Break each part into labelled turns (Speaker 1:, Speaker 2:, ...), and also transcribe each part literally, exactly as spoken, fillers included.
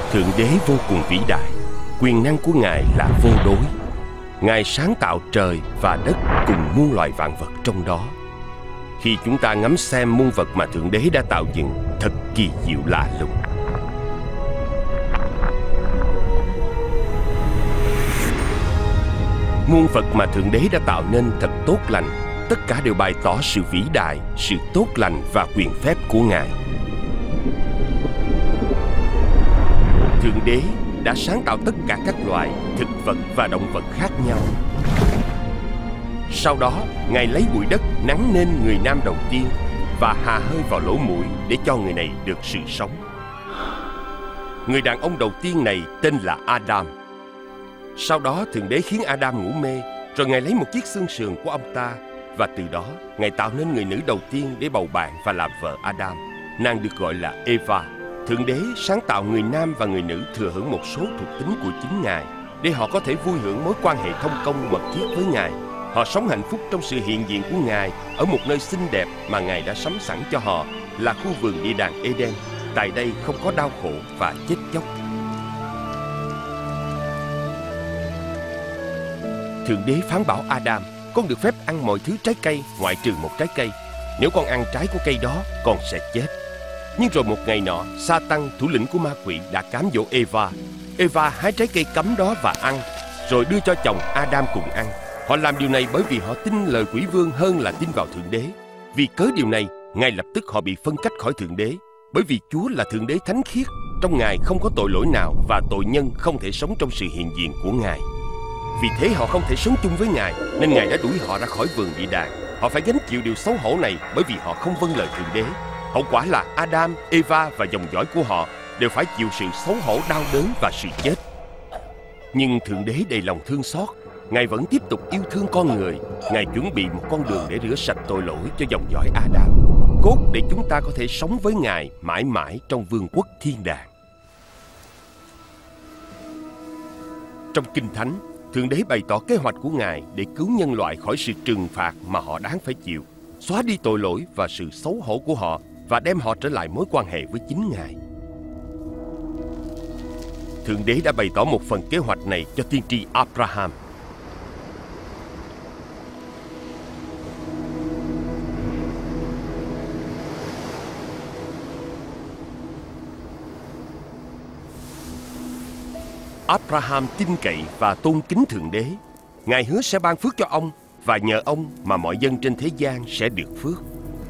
Speaker 1: Thượng Đế vô cùng vĩ đại, quyền năng của Ngài là vô đối. Ngài sáng tạo trời và đất cùng muôn loài vạn vật trong đó. Khi chúng ta ngắm xem muôn vật mà Thượng Đế đã tạo dựng, thật kỳ diệu lạ lùng. Muôn vật mà Thượng Đế đã tạo nên thật tốt lành. Tất cả đều bày tỏ sự vĩ đại, sự tốt lành và quyền phép của Ngài. Thượng Đế đã sáng tạo tất cả các loài thực vật và động vật khác nhau. Sau đó, Ngài lấy bụi đất nắn nên người nam đầu tiên và hà hơi vào lỗ mũi để cho người này được sự sống. Người đàn ông đầu tiên này tên là Adam. Sau đó, Thượng Đế khiến Adam ngủ mê, rồi Ngài lấy một chiếc xương sườn của ông ta, và từ đó, Ngài tạo nên người nữ đầu tiên để bầu bạn và làm vợ Adam. Nàng được gọi là Eva. Thượng Đế sáng tạo người nam và người nữ thừa hưởng một số thuộc tính của chính Ngài, để họ có thể vui hưởng mối quan hệ thông công mật thiết với Ngài. Họ sống hạnh phúc trong sự hiện diện của Ngài ở một nơi xinh đẹp mà Ngài đã sắm sẵn cho họ, là khu vườn địa đàng Eden. Tại đây không có đau khổ và chết chóc. Thượng Đế phán bảo Adam, con được phép ăn mọi thứ trái cây ngoại trừ một trái cây. Nếu con ăn trái của cây đó, con sẽ chết. Nhưng rồi một ngày nọ, Sa-tăng, thủ lĩnh của ma quỷ, đã cám dỗ Eva. Eva hái trái cây cấm đó và ăn, rồi đưa cho chồng Adam cùng ăn. Họ làm điều này bởi vì họ tin lời quỷ vương hơn là tin vào Thượng Đế. Vì cớ điều này, ngay lập tức họ bị phân cách khỏi Thượng Đế. Bởi vì Chúa là Thượng Đế thánh khiết, trong Ngài không có tội lỗi nào và tội nhân không thể sống trong sự hiện diện của Ngài. Vì thế họ không thể sống chung với Ngài, nên Ngài đã đuổi họ ra khỏi vườn địa đàng. Họ phải gánh chịu điều xấu hổ này bởi vì họ không vâng lời Thượng Đế. Hậu quả là Adam, Eva và dòng dõi của họ đều phải chịu sự xấu hổ, đau đớn và sự chết. Nhưng Thượng Đế đầy lòng thương xót, Ngài vẫn tiếp tục yêu thương con người. Ngài chuẩn bị một con đường để rửa sạch tội lỗi cho dòng dõi Adam, cốt để chúng ta có thể sống với Ngài mãi mãi trong vương quốc thiên đàng. Trong Kinh Thánh, Thượng Đế bày tỏ kế hoạch của Ngài để cứu nhân loại khỏi sự trừng phạt mà họ đáng phải chịu, xóa đi tội lỗi và sự xấu hổ của họ và đem họ trở lại mối quan hệ với chính Ngài. Thượng Đế đã bày tỏ một phần kế hoạch này cho tiên tri Abraham. Abraham tin cậy và tôn kính Thượng Đế. Ngài hứa sẽ ban phước cho ông, và nhờ ông mà mọi dân trên thế gian sẽ được phước.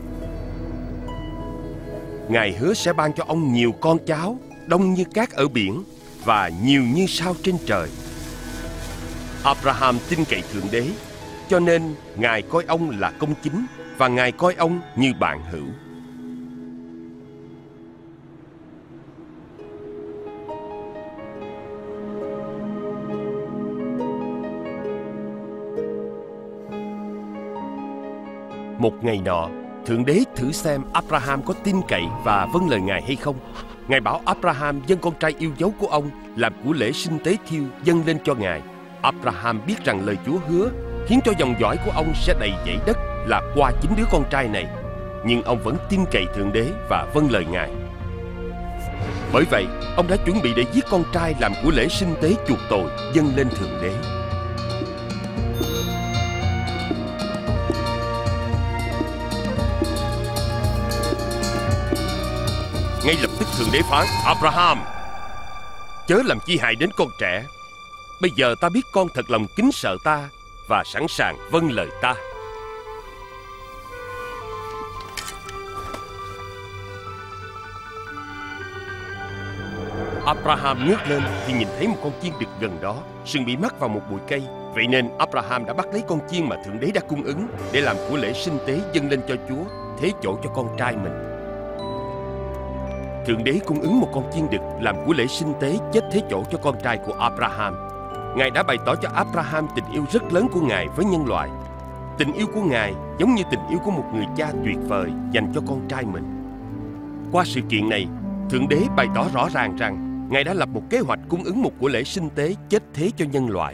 Speaker 1: Ngài hứa sẽ ban cho ông nhiều con cháu, đông như cát ở biển và nhiều như sao trên trời. Abraham tin cậy Thượng Đế, cho nên Ngài coi ông là công chính và Ngài coi ông như bạn hữu. Một ngày nọ, Thượng Đế thử xem Abraham có tin cậy và vâng lời Ngài hay không. Ngài bảo Abraham dâng con trai yêu dấu của ông làm của lễ sinh tế thiêu dâng lên cho Ngài. Abraham biết rằng lời Chúa hứa khiến cho dòng dõi của ông sẽ đầy dẫy đất là qua chính đứa con trai này. Nhưng ông vẫn tin cậy Thượng Đế và vâng lời Ngài. Bởi vậy, ông đã chuẩn bị để giết con trai làm của lễ sinh tế chuộc tội dâng lên Thượng Đế. Ngay lập tức Thượng Đế phán: Abraham, chớ làm chi hại đến con trẻ. Bây giờ ta biết con thật lòng kính sợ ta và sẵn sàng vâng lời ta. Abraham ngước lên thì nhìn thấy một con chiên đực gần đó, sừng bị mắc vào một bụi cây. Vậy nên Abraham đã bắt lấy con chiên mà Thượng Đế đã cung ứng để làm của lễ sinh tế dâng lên cho Chúa, thế chỗ cho con trai mình. Thượng Đế cung ứng một con chiên đực làm của lễ sinh tế chết thế chỗ cho con trai của Abraham. Ngài đã bày tỏ cho Abraham tình yêu rất lớn của Ngài với nhân loại. Tình yêu của Ngài giống như tình yêu của một người cha tuyệt vời dành cho con trai mình. Qua sự kiện này, Thượng Đế bày tỏ rõ ràng rằng Ngài đã lập một kế hoạch cung ứng một của lễ sinh tế chết thế cho nhân loại.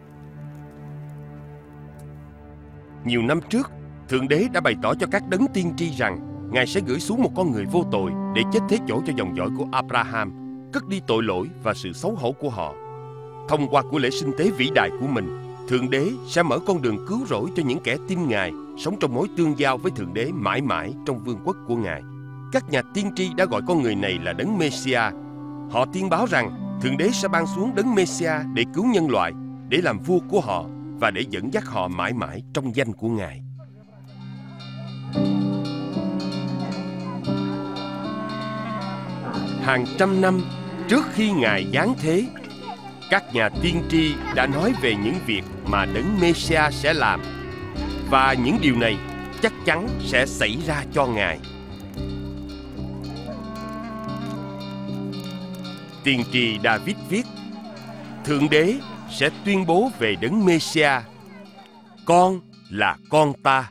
Speaker 1: Nhiều năm trước, Thượng Đế đã bày tỏ cho các đấng tiên tri rằng Ngài sẽ gửi xuống một con người vô tội để chết thế chỗ cho dòng dõi của Abraham. cất đi tội lỗi và sự xấu hổ của họ. Thông qua của lễ sinh tế vĩ đại của mình, Thượng Đế sẽ mở con đường cứu rỗi cho những kẻ tin Ngài, sống trong mối tương giao với Thượng Đế mãi mãi trong vương quốc của Ngài. Các nhà tiên tri đã gọi con người này là Đấng Mê-si-a. Họ tiên báo rằng Thượng Đế sẽ ban xuống Đấng Mê-si-a để cứu nhân loại, để làm vua của họ và để dẫn dắt họ mãi mãi trong danh của Ngài. Hàng trăm năm trước khi Ngài giáng thế, các nhà tiên tri đã nói về những việc mà Đấng Mê-si-a sẽ làm, và những điều này chắc chắn sẽ xảy ra cho Ngài. Tiên tri David viết: Thượng Đế sẽ tuyên bố về Đấng Mê-si-a: Con là con ta.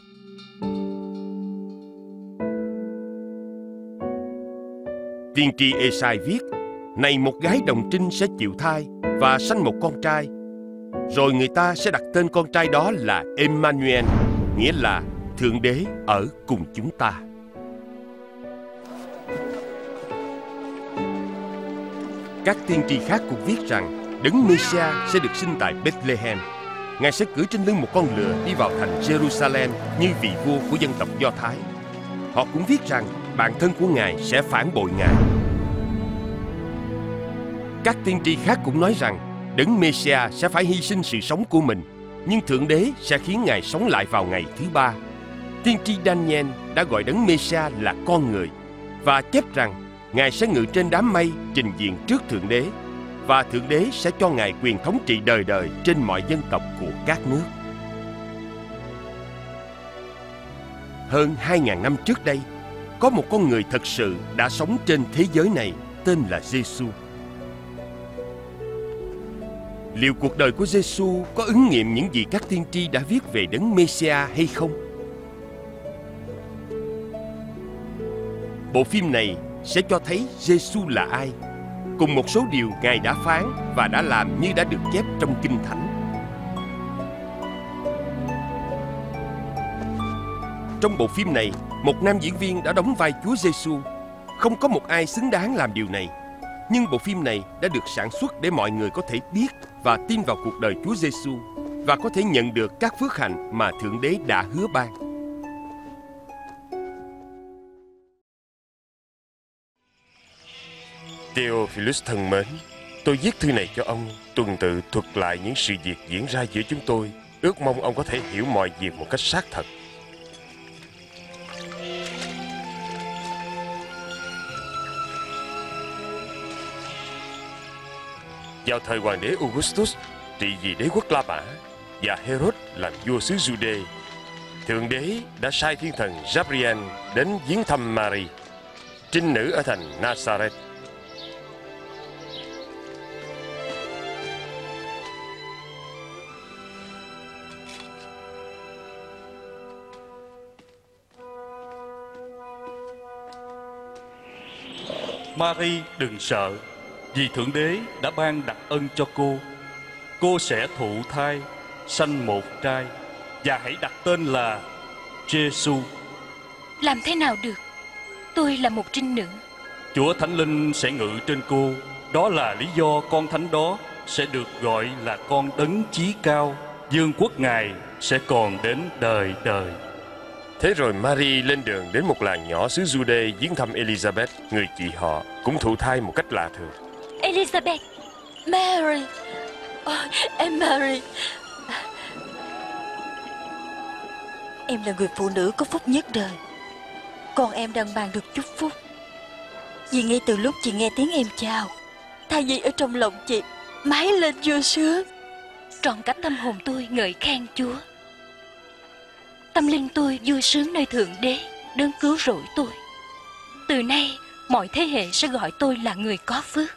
Speaker 1: Tiên tri Ê-sai viết: Này, một gái đồng trinh sẽ chịu thai và sanh một con trai, rồi người ta sẽ đặt tên con trai đó là Emmanuel, nghĩa là Thượng Đế ở cùng chúng ta. Các tiên tri khác cũng viết rằng Đấng Mê-si-a sẽ được sinh tại Bethlehem. Ngài sẽ cưỡi trên lưng một con lừa đi vào thành Jerusalem như vị vua của dân tộc Do Thái. Họ cũng viết rằng bạn thân của Ngài sẽ phản bội Ngài. Các tiên tri khác cũng nói rằng Đấng Mê-si-a sẽ phải hy sinh sự sống của mình, nhưng Thượng Đế sẽ khiến Ngài sống lại vào ngày thứ ba. Tiên tri Daniel đã gọi Đấng Mê-si-a là con người và chép rằng Ngài sẽ ngự trên đám mây trình diện trước Thượng Đế, và Thượng Đế sẽ cho Ngài quyền thống trị đời đời trên mọi dân tộc của các nước. Hơn hai ngàn năm trước đây, có một con người thật sự đã sống trên thế giới này tên là Giê-xu. Liệu cuộc đời của Giê-xu có ứng nghiệm những gì các tiên tri đã viết về Đấng Mê-si-a hay không? Bộ phim này sẽ cho thấy Giê-xu là ai, cùng một số điều Ngài đã phán và đã làm như đã được chép trong Kinh Thánh. Trong bộ phim này, một nam diễn viên đã đóng vai Chúa Giê-xu. Không có một ai xứng đáng làm điều này, nhưng bộ phim này đã được sản xuất để mọi người có thể biết và tin vào cuộc đời Chúa Giê-xu và có thể nhận được các phước hạnh mà Thượng Đế đã hứa ban. Theophilus thân mến, tôi viết thư này cho ông tuần tự thuật lại những sự việc diễn ra giữa chúng tôi. Ước mong ông có thể hiểu mọi việc một cách xác thật. Vào thời hoàng đế Augustus trị vì đế quốc La Mã và Herod làm vua xứ Jude, Thượng Đế đã sai thiên thần Gabriel đến viếng thăm Mary, trinh nữ ở thành Nazareth.
Speaker 2: Mary, đừng sợ, vì Thượng Đế đã ban đặc ân cho cô. Cô sẽ thụ thai, sanh một trai, và hãy đặt tên là Giê-xu.
Speaker 3: Làm thế nào được? Tôi là một trinh nữ.
Speaker 2: Chúa Thánh Linh sẽ ngự trên cô. Đó là lý do con thánh đó sẽ được gọi là con Đấng Chí Cao. Vương quốc Ngài sẽ còn đến đời đời.
Speaker 1: Thế rồi Mary lên đường đến một làng nhỏ xứ Jude viếng thăm Elizabeth, người chị họ, cũng thụ thai một cách lạ thường.
Speaker 3: Elizabeth, Mary, oh, em Mary, em là người phụ nữ có phúc nhất đời. Con em đang mang được chúc phúc, vì ngay từ lúc chị nghe tiếng em chào, thay vì ở trong lòng chị mái lên vui sướng. Trọn cả tâm hồn tôi ngợi khen Chúa. Tâm linh tôi vui sướng nơi Thượng Đế đấng cứu rỗi tôi. Từ nay mọi thế hệ sẽ gọi tôi là người có phước.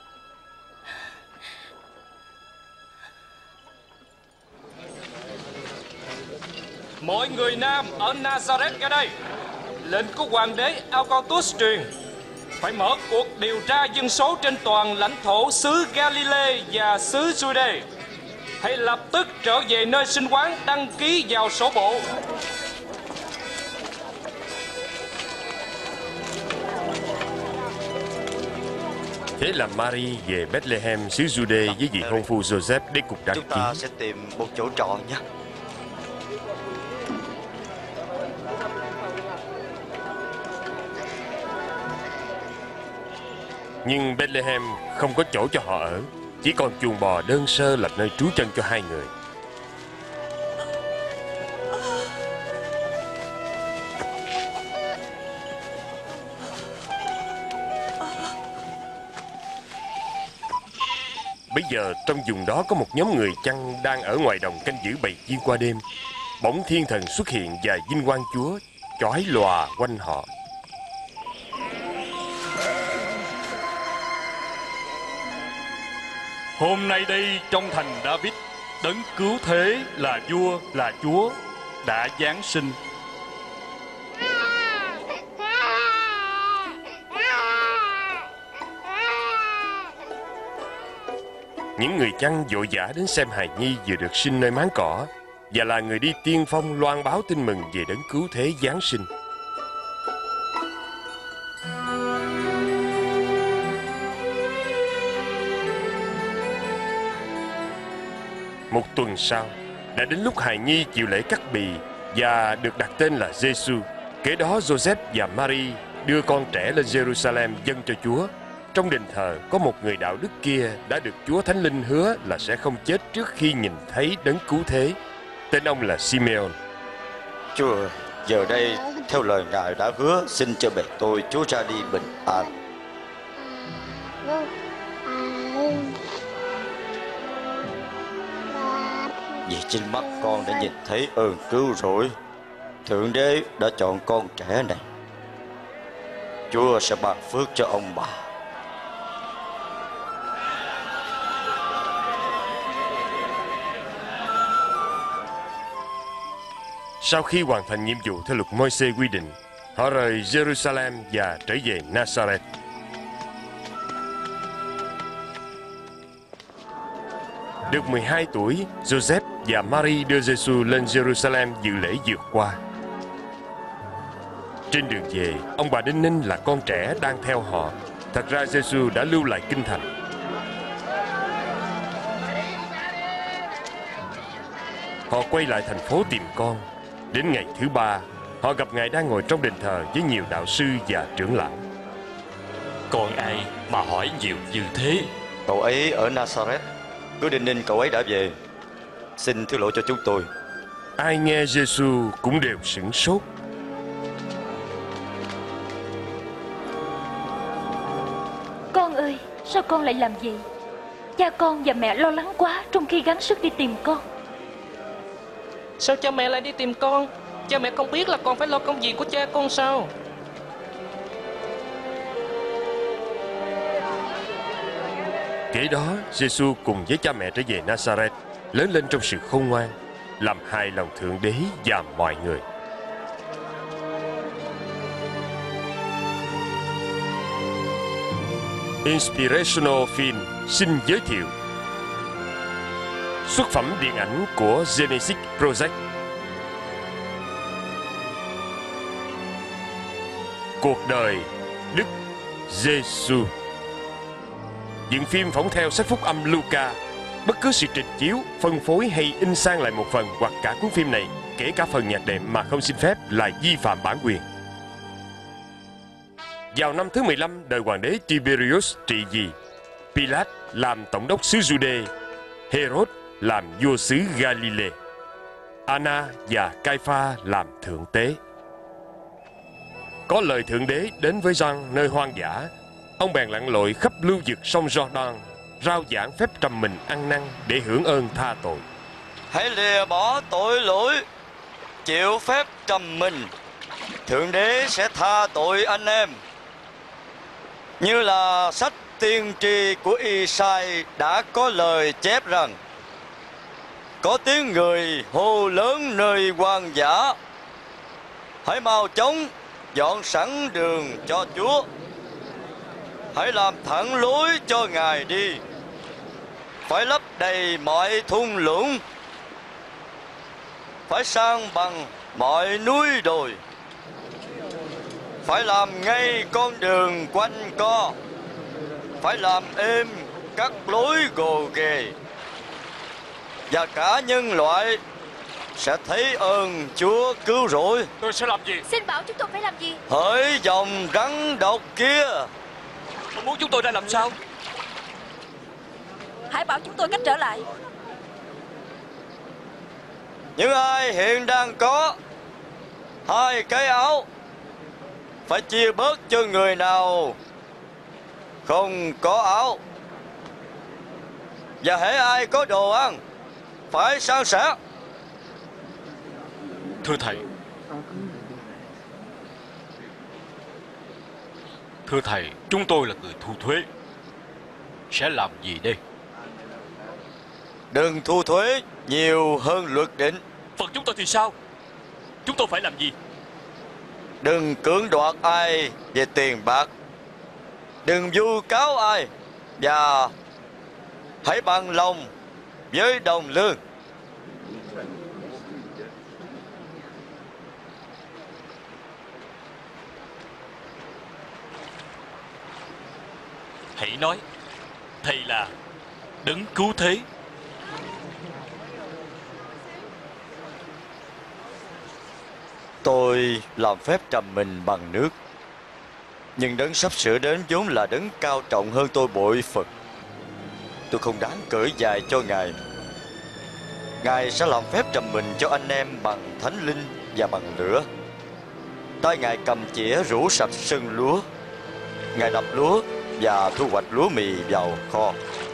Speaker 4: Mọi người nam ở Nazareth ra đây. Lệnh của hoàng đế Augustus truyền: phải mở cuộc điều tra dân số trên toàn lãnh thổ xứ Galilee và xứ Jude. Hãy lập tức trở về nơi sinh quán, đăng ký vào sổ bộ.
Speaker 1: Thế là Marie về Bethlehem xứ Jude với vị hôn phu Joseph để cuộc đăng
Speaker 5: Chúng ta
Speaker 1: ký.
Speaker 5: sẽ tìm một chỗ trọ nhé.
Speaker 1: Nhưng Bethlehem không có chỗ cho họ ở, chỉ còn chuồng bò đơn sơ làm nơi trú chân cho hai người. Bây giờ trong vùng đó có một nhóm người chăn đang ở ngoài đồng canh giữ bầy chiên qua đêm. Bỗng thiên thần xuất hiện và vinh quang Chúa chói lòa quanh họ.
Speaker 2: Hôm nay đây trong thành David, đấng cứu thế là vua là Chúa đã giáng sinh.
Speaker 1: Những người chăn vội vã đến xem hài nhi vừa được sinh nơi máng cỏ, và là người đi tiên phong loan báo tin mừng về đấng cứu thế giáng sinh. Một tuần sau, đã đến lúc hài nhi chịu lễ cắt bì và được đặt tên là Giêsu. Kế đó Joseph và Marie đưa con trẻ lên Jerusalem dâng cho Chúa. Trong đền thờ có một người đạo đức kia đã được Chúa Thánh Linh hứa là sẽ không chết trước khi nhìn thấy đấng cứu thế. Tên ông là Simeon.
Speaker 5: Chúa, giờ đây theo lời Ngài đã hứa, xin cho mẹ tôi Chúa ra đi bình an. Vì chính mắt con đã nhìn thấy ơn cứu rỗi, Thượng Đế đã chọn con trẻ này. Chúa sẽ ban phước cho ông bà.
Speaker 1: Sau khi hoàn thành nhiệm vụ theo luật Môi-se quy định, họ rời Jerusalem và trở về Nazareth. Được mười hai tuổi, Joseph và Marie đưa Giêsu lên Jerusalem dự lễ vượt qua. Trên đường về, ông bà đinh ninh là con trẻ đang theo họ. Thật ra Giêsu đã lưu lại kinh thành. Họ quay lại thành phố tìm con. Đến ngày thứ ba, họ gặp Ngài đang ngồi trong đền thờ với nhiều đạo sư và trưởng lão.
Speaker 6: Con ai mà hỏi nhiều như thế?
Speaker 5: Cậu ấy ở Nazareth. Cứ đinh ninh cậu ấy đã về. Xin thứ lỗi cho chúng tôi.
Speaker 1: Ai nghe Giêsu cũng đều sửng sốt.
Speaker 7: Con ơi, sao con lại làm vậy? Cha con và mẹ lo lắng quá trong khi gắng sức đi tìm con.
Speaker 4: Sao cha mẹ lại đi tìm con? Cha mẹ không biết là con phải lo công việc của cha con sao?
Speaker 1: Kế đó, Giêsu cùng với cha mẹ trở về Nazareth, lớn lên trong sự khôn ngoan, làm hài lòng Thượng Đế và mọi người. Inspirational Film xin giới thiệu xuất phẩm điện ảnh của Genesis Project. Cuộc đời Đức Giêsu. Dựng phim phỏng theo sách phúc âm Luca. Bất cứ sự trình chiếu, phân phối hay in sang lại một phần hoặc cả cuốn phim này, kể cả phần nhạc đệm mà không xin phép, là vi phạm bản quyền. Vào năm thứ mười lăm đời hoàng đế Tiberius trị vì, Pilate làm tổng đốc xứ Jude, Herod làm vua xứ Galilee, Anna và Cai-pha làm thượng tế. Có lời Thượng Đế đến với Gioan nơi hoang dã, ông bèn lặn lội khắp lưu vực sông Jordan, rao giảng phép trầm mình ăn năn để hưởng ơn tha tội.
Speaker 5: Hãy lìa bỏ tội lỗi, chịu phép trầm mình, Thượng Đế sẽ tha tội anh em. Như là sách tiên tri của Y-sai đã có lời chép rằng: có tiếng người hô lớn nơi hoang dã, hãy mau chóng dọn sẵn đường cho Chúa, hãy làm thẳng lối cho Ngài đi, phải lấp đầy mọi thung lũng, phải san bằng mọi núi đồi, phải làm ngay con đường quanh co, phải làm êm các lối gồ ghề, và cả nhân loại sẽ thấy ơn Chúa cứu rỗi.
Speaker 6: Tôi sẽ làm gì?
Speaker 7: Xin bảo chúng tôi phải làm gì?
Speaker 5: Hỡi dòng rắn độc kia,
Speaker 6: Ông muốn chúng tôi ra làm sao?
Speaker 3: Hãy bảo chúng tôi cách trở lại.
Speaker 5: những ai hiện đang có hai cái áo phải chia bớt cho người nào không có áo, và hễ ai có đồ ăn phải san sẻ.
Speaker 6: Thưa thầy, Thưa thầy, chúng tôi là người thu thuế. Sẽ làm gì đây?
Speaker 5: Đừng thu thuế nhiều hơn luật định.
Speaker 6: Phần chúng tôi thì sao? Chúng tôi phải làm gì?
Speaker 5: Đừng cưỡng đoạt ai về tiền bạc. Đừng vu cáo ai, và hãy bằng lòng với đồng lương.
Speaker 6: Hãy nói, thầy là đấng cứu thế.
Speaker 5: Tôi làm phép trầm mình bằng nước, nhưng đấng sắp sửa đến vốn là đấng cao trọng hơn tôi bội phần. Tôi không đáng cởi dài cho Ngài. Ngài sẽ làm phép trầm mình cho anh em bằng thánh linh và bằng lửa. Tay Ngài cầm chĩa rũ sạch sân lúa. Ngài đập lúa và thu hoạch lúa mì vào kho.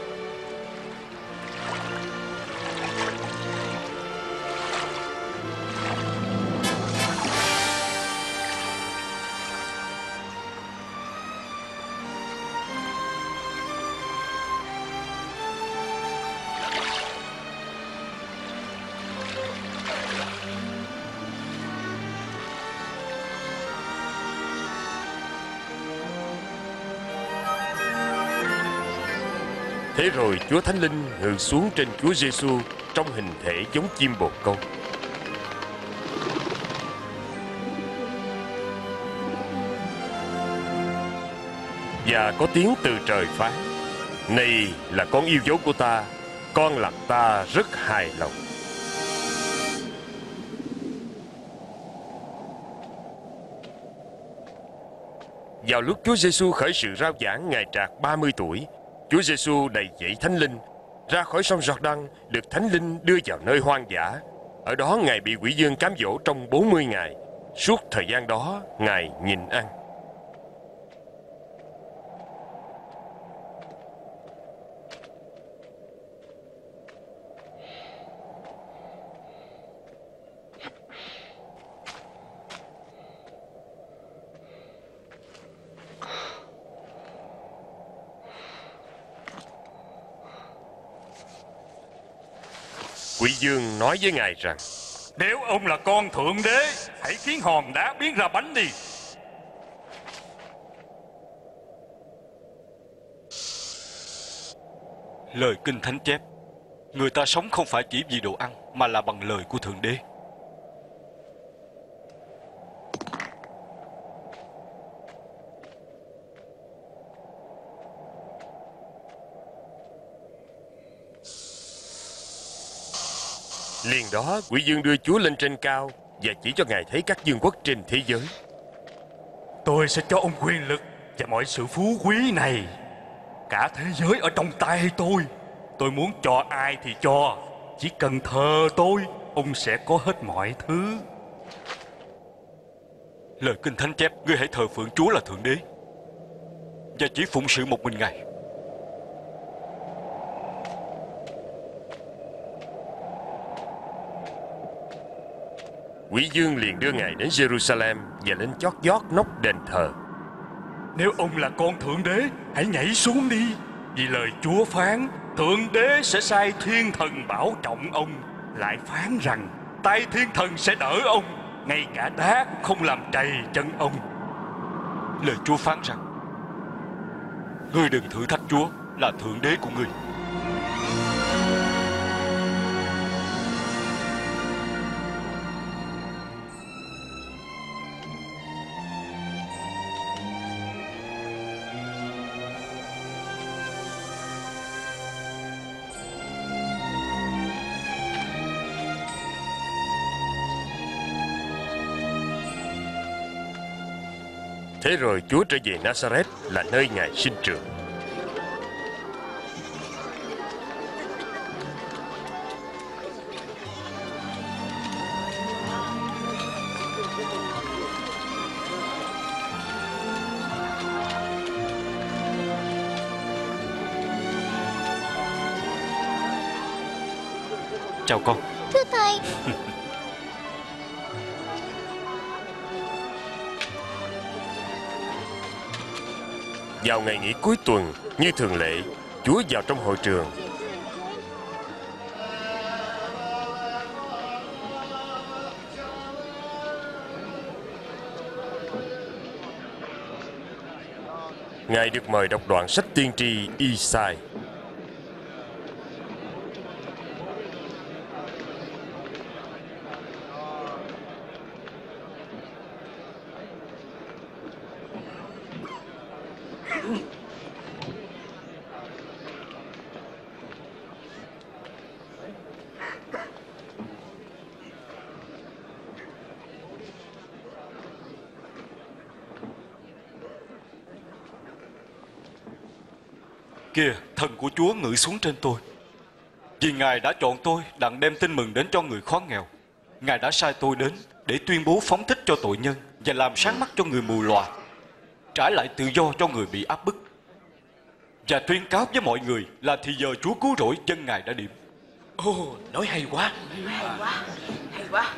Speaker 1: Thế rồi Chúa Thánh Linh ngự xuống trên Chúa Giêsu trong hình thể giống chim bồ câu. Và có tiếng từ trời phán: Này là con yêu dấu của ta, con làm ta rất hài lòng. Vào lúc Chúa Giêsu khởi sự rao giảng ngày trạc ba mươi tuổi, Chúa Giêsu đầy dẫy Thánh Linh, ra khỏi sông Giô-đăng, được Thánh Linh đưa vào nơi hoang dã. Ở đó Ngài bị quỷ dương cám dỗ trong bốn mươi ngày. Suốt thời gian đó, Ngài nhịn ăn. Quỷ dương nói với Ngài rằng:
Speaker 2: Nếu ông là con Thượng Đế, hãy khiến hòn đá biến ra bánh đi.
Speaker 6: Lời Kinh Thánh chép, người ta sống không phải chỉ vì đồ ăn, mà là bằng lời của Thượng Đế.
Speaker 1: Liền đó, quỷ dương đưa Chúa lên trên cao và chỉ cho Ngài thấy các vương quốc trên thế giới.
Speaker 2: Tôi sẽ cho ông quyền lực và mọi sự phú quý này. Cả thế giới ở trong tay tôi. Tôi muốn cho ai thì cho. Chỉ cần thờ tôi, ông sẽ có hết mọi thứ.
Speaker 6: Lời Kinh Thánh chép, ngươi hãy thờ phượng Chúa là Thượng Đế và chỉ phụng sự một mình Ngài.
Speaker 1: Quỷ dương liền đưa Ngài đến Jerusalem và lên chót vót nóc đền thờ.
Speaker 2: Nếu ông là con Thượng Đế, hãy nhảy xuống đi. Vì lời Chúa phán, Thượng Đế sẽ sai thiên thần bảo trọng ông. Lại phán rằng, tay thiên thần sẽ đỡ ông, ngay cả đá cũng không làm trầy chân ông.
Speaker 6: Lời Chúa phán rằng, ngươi đừng thử thách Chúa là Thượng Đế của ngươi.
Speaker 1: Thế rồi Chúa trở về Nazareth là nơi Ngài sinh trưởng.
Speaker 6: Chào con.
Speaker 8: Thưa thầy.
Speaker 1: Vào ngày nghỉ cuối tuần, như thường lệ, Chúa vào trong hội trường. Ngài được mời đọc đoạn sách tiên tri Y-sai.
Speaker 6: Kìa, thần của Chúa ngự xuống trên tôi. Vì Ngài đã chọn tôi đặng đem tin mừng đến cho người khó nghèo. Ngài đã sai tôi đến để tuyên bố phóng thích cho tội nhân và làm sáng mắt cho người mù lòa, trả lại tự do cho người bị áp bức, và tuyên cáo với mọi người là thì giờ Chúa cứu rỗi dân Ngài đã điểm.
Speaker 4: Ồ, nói hay quá.
Speaker 9: Hay quá, hay quá.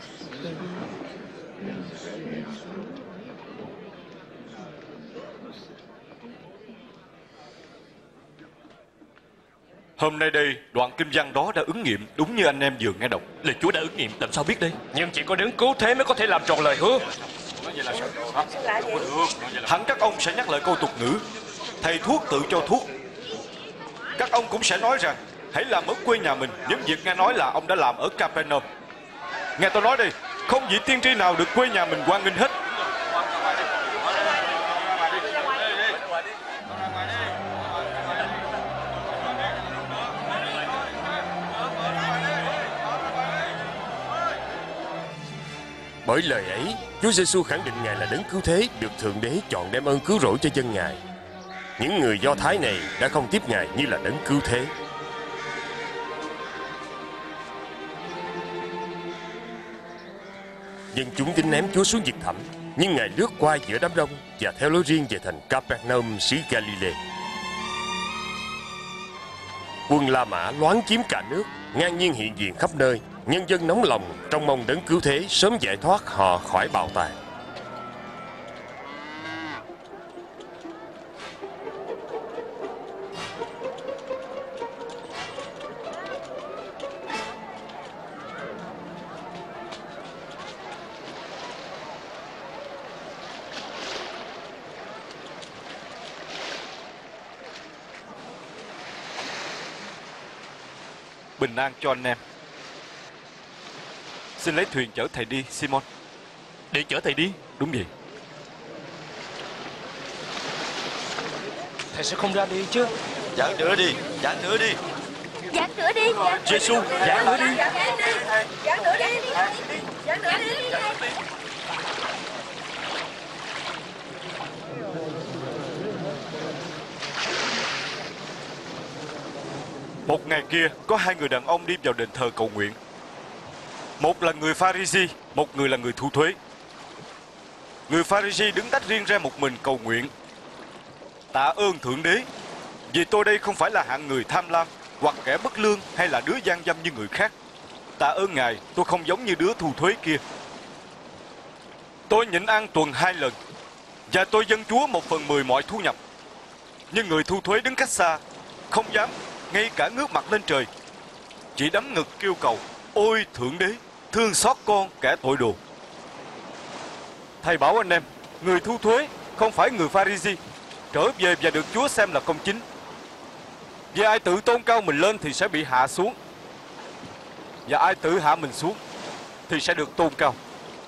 Speaker 6: Hôm nay đây, đoạn kinh văn đó đã ứng nghiệm đúng như anh em vừa nghe đọc.
Speaker 2: Lời Chúa đã ứng nghiệm, làm sao biết đây?
Speaker 4: Nhưng chỉ có đấng cứu thế mới có thể làm tròn lời hứa.
Speaker 6: Hẳn các ông sẽ nhắc lại câu tục ngữ thầy thuốc tự cho thuốc. Các ông cũng sẽ nói rằng hãy làm ở quê nhà mình những việc nghe nói là ông đã làm ở Capernaum. Nghe tôi nói đi, không vị tiên tri nào được quê nhà mình hoan nghênh hết.
Speaker 1: Bởi lời ấy, Chúa Giêsu khẳng định Ngài là đấng cứu thế được Thượng Đế chọn đem ơn cứu rỗi cho dân Ngài. Những người Do Thái này đã không tiếp Ngài như là đấng cứu thế. Dân chúng tính ném Chúa xuống vực thẳm, nhưng Ngài lướt qua giữa đám đông và theo lối riêng về thành Capernaum xứ Galilee. Quân La Mã loáng chiếm cả nước, ngang nhiên hiện diện khắp nơi. Nhân dân nóng lòng trong mong đấng cứu thế sớm giải thoát họ khỏi bạo tàn.
Speaker 6: Bình an cho anh em. Xin lấy thuyền chở thầy đi, Simon.
Speaker 2: Để chở thầy đi?
Speaker 6: Đúng vậy.
Speaker 4: Thầy sẽ không ra đi chứ?
Speaker 5: Giảng nữa đi, giảng nữa đi.
Speaker 7: Giảng nữa đi.
Speaker 2: Giê-xu, giảng nữa đi.
Speaker 9: Giảng nữa đi. Giảng nữa đi.
Speaker 6: Một ngày kia, có hai người đàn ông đi vào đền thờ cầu nguyện. Một là người Pha-ri-si, một người là người thu thuế. Người Pha-ri-si đứng tách riêng ra một mình cầu nguyện: Tạ ơn Thượng Đế, vì tôi đây không phải là hạng người tham lam, hoặc kẻ bất lương, hay là đứa gian dâm như người khác. Tạ ơn Ngài, tôi không giống như đứa thu thuế kia. Tôi nhịn ăn tuần hai lần, và tôi dâng Chúa một phần mười mọi thu nhập. Nhưng người thu thuế đứng cách xa, không dám ngay cả ngước mặt lên trời, chỉ đấm ngực kêu cầu: Ôi Thượng Đế, thương xót con kẻ tội đồ. Thầy bảo anh em, người thu thuế không phải người Pha-ri-si trở về và được Chúa xem là công chính. Vì ai tự tôn cao mình lên thì sẽ bị hạ xuống, và ai tự hạ mình xuống thì sẽ được tôn cao.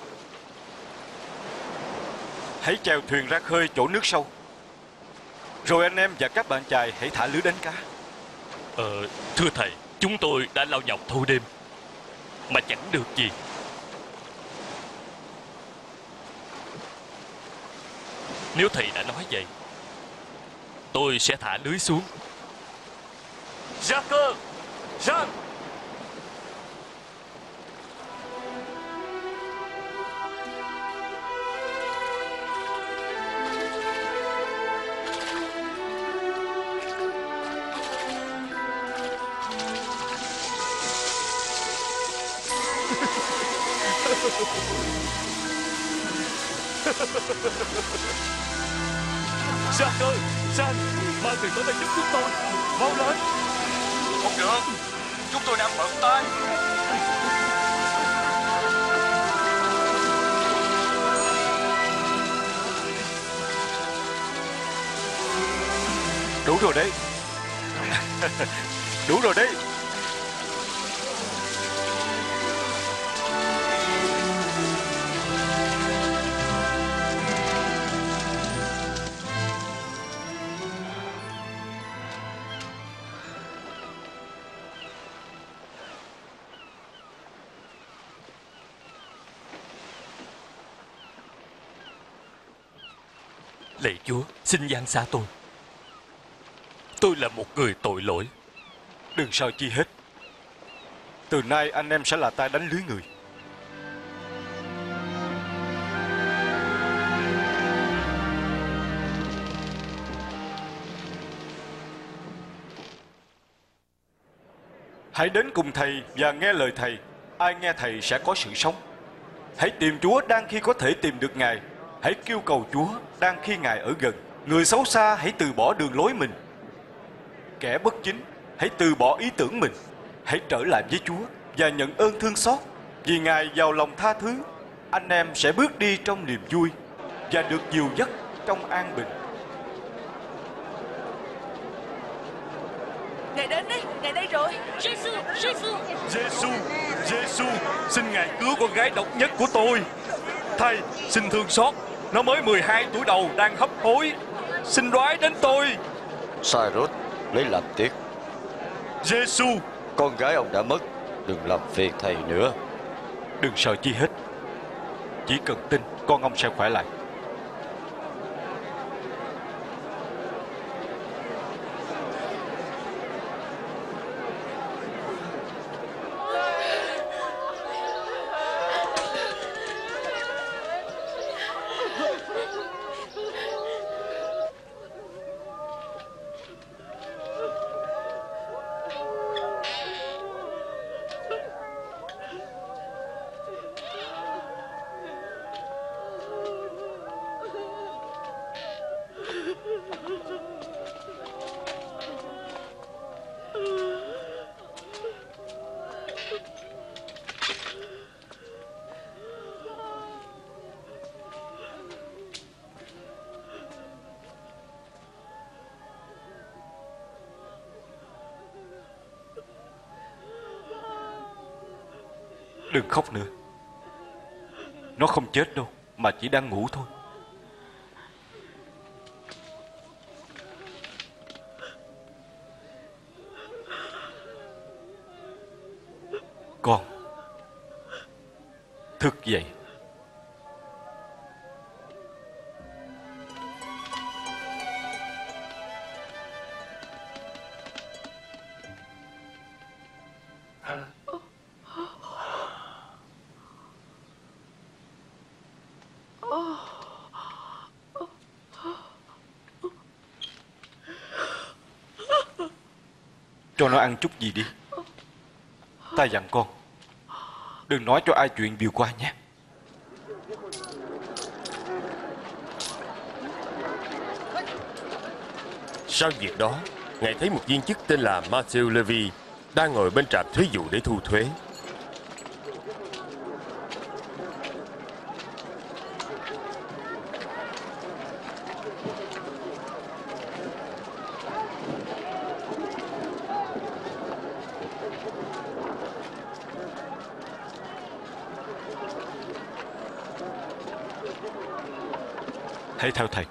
Speaker 6: Hãy chèo thuyền ra khơi chỗ nước sâu, rồi anh em và các bạn chài hãy thả lưới đánh cá.
Speaker 2: Ờ, thưa thầy, chúng tôi đã lao nhọc thâu đêm mà chẳng được gì. Nếu thầy đã nói vậy, tôi sẽ thả lưới xuống. Jacker, Jean. Jacker, Jean, mau tìm tới đây giúp chúng tôi. Mau lên.
Speaker 4: Không được, chúng tôi đang bận tay.
Speaker 6: Đủ rồi đấy. Đủ rồi đấy.
Speaker 2: Lạy Chúa, xin giáng xá tôi. Tôi là một người tội lỗi.
Speaker 6: Đừng sợ chi hết. Từ nay anh em sẽ là tay đánh lưới người. Hãy đến cùng Thầy và nghe lời Thầy. Ai nghe Thầy sẽ có sự sống. Hãy tìm Chúa đang khi có thể tìm được Ngài. Hãy kêu cầu Chúa đang khi Ngài ở gần. Người xấu xa hãy từ bỏ đường lối mình. Kẻ bất chính hãy từ bỏ ý tưởng mình. Hãy trở lại với Chúa và nhận ơn thương xót. Vì Ngài giàu lòng tha thứ. Anh em sẽ bước đi trong niềm vui và được dìu dắt trong an bình.
Speaker 9: Ngài đến đấy, Ngài đây rồi.
Speaker 7: Giêsu, Giêsu.
Speaker 2: Giêsu, Giêsu, xin Ngài cứu con gái độc nhất của tôi. Thầy, xin thương xót. Nó mới mười hai tuổi đầu, đang hấp hối. Xin đoái đến tôi.
Speaker 5: Cyrus lấy làm tiếc.
Speaker 2: Giêsu,
Speaker 5: Con gái ông đã mất. Đừng làm phiền Thầy nữa.
Speaker 6: Đừng sợ chi hết. Chỉ cần tin con ông sẽ khỏe lại. Đừng khóc nữa. Nó không chết đâu, mà chỉ đang ngủ thôi. Con thức dậy. Cho nó ăn chút gì đi. Ta dặn con, đừng nói cho ai chuyện vừa qua nhé.
Speaker 1: Sau việc đó, Ngài thấy một viên chức tên là Matthew Levy đang ngồi bên trạm thuế vụ để thu thuế.
Speaker 6: Hãy theo Thầy.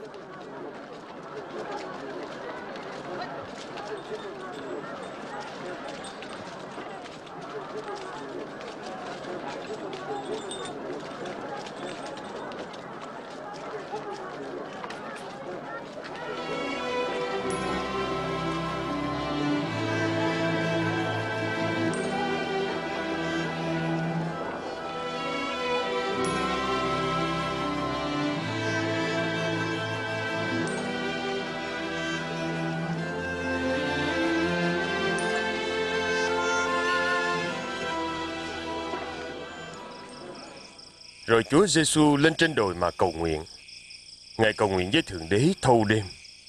Speaker 1: Rồi Chúa Giêsu lên trên đồi mà cầu nguyện. Ngài cầu nguyện với Thượng Đế thâu đêm.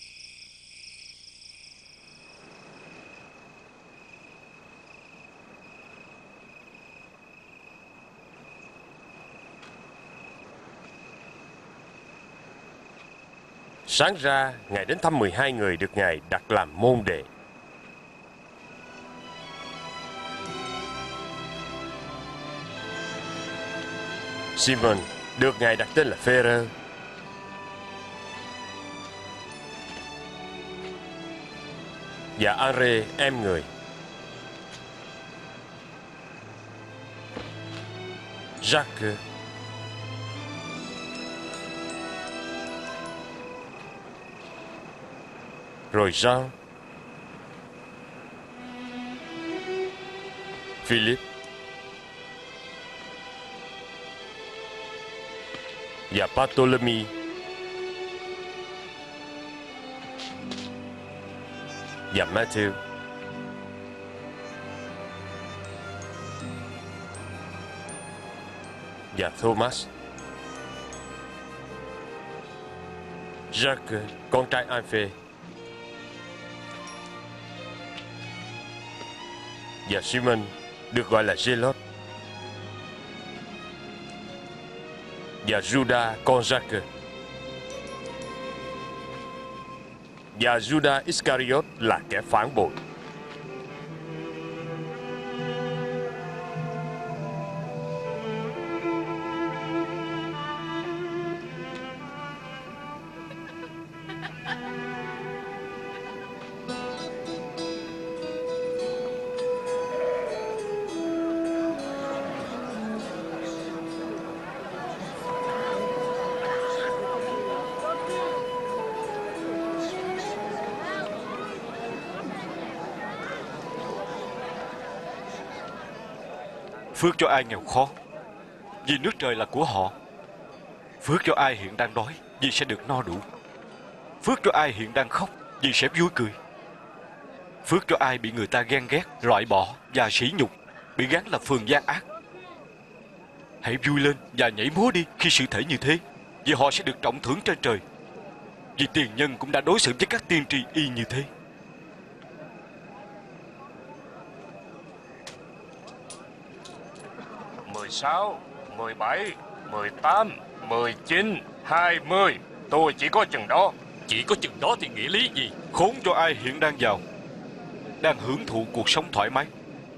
Speaker 1: Sáng ra, Ngài đến thăm mười hai người được Ngài đặt làm môn đệ. Simon được Ngài đặt tên là Phêrô. Và Andre em người. Jacques. Rồi Jean. Philip. Và Bartholomew. Và Matthew. Và Thomas. Jacques, con trai Alphae. Và Simon được gọi là Zelote. Và Judas con Jacques. Và Judas Iscariot là kẻ phản bội.
Speaker 6: Phước cho ai nghèo khó, vì nước trời là của họ. Phước cho ai hiện đang đói, vì sẽ được no đủ. Phước cho ai hiện đang khóc, vì sẽ vui cười. Phước cho ai bị người ta ghen ghét, loại bỏ và sỉ nhục, bị gán là phường gian ác. Hãy vui lên và nhảy múa đi khi sự thể như thế, vì họ sẽ được trọng thưởng trên trời. Vì tiền nhân cũng đã đối xử với các tiên tri y như thế.
Speaker 4: mười sáu, mười bảy, mười tám, mười chín, hai mươi. Tôi chỉ có chừng đó.
Speaker 2: Chỉ có chừng đó thì nghĩa lý gì?
Speaker 6: Khốn cho ai hiện đang giàu, đang hưởng thụ cuộc sống thoải mái.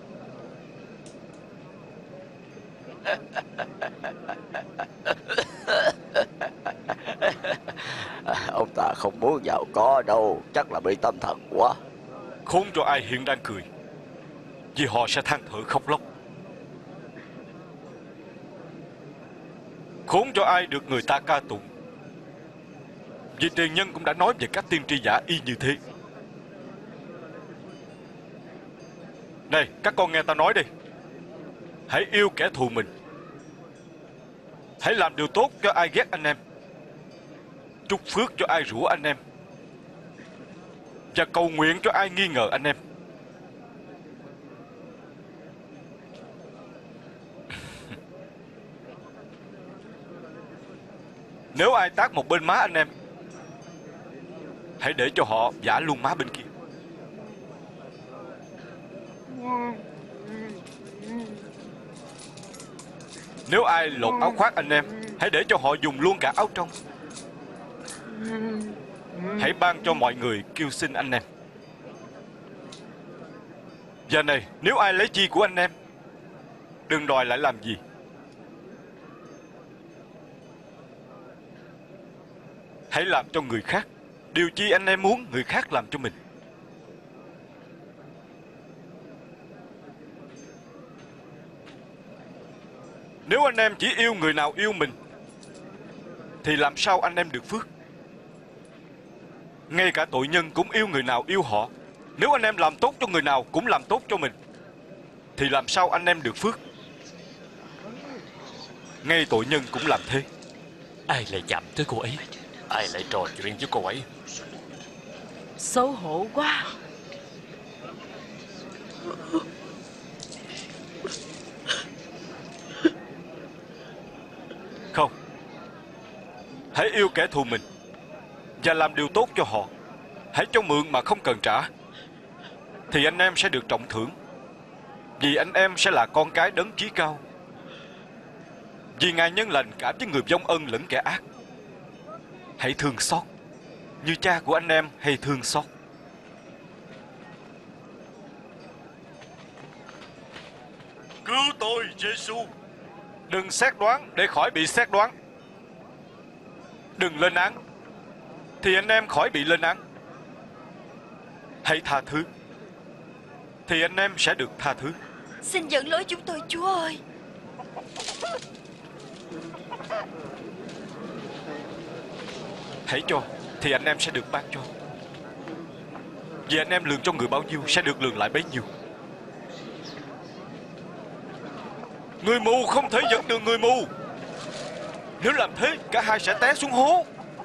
Speaker 5: Ông ta không muốn giàu có đâu, chắc là bị tâm thần quá.
Speaker 6: Khốn cho ai hiện đang cười, vì họ sẽ than thở khóc lóc. Khốn cho ai được người ta ca tụng, vì tiền nhân cũng đã nói về các tiên tri giả y như thế. Này, các con nghe ta nói đi. Hãy yêu kẻ thù mình. Hãy làm điều tốt cho ai ghét anh em. Chúc phước cho ai rủa anh em. Và cầu nguyện cho ai nghi ngờ anh em. Nếu ai tát một bên má anh em, hãy để cho họ vả luôn má bên kia. Nếu ai lột áo khoác anh em, hãy để cho họ dùng luôn cả áo trong. Hãy ban cho mọi người kêu xin anh em. Và này, nếu ai lấy chi của anh em, đừng đòi lại làm gì. Hãy làm cho người khác điều chi anh em muốn người khác làm cho mình. Nếu anh em chỉ yêu người nào yêu mình, thì làm sao anh em được phước? Ngay cả tội nhân cũng yêu người nào yêu họ. Nếu anh em làm tốt cho người nào cũng làm tốt cho mình, thì làm sao anh em được phước? Ngay tội nhân cũng làm thế.
Speaker 2: Ai lại chạm tới cô ấy? Ai lại trò chuyện với cô ấy?
Speaker 9: Xấu hổ quá.
Speaker 6: yêu kẻ thù mình và làm điều tốt cho họ, hãy cho mượn mà không cần trả, thì anh em sẽ được trọng thưởng, vì anh em sẽ là con cái đấng chí cao. Vì Ngài nhân lành cả với người vong ân lẫn kẻ ác. Hãy thương xót như cha của anh em hay thương xót. Cứu tôi, Giêsu. Đừng xét đoán để khỏi bị xét đoán. Đừng lên án thì anh em khỏi bị lên án. Hãy tha thứ thì anh em sẽ được tha thứ.
Speaker 3: Xin dẫn lối chúng tôi, Chúa ơi.
Speaker 6: Hãy cho thì anh em sẽ được ban cho. Vì anh em lường cho người bao nhiêu sẽ được lường lại bấy nhiêu. Người mù không thể dẫn đường người mù. Nếu làm thế, cả hai sẽ té xuống hố.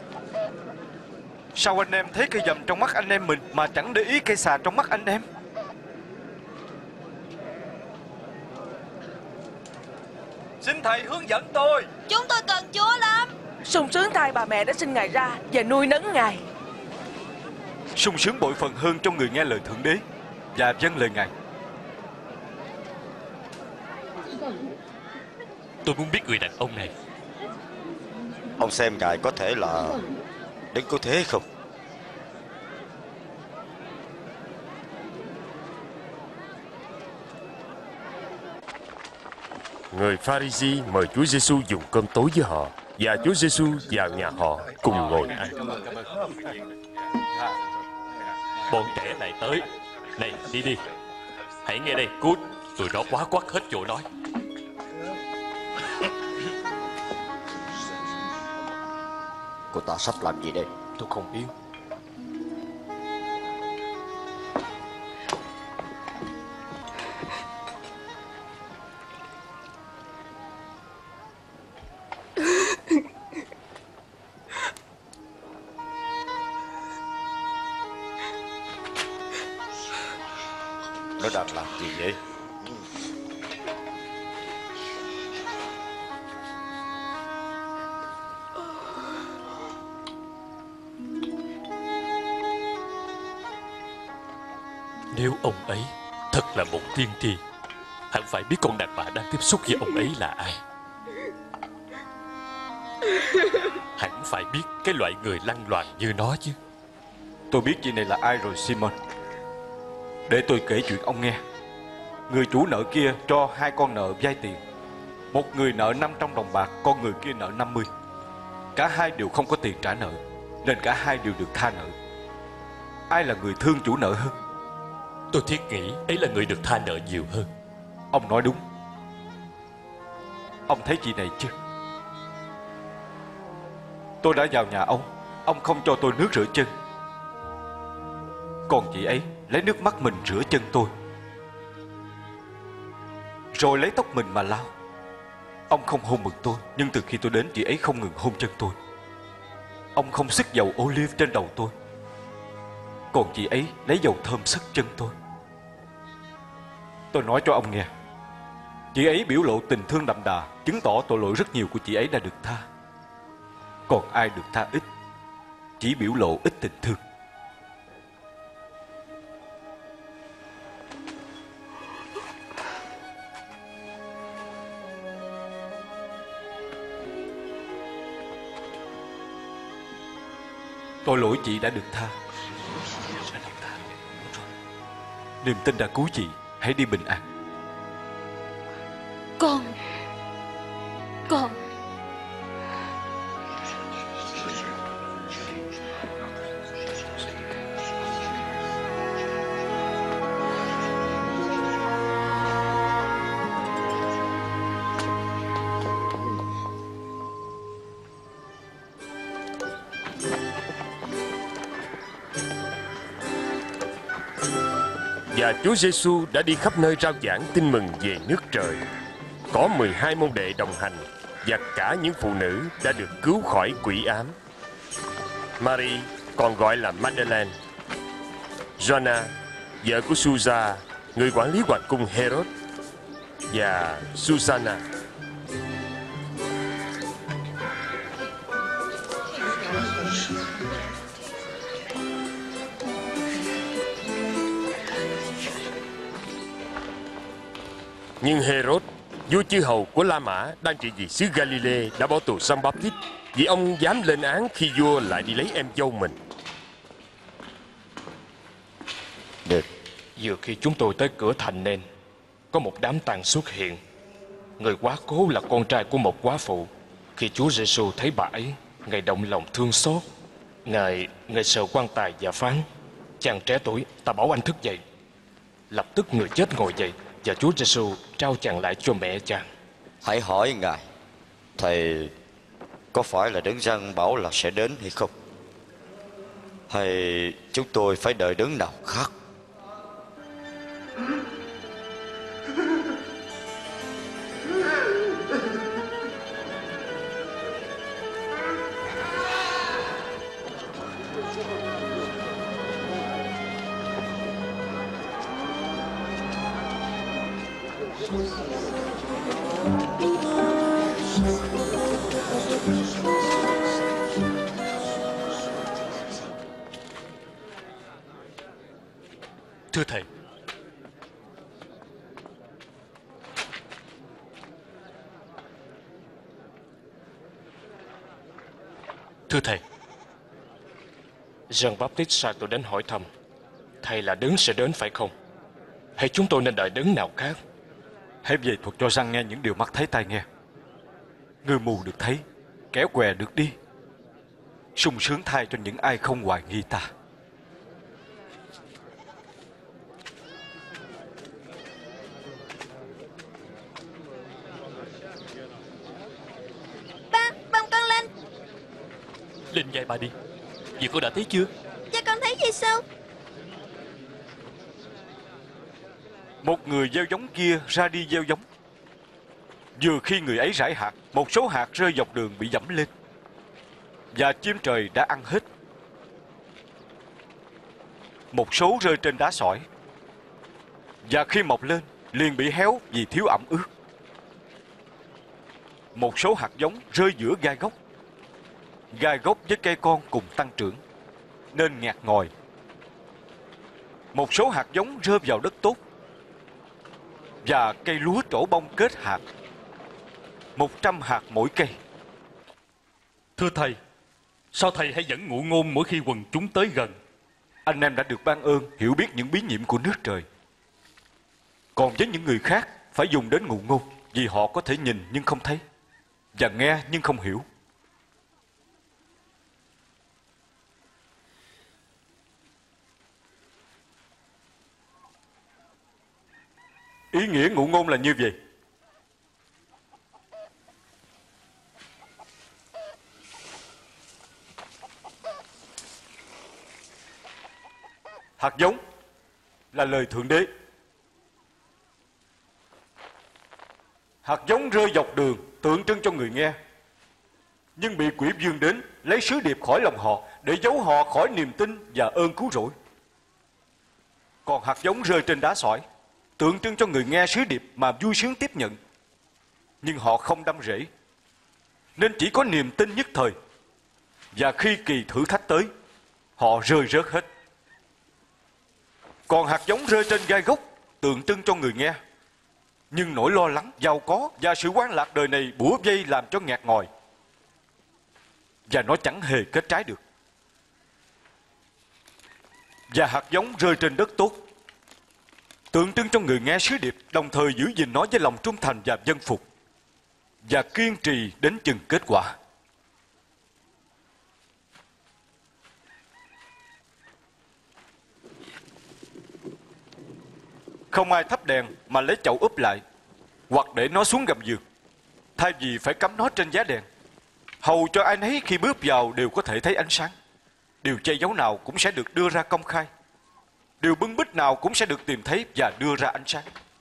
Speaker 6: Sao anh em thấy cây dầm trong mắt anh em mình mà chẳng để ý cây xà trong mắt anh em?
Speaker 4: Xin Thầy hướng dẫn tôi.
Speaker 9: Chúng tôi cần Chúa lắm.
Speaker 8: Sung sướng thay bà mẹ đã sinh Ngài ra và nuôi nấng Ngài.
Speaker 6: Sung sướng bội phần hơn trong người nghe lời Thượng Đế và vâng lời Ngài.
Speaker 10: Tôi muốn biết người đàn ông này.
Speaker 5: Ông xem Ngài có thể là Đấng Cứu Thế không?
Speaker 1: Người Pha-ri-si mời Chúa Giêsu dùng cơm tối với họ, và Chúa Giêsu vào nhà họ cùng ngồi ăn.
Speaker 10: Bọn trẻ lại tới. Này, đi đi. Hãy nghe đây, Cút. Tụi nó quá quắt hết chỗ nói.
Speaker 5: Cô ta sắp làm gì đây?
Speaker 10: Tôi không biết.
Speaker 5: Nó đang làm gì vậy?
Speaker 10: Nếu ông ấy thật là một tiên tri, hẳn phải biết con đàn bà đang tiếp xúc với ông ấy là ai. Hẳn phải biết cái loại người lăng loàn như nó chứ.
Speaker 6: Tôi biết chị này là ai rồi, Simon. Để tôi kể chuyện ông nghe. Người chủ nợ kia cho hai con nợ vay tiền. Một người nợ năm trăm đồng bạc, con người kia nợ năm mươi. Cả hai đều không có tiền trả nợ, nên cả hai đều được tha nợ. Ai là người thương chủ nợ hơn?
Speaker 10: Tôi thiết nghĩ ấy là người được tha nợ nhiều hơn.
Speaker 6: Ông nói đúng. Ông thấy chị này chứ? Tôi đã vào nhà ông, ông không cho tôi nước rửa chân. Còn chị ấy lấy nước mắt mình rửa chân tôi, rồi lấy tóc mình mà lau. Ông không hôn mừng tôi, nhưng từ khi tôi đến, chị ấy không ngừng hôn chân tôi. Ông không xức dầu olive trên đầu tôi, còn chị ấy lấy dầu thơm xức chân tôi. Tôi nói cho ông nghe, chị ấy biểu lộ tình thương đậm đà, chứng tỏ tội lỗi rất nhiều của chị ấy đã được tha. Còn ai được tha ít, chỉ biểu lộ ít tình thương. Tội lỗi chị đã được tha. Niềm tin đã cứu chị. Hãy đi bình an.
Speaker 3: Con Con
Speaker 1: Và Chúa Giêsu đã đi khắp nơi rao giảng tin mừng về nước trời. Có mười hai môn đệ đồng hành, và cả những phụ nữ đã được cứu khỏi quỷ ám. Mary, còn gọi là Magdalene, Joanna, vợ của Susa, người quản lý hoàng cung Herod, và Susanna. Nhưng Herod, vua chư hầu của La Mã đang trị vì xứ Galilee, đã bỏ tù Giăng Báp Tít vì ông dám lên án khi vua lại đi lấy em dâu mình.
Speaker 4: Được. Vừa khi chúng tôi tới cửa thành nên có một đám tang xuất hiện. Người quá cố là con trai của một quá phụ. Khi Chúa Giêsu thấy bà ấy, Ngài động lòng thương xót. Ngài Ngài sờ quan tài và phán: chàng trẻ tuổi, ta bảo anh thức dậy. Lập tức người chết ngồi dậy, và Chúa Giêsu trao chàng lại cho mẹ chàng.
Speaker 5: Hãy hỏi Ngài, Thầy có phải là đấng Giăng bảo là sẽ đến hay không? Hay chúng tôi phải đợi đấng nào khác?
Speaker 2: Thưa Thầy, Thưa Thầy,
Speaker 4: Giăng Báp Tít sai tôi đến hỏi thăm Thầy là đấng sẽ đến phải không? Hay chúng tôi nên đợi đấng nào khác?
Speaker 6: Hãy về thuật cho Giăng nghe những điều mắt thấy tai nghe. Người mù được thấy, kẻ què được đi. Sung sướng thay cho những ai không hoài nghi ta.
Speaker 9: Ba, bông con lên.
Speaker 10: Lên vai ba đi. Vậy cô đã thấy chưa?
Speaker 9: Cha con thấy gì sao?
Speaker 6: Một người gieo giống kia ra đi gieo giống. Vừa khi người ấy rải hạt, một số hạt rơi dọc đường bị dẫm lên, và chim trời đã ăn hết. Một số rơi trên đá sỏi, và khi mọc lên liền bị héo vì thiếu ẩm ướt. Một số hạt giống rơi giữa gai gốc. Gai gốc với cây con cùng tăng trưởng, nên ngạt ngòi. Một số hạt giống rơi vào đất tốt, và cây lúa trổ bông kết hạt, một trăm hạt mỗi cây.
Speaker 2: thưa Thầy, sao Thầy hay dẫn ngụ ngôn mỗi khi quần chúng tới gần?
Speaker 6: Anh em đã được ban ơn hiểu biết những bí nhiệm của nước trời. Còn với những người khác phải dùng đến ngụ ngôn, vì họ có thể nhìn nhưng không thấy, và nghe nhưng không hiểu. Ý nghĩa ngụ ngôn là như vậy. Hạt giống là lời Thượng Đế. Hạt giống rơi dọc đường tượng trưng cho người nghe, nhưng bị quỷ vương đến lấy sứ điệp khỏi lòng họ để giấu họ khỏi niềm tin và ơn cứu rỗi. Còn hạt giống rơi trên đá sỏi tượng trưng cho người nghe sứ điệp mà vui sướng tiếp nhận, nhưng họ không đâm rễ, nên chỉ có niềm tin nhất thời, và khi kỳ thử thách tới, họ rơi rớt hết. Còn hạt giống rơi trên gai gốc tượng trưng cho người nghe, nhưng nỗi lo lắng, giàu có và sự quan lạc đời này bủa vây làm cho ngạt ngòi, và nó chẳng hề kết trái được. Và hạt giống rơi trên đất tốt tượng trưng cho người nghe sứ điệp, đồng thời giữ gìn nó với lòng trung thành và vâng phục, và kiên trì đến chừng kết quả. Không ai thắp đèn mà lấy chậu úp lại, hoặc để nó xuống gầm giường, thay vì phải cắm nó trên giá đèn, hầu cho ai nấy khi bước vào đều có thể thấy ánh sáng. Điều che giấu nào cũng sẽ được đưa ra công khai, điều bưng bít nào cũng sẽ được tìm thấy và đưa ra ánh sáng.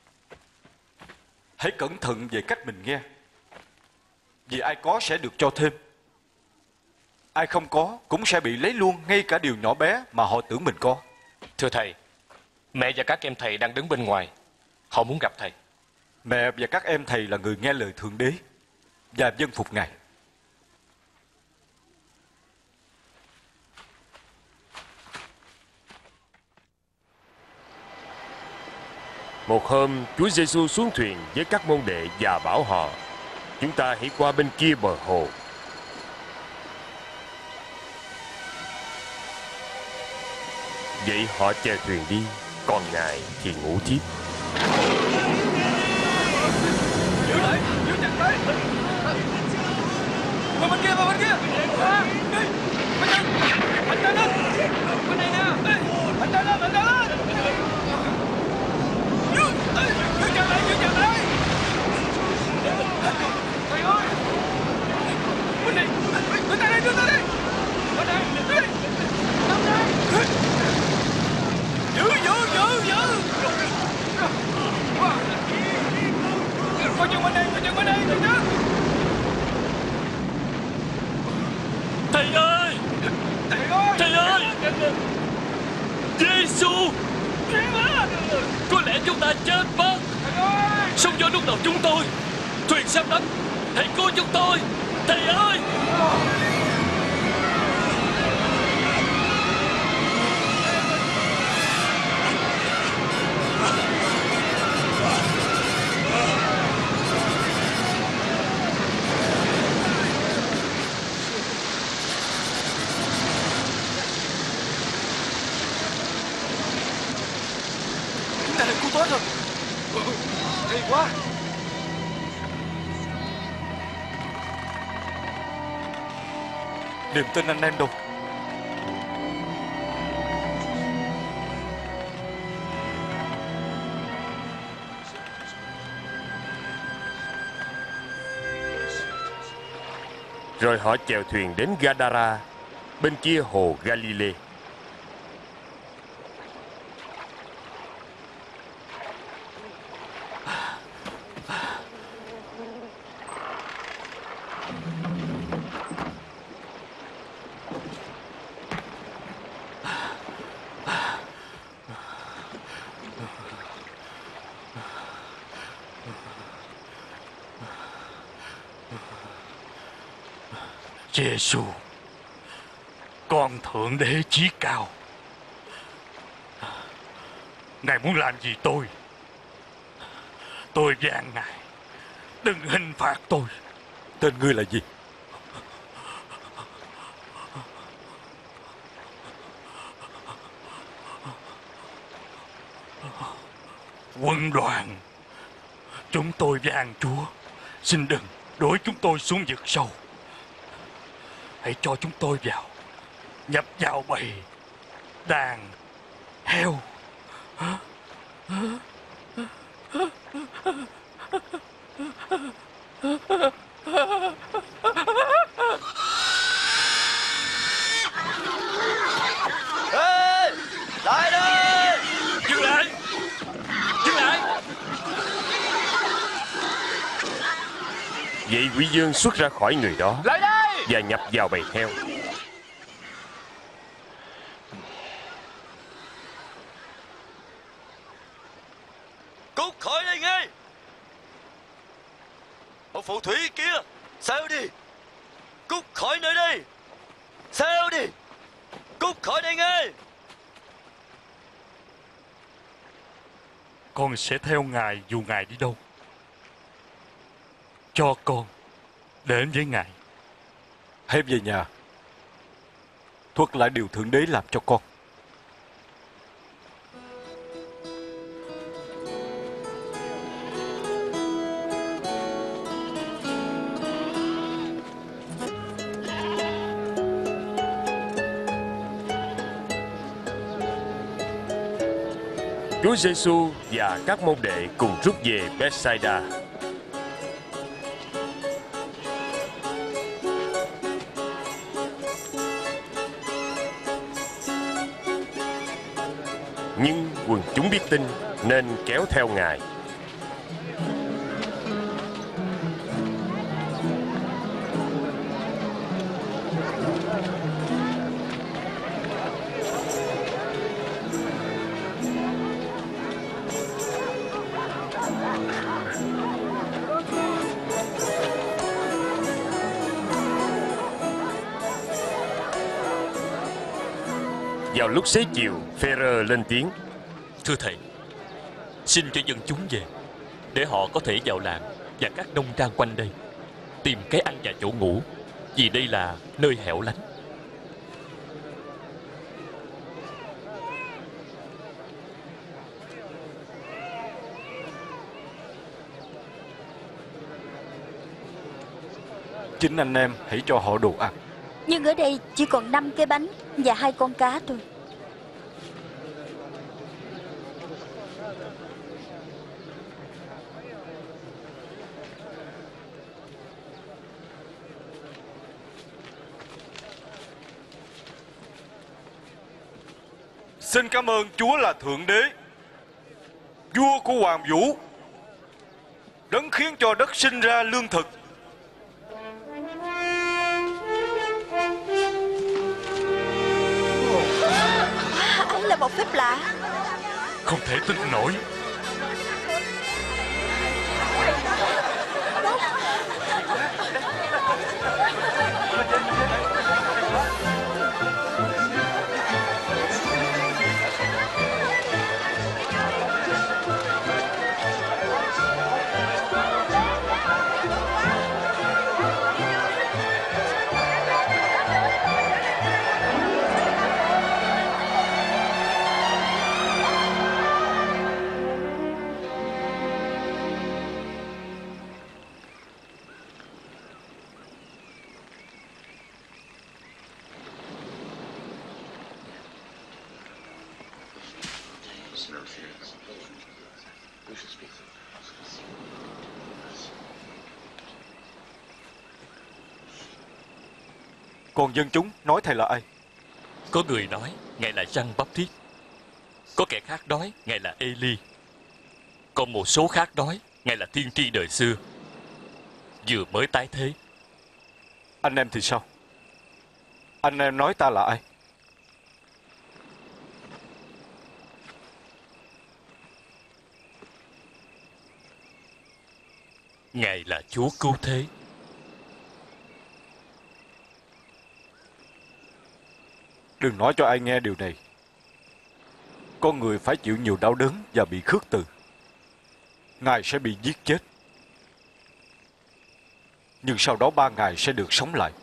Speaker 6: Hãy cẩn thận về cách mình nghe, vì ai có sẽ được cho thêm, ai không có cũng sẽ bị lấy luôn ngay cả điều nhỏ bé mà họ tưởng mình có.
Speaker 4: Thưa Thầy, mẹ và các em Thầy đang đứng bên ngoài, họ muốn gặp Thầy.
Speaker 6: Mẹ và các em Thầy là người nghe lời Thượng Đế và vâng phục Ngài.
Speaker 1: Một hôm, Chúa Giêsu xuống thuyền với các môn đệ và bảo họ: chúng ta hãy qua bên kia bờ hồ. Vậy họ chèo thuyền đi, còn Ngài thì ngủ thiếp.
Speaker 4: Giữ lại, giữ chặt tay. Qua bên kia, qua bên kia. À, đi. Bên chân, bên chân lên. Bên này nè. Bên chân lên, bên chân lên. Giữ, giữ chặt lại, giữ chặt lại. Thầy ơi. Bên này, bên tay đây, bên tay đây. Bên này, đi. Bên đây. Giữ, giữ, giữ, giữ. Coi chân bên đây, coi chân bên đây, coi chân.
Speaker 10: Thầy ơi!
Speaker 4: Thầy ơi!
Speaker 10: Thầy ơi! Giêsu! Có lẽ chúng ta chết mất. Sóng gió lúc đầu chúng tôi, thuyền sắp đánh. Hãy cứu chúng tôi, thầy ơi!
Speaker 6: Chúng ta đã cứu thoát rồi. Hay quá. Niềm tin anh em đâu?
Speaker 1: Rồi họ chèo thuyền đến Gadara, bên kia hồ Galilee.
Speaker 2: Giêsu, con thượng đế chí cao, Ngài muốn làm gì tôi? Tôi van Ngài, đừng hình phạt tôi.
Speaker 6: Tên ngươi là gì?
Speaker 2: Quân đoàn. Chúng tôi van Chúa, xin đừng đuổi chúng tôi xuống vực sâu. Hãy cho chúng tôi vào, nhập vào bầy đàn heo.
Speaker 5: Ê, lại đây!
Speaker 10: Dừng lại! Dừng lại!
Speaker 1: Vậy quỷ vương xuất ra khỏi người đó
Speaker 4: Lại đây!
Speaker 1: và nhập vào bầy heo.
Speaker 5: Cút khỏi đây ngay! Một phù thủy kia, sao đi! Cút khỏi nơi đây! Sao đi! Cút khỏi đây ngay!
Speaker 2: Con sẽ theo Ngài dù Ngài đi đâu. Cho con đến với Ngài.
Speaker 6: Hãy về nhà, thuật lại điều Thượng Đế làm cho con.
Speaker 1: Chúa Giêsu và các môn đệ cùng rút về Bethsaida. Nhưng quần chúng biết tin nên kéo theo Ngài. Vào lúc xế chiều, Phêrô lên tiếng:
Speaker 10: Thưa thầy, xin cho dân chúng về, để họ có thể vào làng và các nông trang quanh đây tìm cái ăn và chỗ ngủ, vì đây là nơi hẻo lánh.
Speaker 6: Chính anh em hãy cho họ đồ ăn.
Speaker 3: Nhưng ở đây chỉ còn năm cái bánh và hai con cá thôi.
Speaker 6: Xin cảm ơn Chúa là Thượng Đế, vua của Hoàng Vũ, đấng khiến cho đất sinh ra lương thực.
Speaker 3: Anh là một phép lạ.
Speaker 10: Không thể tin nổi.
Speaker 6: Còn dân chúng nói thầy là ai?
Speaker 10: Có người nói Ngài là Giăng Báp-tít, có kẻ khác nói Ngài là Ê-li, còn một số khác nói Ngài là tiên tri đời xưa, vừa mới tái thế.
Speaker 6: Anh em thì sao? Anh em nói ta là ai?
Speaker 10: Ngài là Chúa cứu thế.
Speaker 6: Đừng nói cho ai nghe điều này. Con người phải chịu nhiều đau đớn và bị khước từ. Ngài sẽ bị giết chết, nhưng sau đó ba ngày sẽ được sống lại.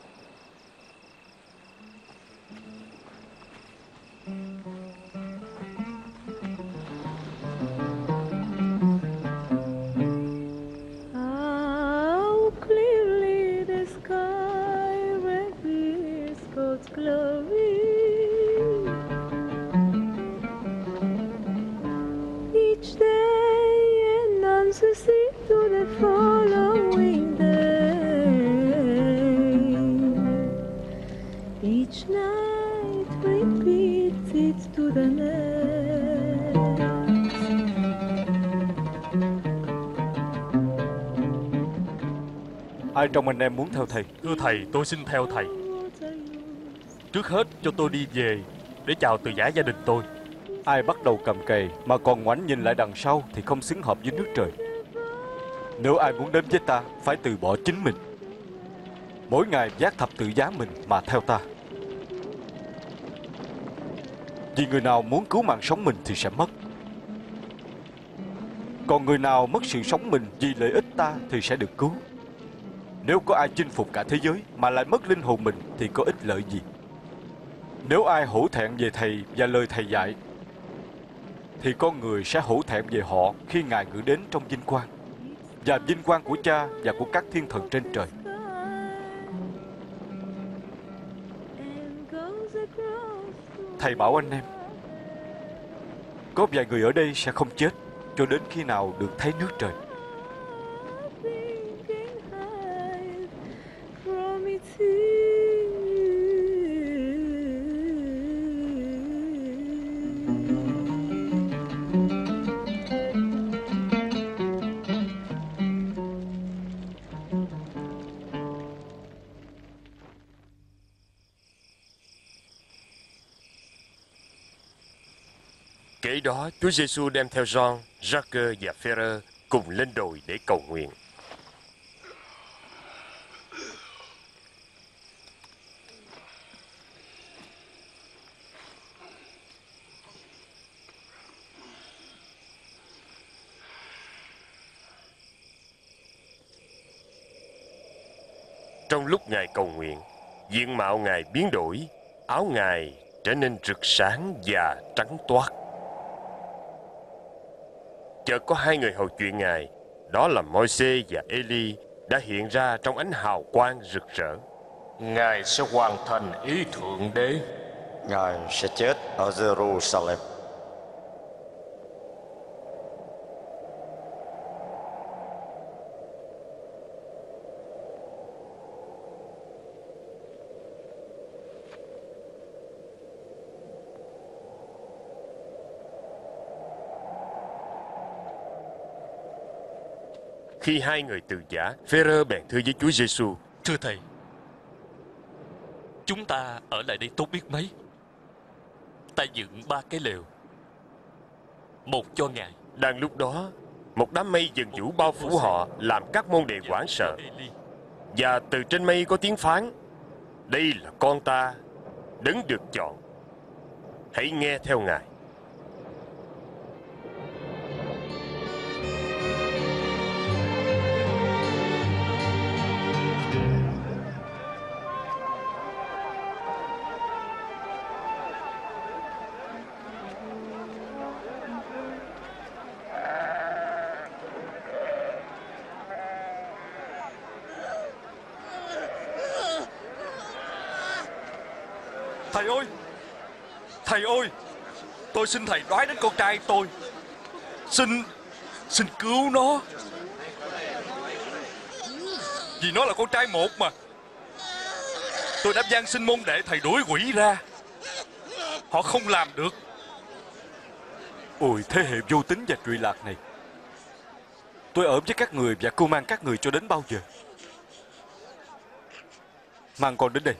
Speaker 6: Ai trong anh em muốn theo thầy?
Speaker 2: Thưa thầy, tôi xin theo thầy. Trước hết cho tôi đi về để chào từ giả gia đình tôi.
Speaker 6: Ai bắt đầu cầm cày mà còn ngoảnh nhìn lại đằng sau thì không xứng hợp với nước trời. Nếu ai muốn đến với ta, phải từ bỏ chính mình, mỗi ngày vác thập tự giá mình mà theo ta. Vì người nào muốn cứu mạng sống mình thì sẽ mất, còn người nào mất sự sống mình vì lợi ích ta thì sẽ được cứu. Nếu có ai chinh phục cả thế giới mà lại mất linh hồn mình thì có ích lợi gì? Nếu ai hổ thẹn về thầy và lời thầy dạy thì con người sẽ hổ thẹn về họ khi Ngài ngự đến trong vinh quang và vinh quang của Cha và của các thiên thần trên trời. Thầy bảo anh em, có vài người ở đây sẽ không chết cho đến khi nào được thấy nước trời.
Speaker 1: Kế đó, Chúa Giêsu đem theo Gioan, Jacques và Phêrô cùng lên đồi để cầu nguyện. Trong lúc Ngài cầu nguyện, diện mạo Ngài biến đổi, áo Ngài trở nên rực sáng và trắng toát. Chợt có hai người hầu chuyện Ngài, đó là Môi-se và Ê-li, đã hiện ra trong ánh hào quang rực rỡ.
Speaker 4: Ngài sẽ hoàn thành ý Thượng Đế.
Speaker 5: Ngài sẽ chết ở Jerusalem.
Speaker 1: Khi hai người từ giả, Phêrô bèn thưa với Chúa Giêsu:
Speaker 10: Thưa Thầy, chúng ta ở lại đây tốt biết mấy. Ta dựng ba cái lều, một cho Ngài.
Speaker 1: Đang lúc đó, một đám mây dần vũ bao phủ họ, làm các môn đệ hoảng sợ. Và từ trên mây có tiếng phán: Đây là con ta, đấng được chọn, hãy nghe theo Ngài.
Speaker 2: Thầy ơi! Thầy ơi! Tôi xin Thầy đoái đến con trai tôi. Xin... Xin cứu nó. Vì nó là con trai một mà. Tôi đã van xin môn đệ Thầy đuổi quỷ ra. Họ không làm được.
Speaker 6: Ôi, thế hệ vô tính và trụy lạc này. Tôi ở với các người và cô mang các người cho đến bao giờ? Mang con đến đây.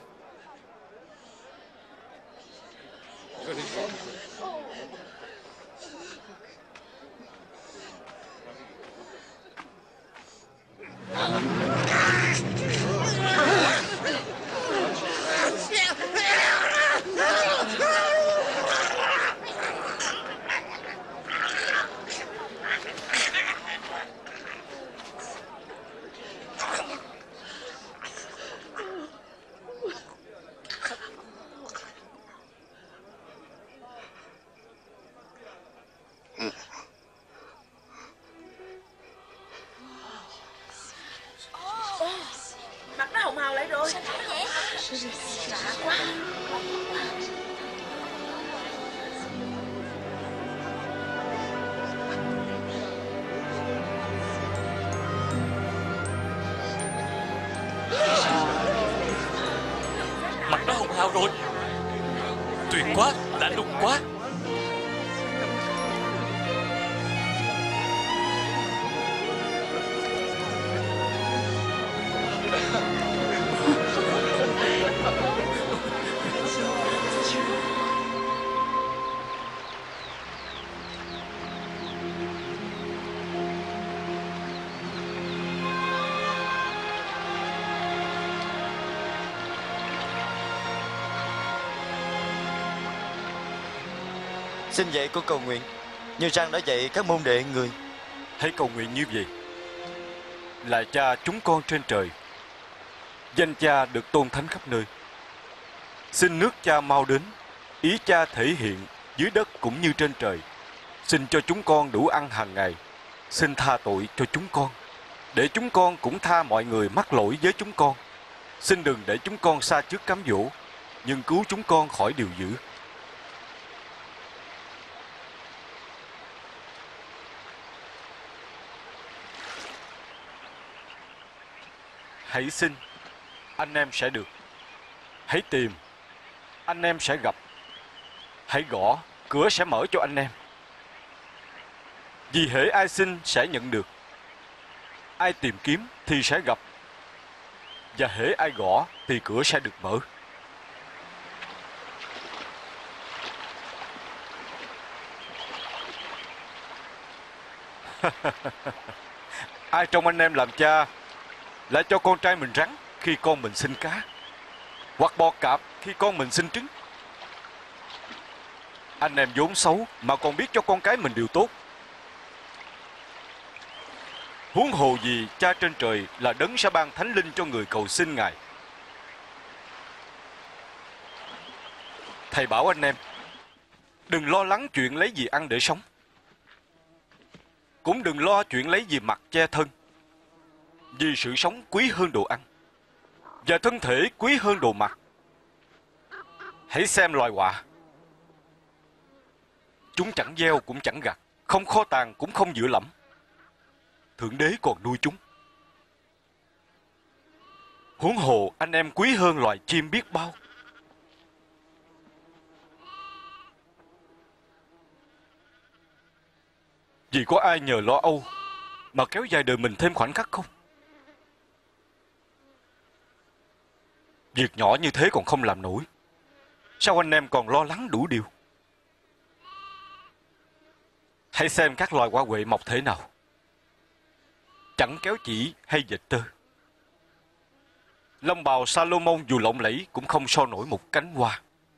Speaker 9: Mặt nó hồng hào lại rồi.
Speaker 3: Sao thế vậy?
Speaker 9: Lạ quá.
Speaker 10: Mặt nó hồng hào rồi. Tuyệt quá, đã lung quá.
Speaker 5: Xin dạy con cầu nguyện như Giăng đã dạy các môn đệ người.
Speaker 6: Hãy cầu nguyện như vậy: Là Cha chúng con trên trời, danh Cha được tôn thánh khắp nơi. Xin nước Cha mau đến, ý Cha thể hiện dưới đất cũng như trên trời. Xin cho chúng con đủ ăn hàng ngày. Xin tha tội cho chúng con, để chúng con cũng tha mọi người mắc lỗi với chúng con. Xin đừng để chúng con sa trước cám dỗ, nhưng cứu chúng con khỏi điều dữ. Hãy xin, anh em sẽ được. Hãy tìm, anh em sẽ gặp. Hãy gõ, cửa sẽ mở cho anh em. Vì hễ ai xin sẽ nhận được, ai tìm kiếm thì sẽ gặp, và hễ ai gõ thì cửa sẽ được mở. Ai trong anh em làm cha lại cho con trai mình rắn khi con mình sinh cá, hoặc bò cạp khi con mình sinh trứng? Anh em vốn xấu mà còn biết cho con cái mình điều tốt, Huống hồ gì Cha trên trời là đấng sẽ ban thánh linh cho người cầu xin Ngài. Thầy bảo anh em đừng lo lắng chuyện lấy gì ăn để sống, cũng đừng lo chuyện lấy gì mặc che thân, vì sự sống quý hơn đồ ăn và thân thể quý hơn đồ mặc. Hãy xem loài quạ, chúng chẳng gieo cũng chẳng gặt, không kho tàng cũng không dự lẫm, Thượng Đế còn nuôi chúng. Huống hồ anh em quý hơn loài chim biết bao. Vì có ai nhờ lo âu mà kéo dài đời mình thêm khoảnh khắc không? Việc nhỏ như thế còn không làm nổi, sao anh em còn lo lắng đủ điều? Hãy xem các loài hoa huệ mọc thế nào, chẳng kéo chỉ hay dệt tơ. Lông bào Salomon dù lộng lẫy cũng không so nổi một cánh hoa.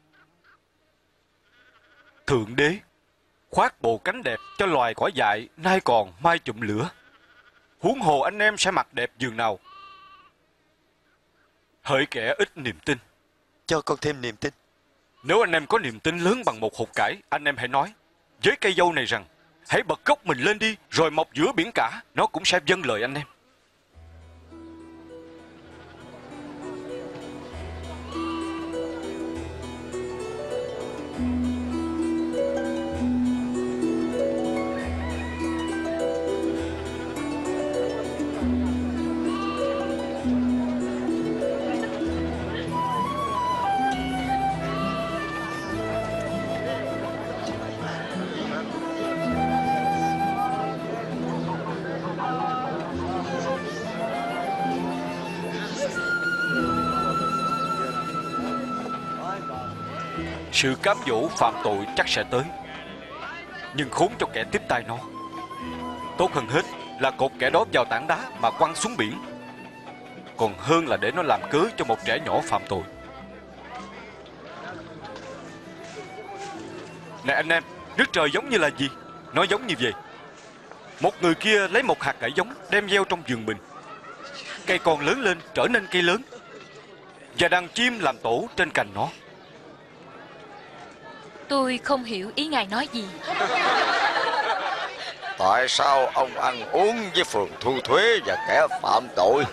Speaker 6: Thượng Đế khoác bộ cánh đẹp cho loài cỏ dại nay còn mai chụm lửa, huống hồ anh em sẽ mặc đẹp giường nào. Hỡi kẻ ít niềm tin,
Speaker 5: cho con thêm niềm tin.
Speaker 6: Nếu anh em có niềm tin lớn bằng một hột cải, anh em hãy nói với cây dâu này rằng hãy bật gốc mình lên đi, rồi mọc giữa biển cả, nó cũng sẽ vâng lời anh em. Sự cám dỗ phạm tội chắc sẽ tới, nhưng khốn cho kẻ tiếp tay nó. Tốt hơn hết là cột kẻ đó vào tảng đá mà quăng xuống biển, còn hơn là để nó làm cớ cho một trẻ nhỏ phạm tội. Này anh em, nước trời giống như là gì? Nó giống như vậy. Một người kia lấy một hạt cải giống đem gieo trong vườn mình. Cây còn lớn lên trở nên cây lớn, và đàn chim làm tổ trên cành nó.
Speaker 7: Tôi không hiểu ý ngài nói gì.
Speaker 5: Tại sao ông ăn uống với phường thu thuế và kẻ phạm tội?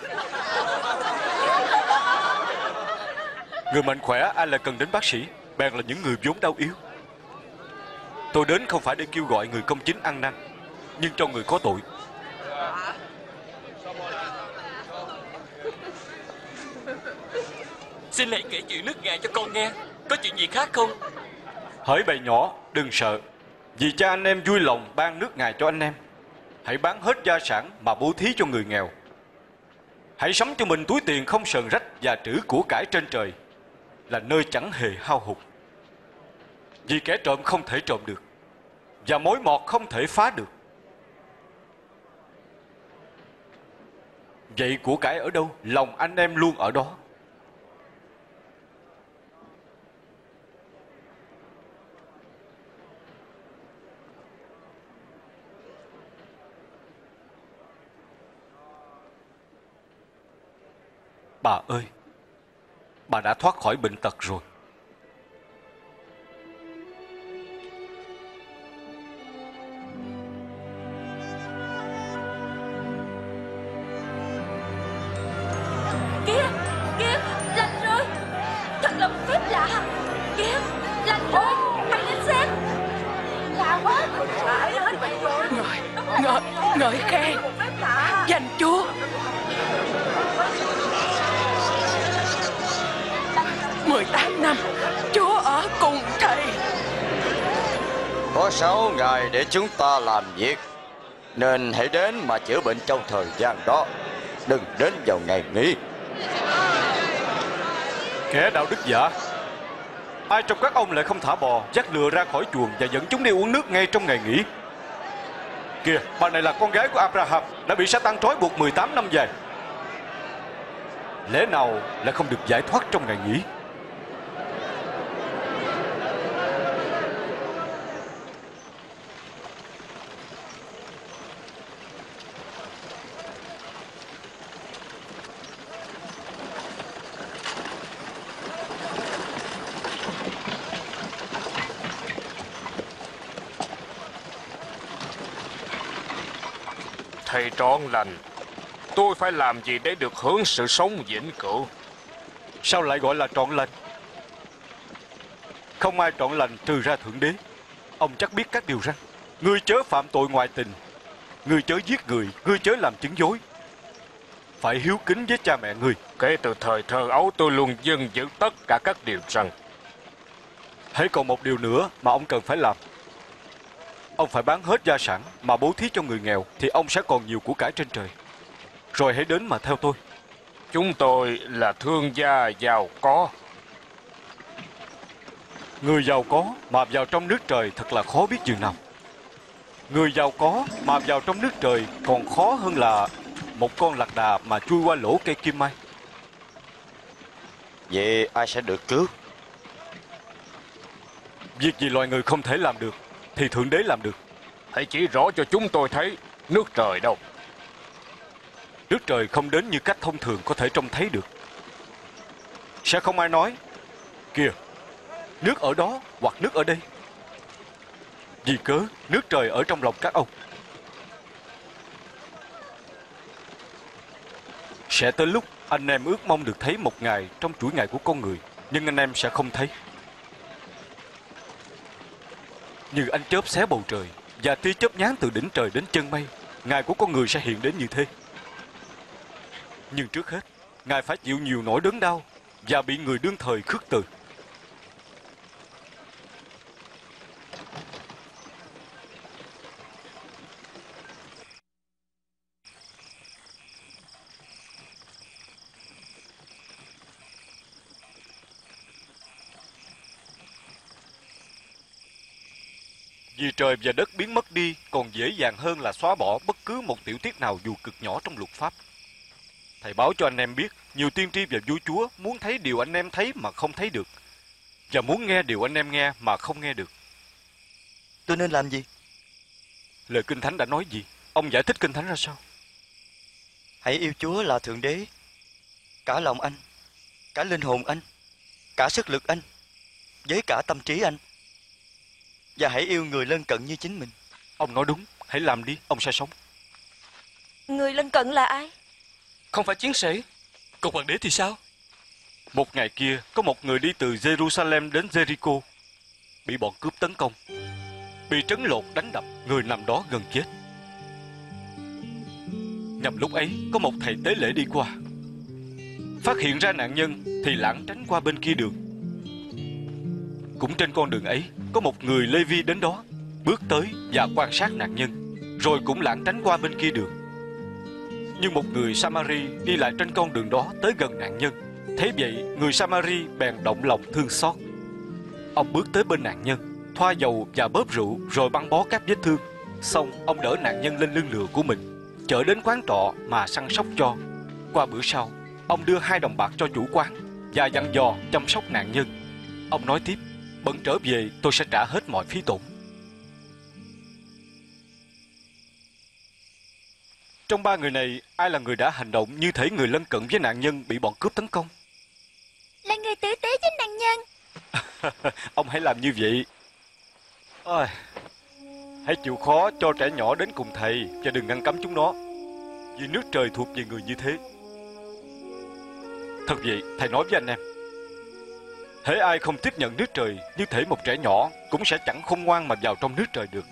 Speaker 6: Người mạnh khỏe ai là cần đến bác sĩ, bèn là những người vốn đau yếu. Tôi đến không phải để kêu gọi người công chính ăn năn, nhưng cho người có tội.
Speaker 10: Xin hãy kể chuyện nước Ngài cho con nghe. Có chuyện gì khác không?
Speaker 6: Hỡi bầy nhỏ, đừng sợ, vì cha anh em vui lòng ban nước Ngài cho anh em. Hãy bán hết gia sản mà bố thí cho người nghèo. Hãy sắm cho mình túi tiền không sờn rách và trữ của cải trên trời, là nơi chẳng hề hao hụt. Vì kẻ trộm không thể trộm được, và mối mọt không thể phá được. Vậy của cải ở đâu, lòng anh em luôn ở đó. Bà ơi, bà đã thoát khỏi bệnh tật rồi.
Speaker 7: Kìa, kìa, lành rồi. Thật là một phép lạ. Kìa, lành rồi. Hãy đến xem. Lạ quá.
Speaker 8: Ngợi, ngợi, ngợi khen danh Chúa. Mười tám năm Chúa ở cùng thầy.
Speaker 5: Có sáu ngày để chúng ta làm việc, nên hãy đến mà chữa bệnh trong thời gian đó, đừng đến vào ngày nghỉ.
Speaker 6: Kẻ đạo đức giả, ai trong các ông lại không thả bò, dắt lừa ra khỏi chuồng và dẫn chúng đi uống nước ngay trong ngày nghỉ? Kìa, bà này là con gái của Abraham, đã bị Sa-tan trói buộc mười tám năm dài. Lẽ nào lại không được giải thoát trong ngày nghỉ?
Speaker 4: thầy trọn lành. Tôi phải làm gì để được hưởng sự sống vĩnh cửu?
Speaker 6: Sao lại gọi là trọn lành? Không ai trọn lành trừ ra Thượng Đế. Ông chắc biết các điều răn: ngươi chớ phạm tội ngoại tình, ngươi chớ giết người, ngươi chớ làm chứng dối, phải hiếu kính với cha mẹ ngươi.
Speaker 4: Kể từ thời thơ ấu tôi luôn dâng giữ tất cả các điều răn.
Speaker 6: Hãy còn một điều nữa mà ông cần phải làm. Ông phải bán hết gia sản mà bố thí cho người nghèo, thì ông sẽ còn nhiều của cải trên trời. Rồi hãy đến mà theo tôi.
Speaker 4: Chúng tôi là thương gia giàu có.
Speaker 6: Người giàu có mà vào trong nước trời thật là khó biết chừng nào. Người giàu có mà vào trong nước trời còn khó hơn là một con lạc đà mà chui qua lỗ cây kim mai.
Speaker 5: Vậy ai sẽ được trước?
Speaker 6: Việc gì loài người không thể làm được thì Thượng Đế làm được.
Speaker 4: Hãy chỉ rõ cho chúng tôi thấy nước trời đâu.
Speaker 6: Nước trời không đến như cách thông thường có thể trông thấy được. Sẽ không ai nói: kìa, nước ở đó hoặc nước ở đây. Vì cớ nước trời ở trong lòng các ông. Sẽ tới lúc anh em ước mong được thấy một ngày trong chuỗi ngày của con người, nhưng anh em sẽ không thấy. Như ánh chớp xé bầu trời và tia chớp nhán từ đỉnh trời đến chân mây, ngày của con người sẽ hiện đến như thế. Nhưng trước hết, Ngài phải chịu nhiều nỗi đớn đau và bị người đương thời khước từ. Vì trời và đất biến mất đi còn dễ dàng hơn là xóa bỏ bất cứ một tiểu tiết nào dù cực nhỏ trong luật pháp. Thầy báo cho anh em biết, nhiều tiên tri và vua chúa muốn thấy điều anh em thấy mà không thấy được, và muốn nghe điều anh em nghe mà không nghe được.
Speaker 5: Tôi nên làm gì?
Speaker 6: Lời Kinh Thánh đã nói gì? Ông giải thích Kinh Thánh ra sao?
Speaker 5: Hãy yêu Chúa là Thượng Đế, cả lòng anh, cả linh hồn anh, cả sức lực anh, với cả tâm trí anh. Và hãy yêu người lân cận như chính mình.
Speaker 6: Ông nói đúng, hãy làm đi, ông sẽ sống.
Speaker 7: Người lân cận là ai?
Speaker 10: Không phải chiến sĩ. Còn hoàng đế thì sao?
Speaker 6: Một ngày kia, có một người đi từ Jerusalem đến Jericho, bị bọn cướp tấn công, bị trấn lột đánh đập, người nằm đó gần chết. Nhằm lúc ấy, có một thầy tế lễ đi qua, phát hiện ra nạn nhân thì lảng tránh qua bên kia đường. Cũng trên con đường ấy, có một người Lê Vi đến đó, bước tới và quan sát nạn nhân, rồi cũng lảng tránh qua bên kia đường. Nhưng một người Samari đi lại trên con đường đó tới gần nạn nhân. Thấy vậy, người Samari bèn động lòng thương xót. Ông bước tới bên nạn nhân, thoa dầu và bóp rượu, rồi băng bó các vết thương. Xong, ông đỡ nạn nhân lên lưng lừa của mình, chở đến quán trọ mà săn sóc cho. Qua bữa sau, ông đưa hai đồng bạc cho chủ quán và dặn dò chăm sóc nạn nhân. Ông nói tiếp: bận trở về tôi sẽ trả hết mọi phí tổn. Trong ba người này, ai là người đã hành động như thể người lân cận với nạn nhân bị bọn cướp tấn công?
Speaker 7: Là người tử tế với nạn nhân.
Speaker 6: Ông hãy làm như vậy. Ôi, hãy chịu khó cho trẻ nhỏ đến cùng thầy và đừng ngăn cấm chúng nó, vì nước trời thuộc về người như thế. Thật vậy, thầy nói với anh em, hễ ai không tiếp nhận nước trời như thể một trẻ nhỏ, cũng sẽ chẳng khôn ngoan mà vào trong nước trời được.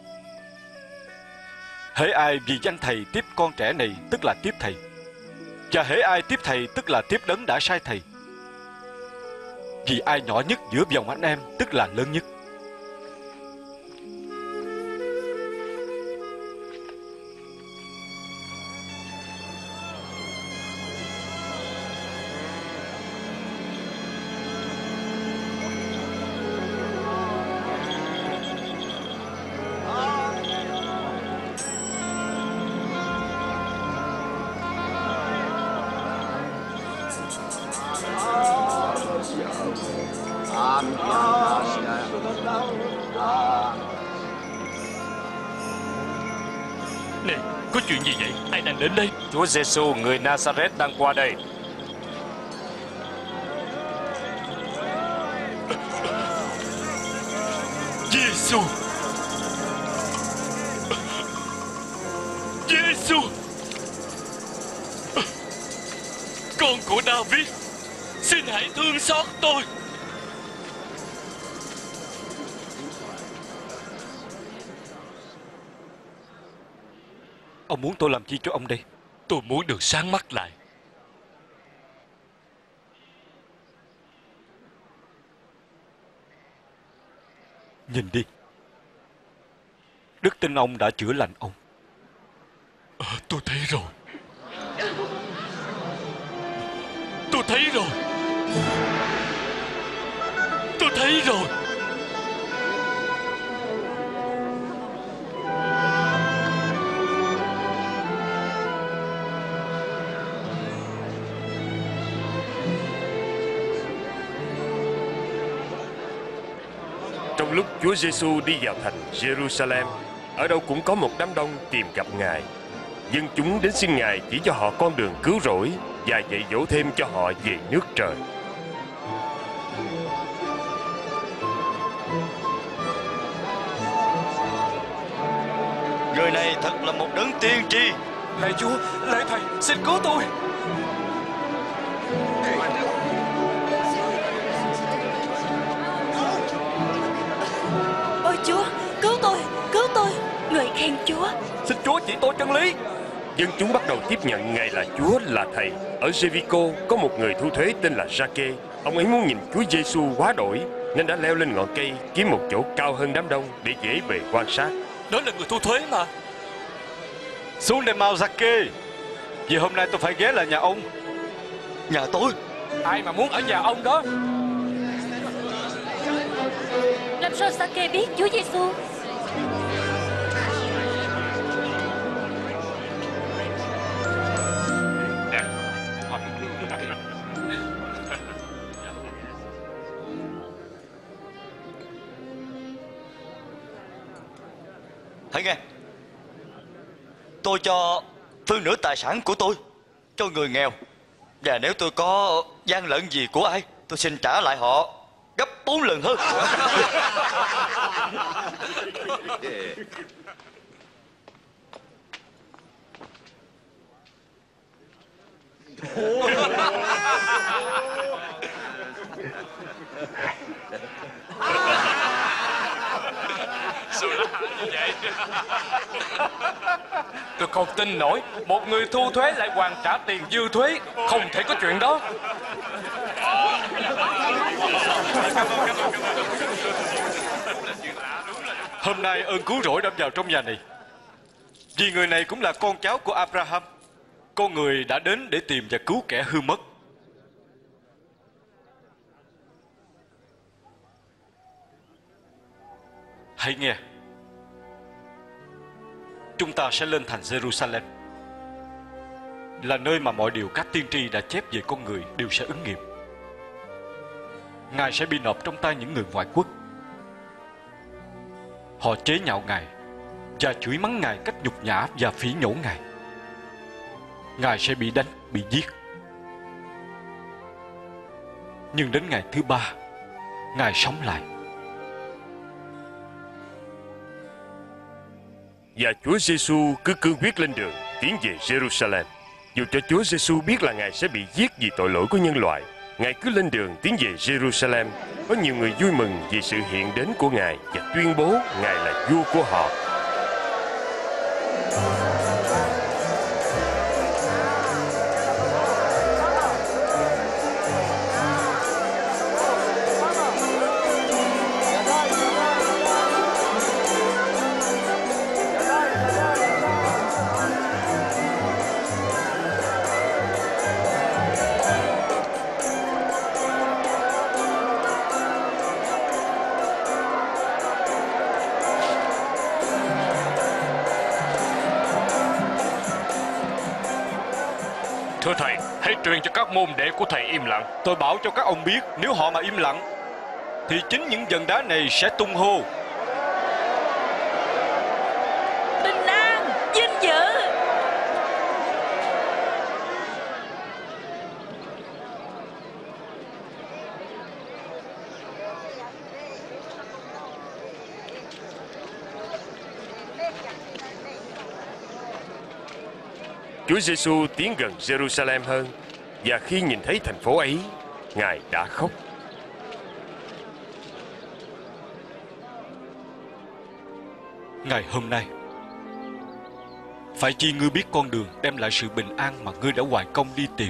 Speaker 6: Hễ ai vì danh thầy tiếp con trẻ này, tức là tiếp thầy. Và hễ ai tiếp thầy, tức là tiếp đấng đã sai thầy. Vì ai nhỏ nhất giữa dòng anh em, tức là lớn nhất.
Speaker 10: Này, có chuyện gì vậy? Ai đang đến đây?
Speaker 4: Chúa Giêsu người Nazareth đang qua đây.
Speaker 10: Giêsu! Giêsu! David, xin hãy thương xót tôi.
Speaker 6: Ông muốn tôi làm chi cho ông đây?
Speaker 10: Tôi muốn được sáng mắt lại.
Speaker 6: Nhìn đi, đức tin ông đã chữa lành ông.
Speaker 10: À, tôi thấy rồi. Tôi thấy rồi. Tôi thấy rồi.
Speaker 1: Trong lúc Chúa Giêsu đi vào thành Jerusalem, ở đâu cũng có một đám đông tìm gặp Ngài. Dân chúng đến xin Ngài chỉ cho họ con đường cứu rỗi và dạy dỗ thêm cho họ về nước trời.
Speaker 5: Người này thật là một đấng tiên tri.
Speaker 4: Lạy Chúa, lạy Thầy, xin cứu tôi.
Speaker 3: Ôi Chúa, cứu tôi, cứu tôi. Người khen Chúa.
Speaker 4: Xin Chúa chỉ tôi chân lý.
Speaker 1: Dân chúng bắt đầu tiếp nhận Ngài là Chúa, là Thầy. Ở Jericho có một người thu thuế tên là Giacche. Ông ấy muốn nhìn Chúa Giêsu hóa đổi, nên đã leo lên ngọn cây kiếm một chỗ cao hơn đám đông để dễ bề quan sát.
Speaker 10: Đó là người thu thuế mà.
Speaker 6: Xuống đây mau Giacche, vì hôm nay tôi phải ghé lại nhà ông.
Speaker 5: Nhà tôi?
Speaker 4: Ai mà muốn ở nhà ông đó?
Speaker 7: Làm sao Giacche biết Chúa Giêsu?
Speaker 5: Hãy nghe, tôi cho phân nửa tài sản của tôi cho người nghèo, và nếu tôi có gian lận gì của ai, tôi xin trả lại họ gấp bốn lần hơn.
Speaker 4: Tôi không tin nổi, một người thu thuế lại hoàn trả tiền dư thuế. Không thể có chuyện đó.
Speaker 6: Hôm nay ơn cứu rỗi đã vào trong nhà này, vì người này cũng là con cháu của Abraham. Con người đã đến để tìm và cứu kẻ hư mất. Hãy nghe, chúng ta sẽ lên thành Jerusalem, là nơi mà mọi điều các tiên tri đã chép về con người đều sẽ ứng nghiệm. Ngài sẽ bị nộp trong tay những người ngoại quốc. Họ chế nhạo Ngài và chửi mắng Ngài cách nhục nhã và phỉ nhổ Ngài. Ngài sẽ bị đánh, bị giết. Nhưng đến ngày thứ ba, Ngài sống lại.
Speaker 1: Và Chúa Giêsu cứ cương quyết lên đường tiến về Jerusalem. Dù cho Chúa Giêsu biết là Ngài sẽ bị giết vì tội lỗi của nhân loại, Ngài cứ lên đường tiến về Jerusalem. Có nhiều người vui mừng vì sự hiện đến của Ngài và tuyên bố Ngài là vua của họ.
Speaker 4: Thưa Thầy, hãy truyền cho các môn đệ của Thầy im lặng.
Speaker 6: Tôi bảo cho các ông biết, nếu họ mà im lặng thì chính những dần đá này sẽ tung hô.
Speaker 3: Bình an, vinh dự.
Speaker 1: Chúa Giêsu tiến gần Jerusalem hơn. Và khi nhìn thấy thành phố ấy, Ngài đã khóc.
Speaker 6: Ngày hôm nay, phải chi ngươi biết con đường đem lại sự bình an mà ngươi đã hoài công đi tìm.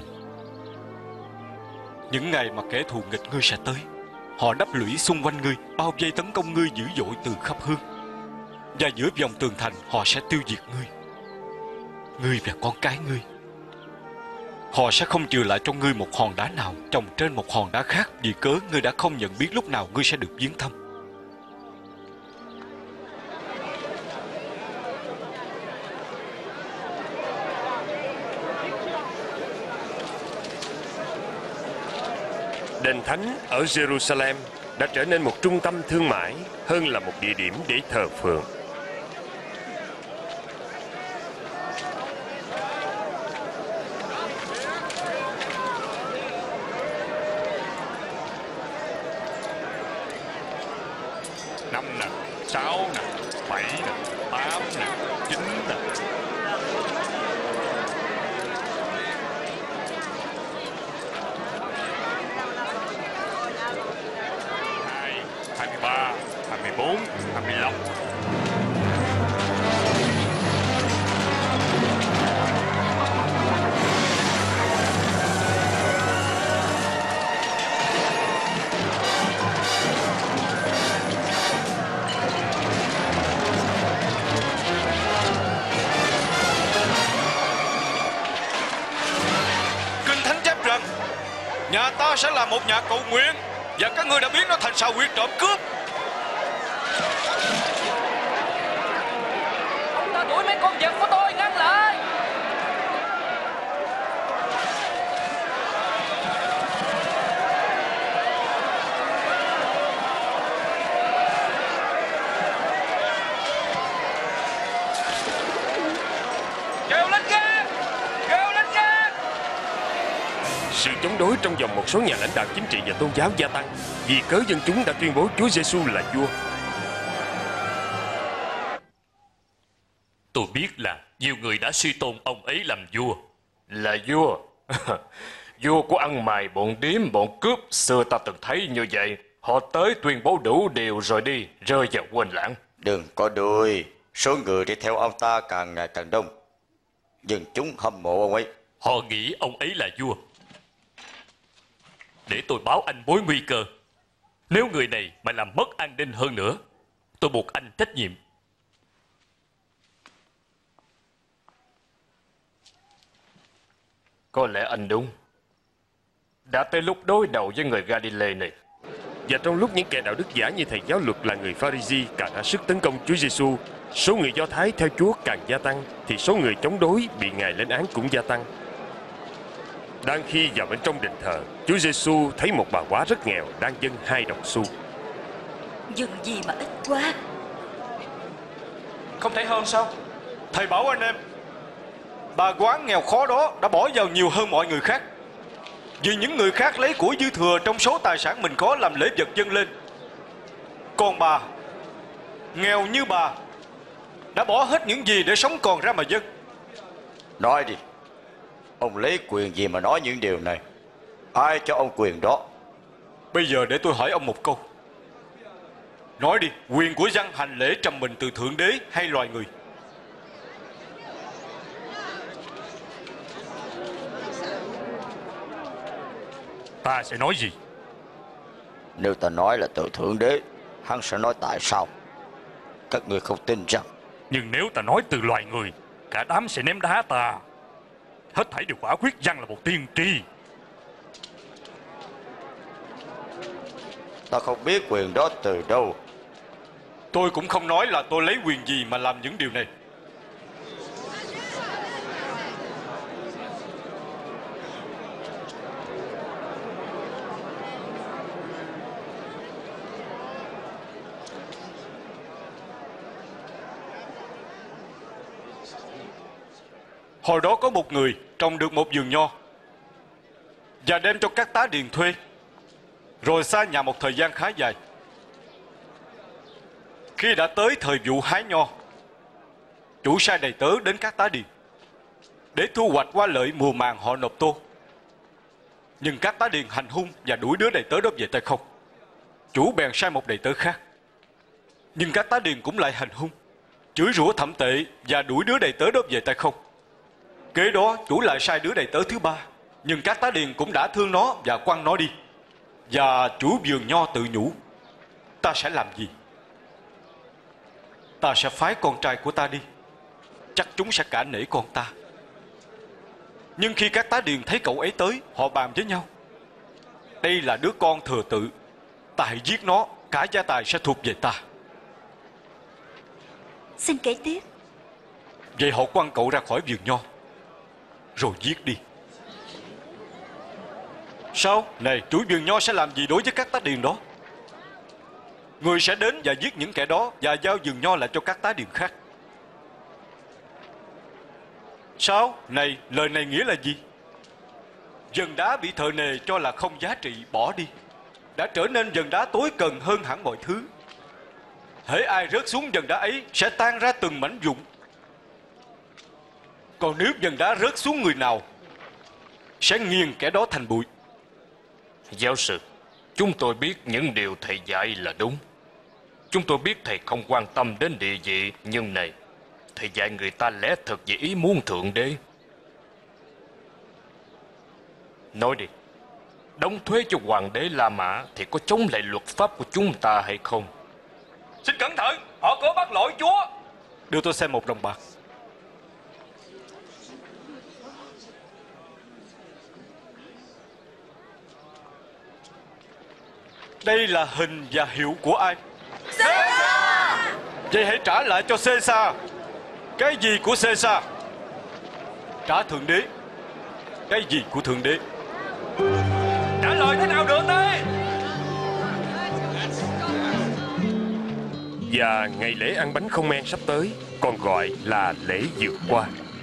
Speaker 6: Những ngày mà kẻ thù nghịch ngươi sẽ tới, họ đắp lũy xung quanh ngươi, bao vây tấn công ngươi dữ dội từ khắp hướng. Và giữa vòng tường thành họ sẽ tiêu diệt ngươi, ngươi và con cái ngươi. Họ sẽ không trừ lại cho ngươi một hòn đá nào chồng trên một hòn đá khác, vì cớ ngươi đã không nhận biết lúc nào ngươi sẽ được viếng thăm.
Speaker 1: Đền Thánh ở Jerusalem đã trở nên một trung tâm thương mại hơn là một địa điểm để thờ phượng.
Speaker 2: Năm nè, sáu nè, bảy nè, tám nè, chín nè. Hai, hai mươi ba, hai mươi bốn, hai mươi lăm.
Speaker 6: Nhà ta sẽ là một nhà cầu nguyện, và các ngươi đã biến nó thành sao huyệt trộm cướp.
Speaker 4: Ông ta đuổi mấy con vật của tôi, ngăn lại. Kêu lên gan, kêu lên gan.
Speaker 1: Sự chống đối trong vòng một số nhà lãnh đạo chính trị và tôn giáo gia tăng vì cớ dân chúng đã tuyên bố Chúa Giêsu là vua.
Speaker 10: Tôi biết là nhiều người đã suy tôn ông ấy làm vua.
Speaker 11: Là vua? Vua của ăn mày, bọn điếm, bọn cướp, xưa ta từng thấy như vậy. Họ tới tuyên bố đủ điều rồi đi, rơi vào quên lãng.
Speaker 5: Đừng có đuổi, số người đi theo ông ta càng ngày càng đông. Dân chúng hâm mộ ông ấy.
Speaker 10: Họ nghĩ ông ấy là vua. Để tôi báo anh mối nguy cơ. Nếu người này mà làm mất an ninh hơn nữa, tôi buộc anh trách nhiệm.
Speaker 11: Có lẽ anh đúng. Đã tới lúc đối đầu với người Galilee này.
Speaker 1: Và trong lúc những kẻ đạo đức giả như thầy giáo luật là người Pha-ri-si càng ra sức tấn công Chúa Giêsu, số người Do Thái theo Chúa càng gia tăng, thì số người chống đối bị Ngài lên án cũng gia tăng. Đang khi vào bên trong đền thờ, Chúa Giêsu thấy một bà quá rất nghèo đang dâng hai đồng xu.
Speaker 3: Dừng gì mà ít quá.
Speaker 4: Không thể hơn sao?
Speaker 6: Thầy bảo anh em, bà quán nghèo khó đó đã bỏ vào nhiều hơn mọi người khác. Vì những người khác lấy của dư thừa trong số tài sản mình có làm lễ vật dâng lên. Còn bà, nghèo như bà, đã bỏ hết những gì để sống còn ra mà dâng.
Speaker 5: Nói đi, ông lấy quyền gì mà nói những điều này? Ai cho ông quyền đó?
Speaker 6: Bây giờ để tôi hỏi ông một câu. Nói đi, quyền của dân hành lễ trầm mình từ Thượng Đế hay loài người?
Speaker 2: Ta sẽ nói gì?
Speaker 5: Nếu ta nói là từ Thượng Đế, hắn sẽ nói tại sao? Các người không tin rằng.
Speaker 2: Nhưng nếu ta nói từ loài người, cả đám sẽ ném đá ta. Hết thảy đều quả quyết rằng là một tiên tri.
Speaker 5: Ta không biết quyền đó từ đâu.
Speaker 6: Tôi cũng không nói là tôi lấy quyền gì mà làm những điều này. Hồi đó có một người trồng được một vườn nho và đem cho các tá điền thuê, rồi xa nhà một thời gian khá dài. Khi đã tới thời vụ hái nho, chủ sai đầy tớ đến các tá điền để thu hoạch qua lợi mùa màng họ nộp tô. Nhưng các tá điền hành hung và đuổi đứa đầy tớ đó về tay không. Chủ bèn sai một đầy tớ khác. Nhưng các tá điền cũng lại hành hung, chửi rủa thậm tệ và đuổi đứa đầy tớ đó về tay không. Kế đó chủ lại sai đứa đầy tớ thứ ba. Nhưng các tá điền cũng đã thương nó và quăng nó đi. Và chủ vườn nho tự nhủ: ta sẽ làm gì? Ta sẽ phái con trai của ta đi, chắc chúng sẽ cả nể con ta. Nhưng khi các tá điền thấy cậu ấy tới, họ bàn với nhau: đây là đứa con thừa tự, ta hãy giết nó, cả gia tài sẽ thuộc về ta.
Speaker 3: Xin kể tiếp.
Speaker 6: Vậy họ quăng cậu ra khỏi vườn nho, rồi giết đi. Sao? Này, chủ vườn nho sẽ làm gì đối với các tá điền đó? Người sẽ đến và giết những kẻ đó và giao vườn nho lại cho các tá điền khác. Sao? Này, lời này nghĩa là gì? Vần đá bị thợ nề cho là không giá trị bỏ đi đã trở nên vần đá tối cần hơn hẳn mọi thứ. Hễ ai rớt xuống vần đá ấy sẽ tan ra từng mảnh vụn. Còn nếu vần đá rớt xuống người nào, sẽ nghiền kẻ đó thành bụi.
Speaker 11: Giáo sư, chúng tôi biết những điều thầy dạy là đúng. Chúng tôi biết thầy không quan tâm đến địa vị, nhưng này, thầy dạy người ta lẽ thật về ý muốn Thượng Đế. Nói đi, đóng thuế cho hoàng đế La Mã thì có chống lại luật pháp của chúng ta hay không?
Speaker 4: Xin cẩn thận, họ có bắt lỗi chúa.
Speaker 6: Đưa tôi xem một đồng bạc. Đây là hình và hiệu của ai?
Speaker 9: Caesar!
Speaker 6: Vậy hãy trả lại cho Caesar. Cái gì của Caesar? Trả Thượng Đế. Cái gì của Thượng Đế?
Speaker 4: Trả lời thế nào được đây?
Speaker 1: Và ngày lễ ăn bánh không men sắp tới, còn gọi là lễ vượt qua.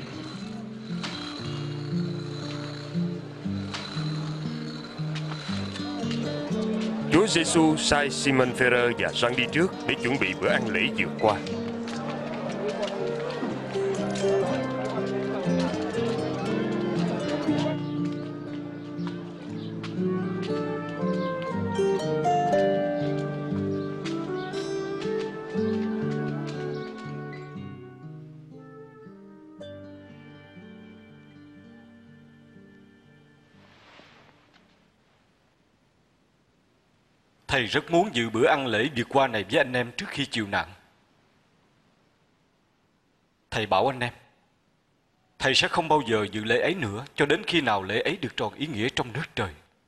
Speaker 1: Chúa Giêsu sai Simon Phaerơ và Gioan đi trước để chuẩn bị bữa ăn lễ vượt qua.
Speaker 6: Thầy rất muốn dự bữa ăn lễ vượt qua này với anh em trước khi chịu nạn. Thầy bảo anh em, thầy sẽ không bao giờ dự lễ ấy nữa cho đến khi nào lễ ấy được tròn ý nghĩa trong nước trời.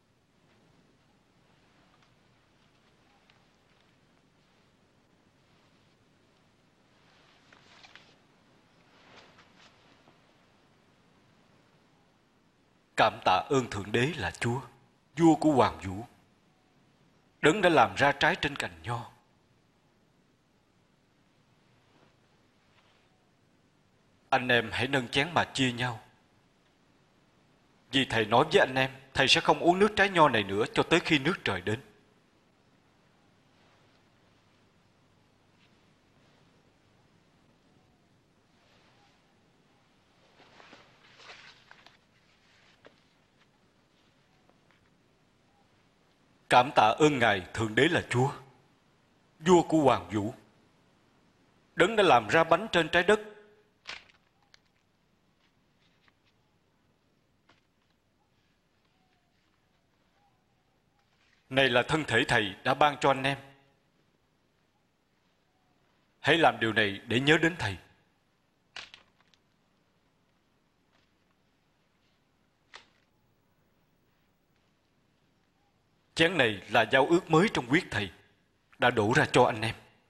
Speaker 6: Cảm tạ ơn Thượng Đế là Chúa, vua của hoàng vũ, Đấng đã làm ra trái trên cành nho. Anh em hãy nâng chén mà chia nhau. Vì thầy nói với anh em, thầy sẽ không uống nước trái nho này nữa cho tới khi nước trời đến. Cảm tạ ơn Ngài Thượng Đế là Chúa, vua của hoàng vũ, Đấng đã làm ra bánh trên trái đất. Này là thân thể Thầy đã ban cho anh em. Hãy làm điều này để nhớ đến Thầy. Chén này là giao ước mới trong huyết Thầy đã đổ ra cho anh em.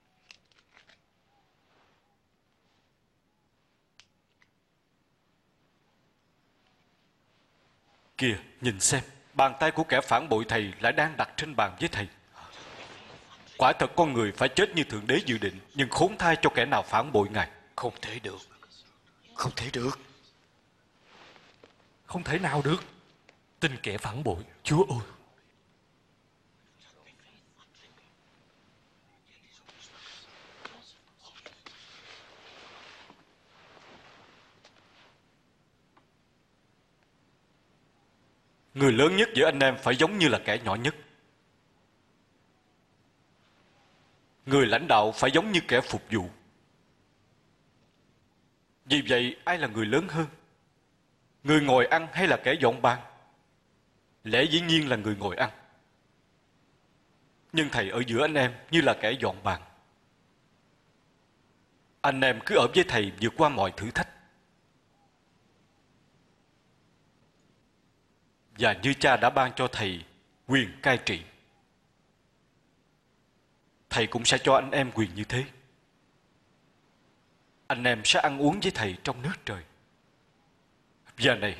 Speaker 6: Kìa, nhìn xem, bàn tay của kẻ phản bội Thầy lại đang đặt trên bàn với Thầy. Quả thật con người phải chết như Thượng Đế dự định, nhưng khốn thay cho kẻ nào phản bội Ngài.
Speaker 11: Không thể được.
Speaker 5: Không thể được.
Speaker 10: Không thể nào được. Tin kẻ phản bội, Chúa ơi.
Speaker 6: Người lớn nhất giữa anh em phải giống như là kẻ nhỏ nhất. Người lãnh đạo phải giống như kẻ phục vụ. Vì vậy, ai là người lớn hơn? Người ngồi ăn hay là kẻ dọn bàn? Lẽ dĩ nhiên là người ngồi ăn. Nhưng thầy ở giữa anh em như là kẻ dọn bàn. Anh em cứ ở với thầy vượt qua mọi thử thách. Và như cha đã ban cho thầy quyền cai trị, thầy cũng sẽ cho anh em quyền như thế. Anh em sẽ ăn uống với thầy trong nước trời. Và này,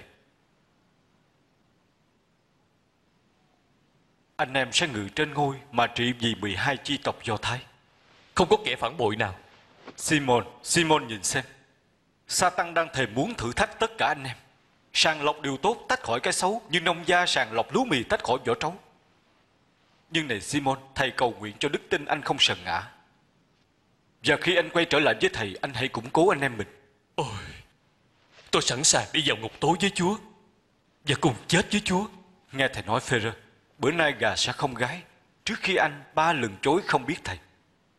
Speaker 6: anh em sẽ ngự trên ngôi mà trị vì mười hai chi tộc Do Thái.
Speaker 10: Không có kẻ phản bội nào.
Speaker 6: Simon, Simon nhìn xem. Sa-tăng đang thèm muốn thử thách tất cả anh em. Sàng lọc điều tốt tách khỏi cái xấu, như nông gia sàng lọc lúa mì tách khỏi vỏ trấu. Nhưng này Simon, thầy cầu nguyện cho đức tin anh không sần ngã. Và khi anh quay trở lại với thầy, anh hãy củng cố anh em mình.
Speaker 10: Ôi, tôi sẵn sàng đi vào ngục tối với Chúa và cùng chết với Chúa.
Speaker 6: Nghe thầy nói Phêrô, bữa nay gà sẽ không gáy trước khi anh ba lần chối không biết thầy.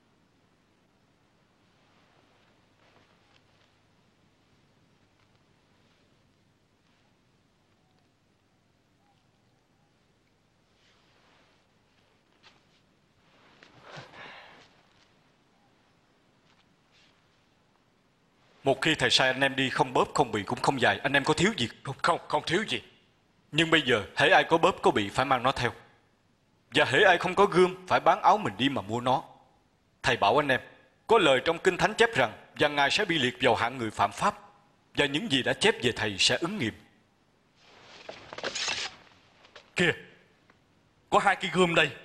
Speaker 6: Một khi thầy sai anh em đi không bóp, không bị cũng không dài, anh em có thiếu gì?
Speaker 11: Không, không, không thiếu gì.
Speaker 6: Nhưng bây giờ, hễ ai có bóp có bị phải mang nó theo. Và hễ ai không có gươm phải bán áo mình đi mà mua nó. Thầy bảo anh em, có lời trong Kinh Thánh chép rằng và Ngài sẽ bị liệt vào hạng người phạm pháp, và những gì đã chép về thầy sẽ ứng nghiệm.
Speaker 2: Kìa, có hai cây gươm đây.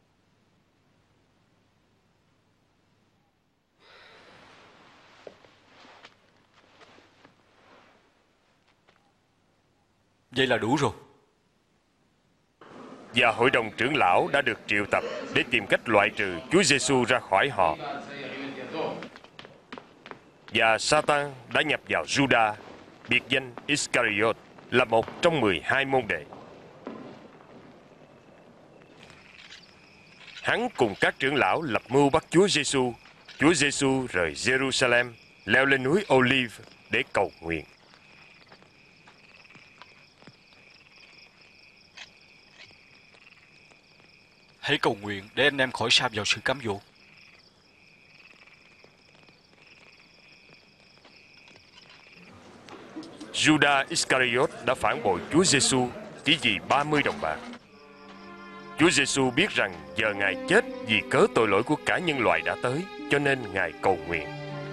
Speaker 6: Vậy là đủ rồi.
Speaker 1: Và hội đồng trưởng lão đã được triệu tập để tìm cách loại trừ Chúa Giêsu ra khỏi họ. Và Satan đã nhập vào Juda, biệt danh Iscariot, là một trong mười hai môn đệ. Hắn cùng các trưởng lão lập mưu bắt Chúa Giêsu. Chúa Giêsu rời Jerusalem, leo lên núi Olive để cầu nguyện.
Speaker 6: Hãy cầu nguyện để anh em khỏi sa vào sự cám dỗ.
Speaker 1: Judas Iscariot đã phản bội Chúa Giêsu chỉ vì ba mươi đồng bạc. Chúa Giêsu biết rằng giờ Ngài chết vì cớ tội lỗi của cả nhân loại đã tới, cho nên Ngài cầu nguyện.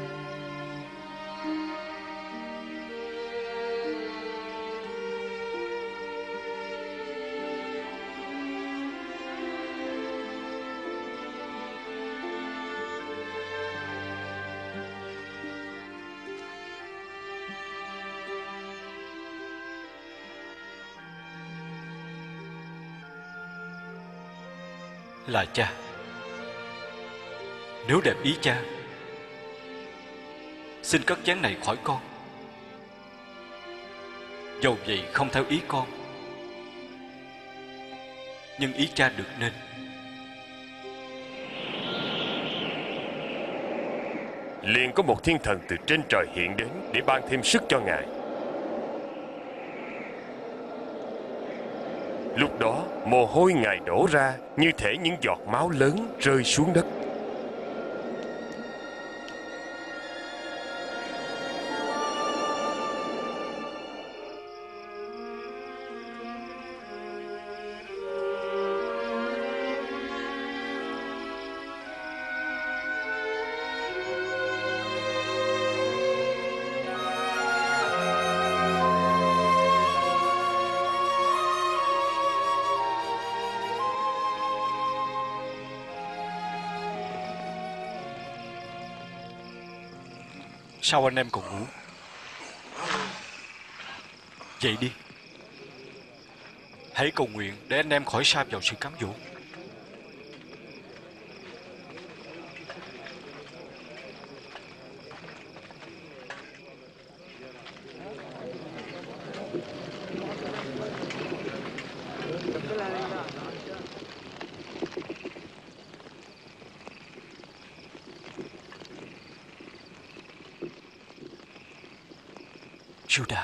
Speaker 6: Là cha, nếu đẹp ý cha, xin cất chén này khỏi con. Dầu vậy không theo ý con, nhưng ý cha được nên.
Speaker 1: Liền có một thiên thần từ trên trời hiện đến để ban thêm sức cho Ngài. Lúc đó, mồ hôi Ngài đổ ra như thể những giọt máu lớn rơi xuống đất.
Speaker 6: Sao anh em còn ngủ? Dậy đi. Hãy cầu nguyện để anh em khỏi sa vào sự cám dỗ.
Speaker 10: Judas.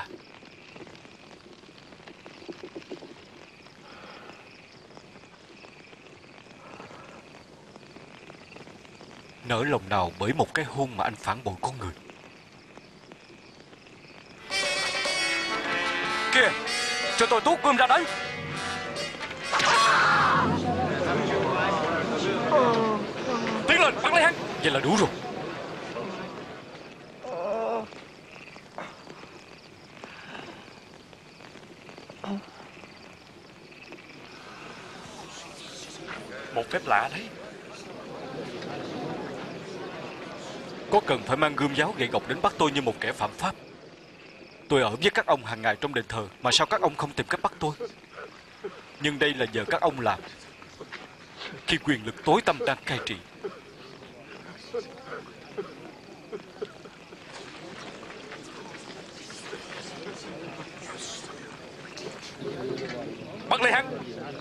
Speaker 6: Nỡ lòng nào bởi một cái hôn mà anh phản bội con người. Kìa, cho tôi tuốt gươm ra đấy. Tiến lên, bắt lấy hắn. Vậy là đủ rồi.
Speaker 2: Một phép lạ đấy.
Speaker 6: Có cần phải mang gươm giáo gậy gộc đến bắt tôi như một kẻ phạm pháp? Tôi ở với các ông hàng ngày trong đền thờ, mà sao các ông không tìm cách bắt tôi? Nhưng đây là giờ các ông làm, khi quyền lực tối tăm đang cai trị.
Speaker 2: Bắt lấy hắn.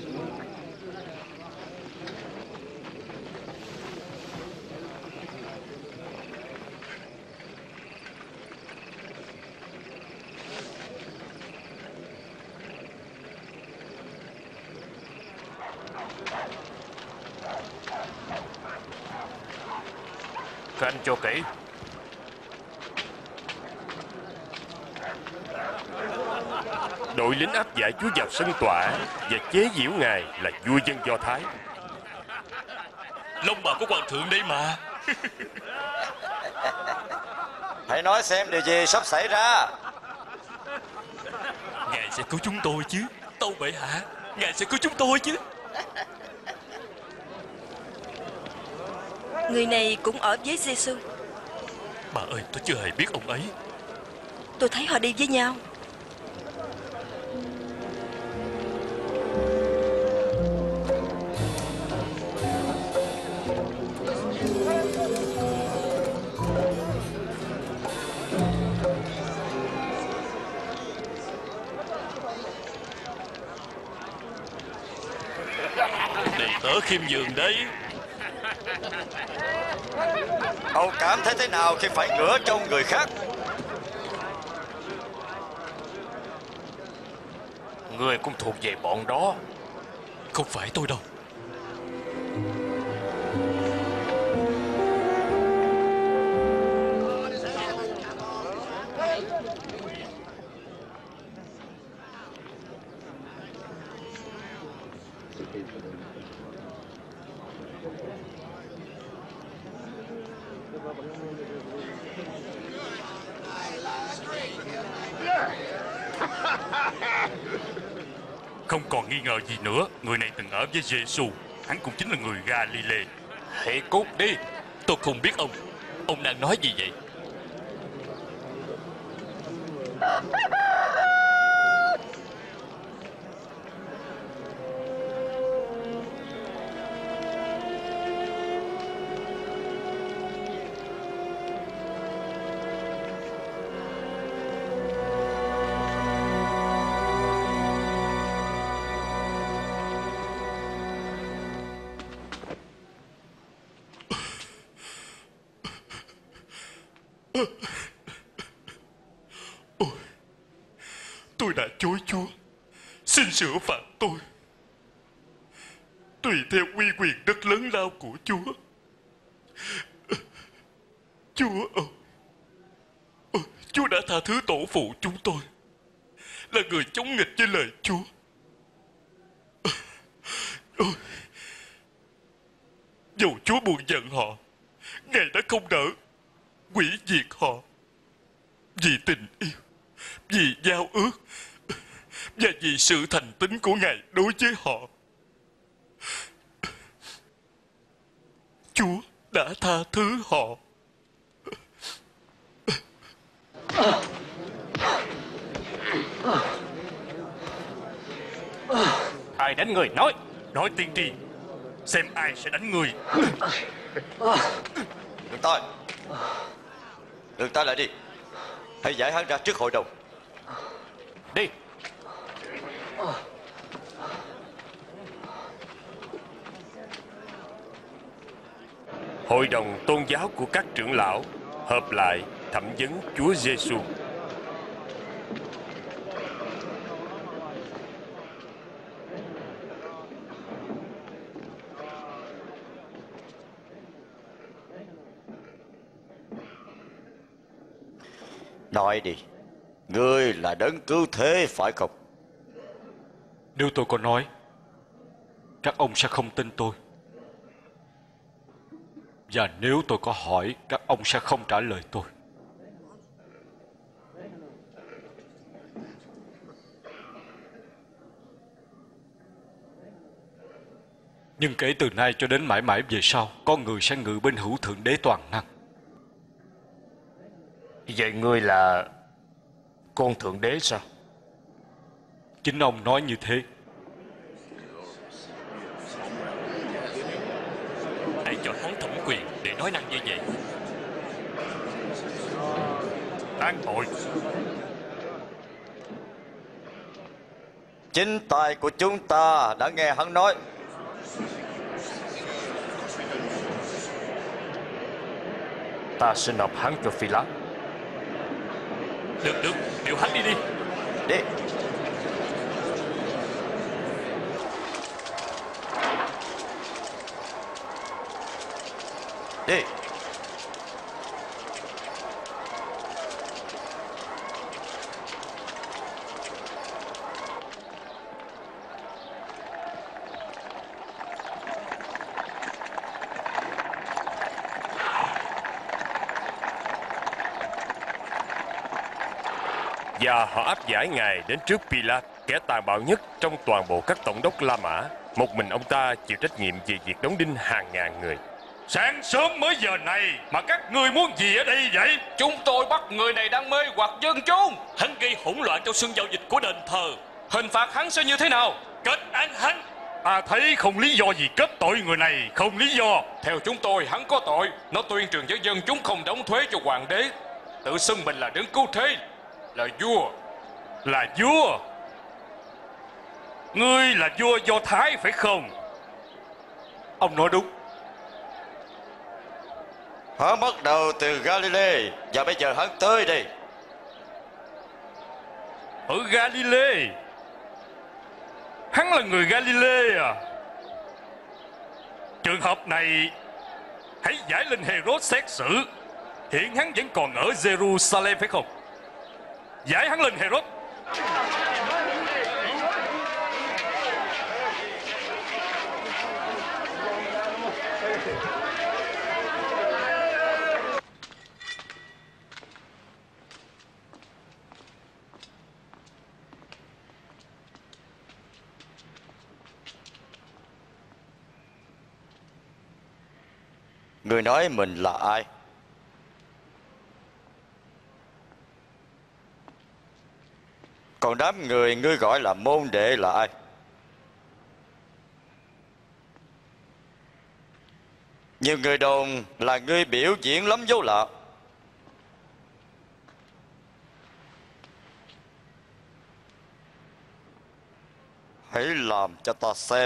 Speaker 11: Canh cho kỹ.
Speaker 1: Đội lính áp giải Chúa vào sân tòa và chế giễu ngài là vua dân Do Thái.
Speaker 10: Long bào của hoàng thượng đây mà.
Speaker 5: Hãy nói xem điều gì sắp xảy ra.
Speaker 10: Ngài sẽ cứu chúng tôi chứ. Tâu bệ hạ, ngài sẽ cứu chúng tôi chứ.
Speaker 3: Người này cũng ở với Giê-xu.
Speaker 10: Bà ơi, tôi chưa hề biết ông ấy.
Speaker 3: Tôi thấy họ đi với nhau.
Speaker 10: Đầy tớ khiêm nhường đấy.
Speaker 5: Ông cảm thấy thế nào khi phải ngửa trông người khác?
Speaker 11: Người cũng thuộc về bọn đó.
Speaker 10: Không phải tôi đâu.
Speaker 2: Không còn nghi ngờ gì nữa, người này từng ở với Giê-xu. Hắn cũng chính là người Ga-li-lê.
Speaker 11: Hãy cút đi.
Speaker 10: Tôi không biết ông. Ông đang nói gì vậy?
Speaker 2: Ôi, tôi đã chối Chúa. Xin sửa phạt tôi. Tùy theo uy quyền rất lớn lao của Chúa. Chúa ơi, Chúa đã tha thứ tổ phụ chúng tôi, là người chống nghịch với lời Chúa. Ôi, dầu Chúa buồn giận họ, Ngài đã không nỡ hủy diệt họ. Vì tình yêu, vì giao ước và vì sự thành tín của Ngài đối với họ, Chúa đã tha thứ họ.
Speaker 11: Ai đánh người nói.
Speaker 2: Nói tiên tri, xem ai sẽ đánh người.
Speaker 5: Đừng tay. Đừng tay lại đi. Hãy giải hắn ra trước hội đồng.
Speaker 11: Đi.
Speaker 1: Hội đồng tôn giáo của các trưởng lão họp lại thẩm vấn Chúa Giê-xu.
Speaker 5: Nói đi, ngươi là đấng cứu thế phải không?
Speaker 6: Nếu tôi có nói, các ông sẽ không tin tôi. Và nếu tôi có hỏi, các ông sẽ không trả lời tôi. Nhưng kể từ nay cho đến mãi mãi về sau, con người sẽ ngự bên hữu Thượng Đế toàn năng.
Speaker 11: Vậy ngươi là con Thượng Đế sao?
Speaker 6: Chính ông nói như thế.
Speaker 10: Hãy cho hắn thẩm quyền để nói năng như vậy.
Speaker 2: Đáng tội.
Speaker 5: Chính tài của chúng ta đã nghe hắn nói.
Speaker 11: Ta sẽ nộp hắn cho Phi Lát.
Speaker 10: Được, được, điều hắn đi đi.
Speaker 5: Đi. Đi.
Speaker 1: Và họ áp giải Ngài đến trước Pilat, kẻ tàn bạo nhất trong toàn bộ các tổng đốc La Mã. Một mình ông ta chịu trách nhiệm về việc đóng đinh hàng ngàn người.
Speaker 2: Sáng sớm mới giờ này mà các ngươi muốn gì ở đây vậy?
Speaker 11: Chúng tôi bắt người này đang mê hoặc dân chúng.
Speaker 10: Hắn gây hỗn loạn trong sân giao dịch của đền thờ.
Speaker 11: Hình phạt hắn sẽ như thế nào?
Speaker 10: Kết án hắn.
Speaker 2: Ta thấy không lý do gì kết tội người này, không lý do.
Speaker 11: Theo chúng tôi, hắn có tội. Nó tuyên truyền với dân chúng không đóng thuế cho hoàng đế, tự xưng mình là đấng cứu thế, là vua.
Speaker 2: Là vua? Ngươi là vua Do Thái phải không?
Speaker 6: Ông nói đúng.
Speaker 5: Hắn bắt đầu từ Galilee và bây giờ hắn tới đây.
Speaker 2: Ở Galilee? Hắn là người Galilee à? Trường hợp này hãy giải lên Herod xét xử. Hiện hắn vẫn còn ở Jerusalem phải không? Giải hắn lên Herod.
Speaker 5: Người nói mình là ai? Còn đám người ngươi gọi là môn đệ là ai? Nhiều người đồn là ngươi biểu diễn lắm dấu lạ. Hãy làm cho ta xem.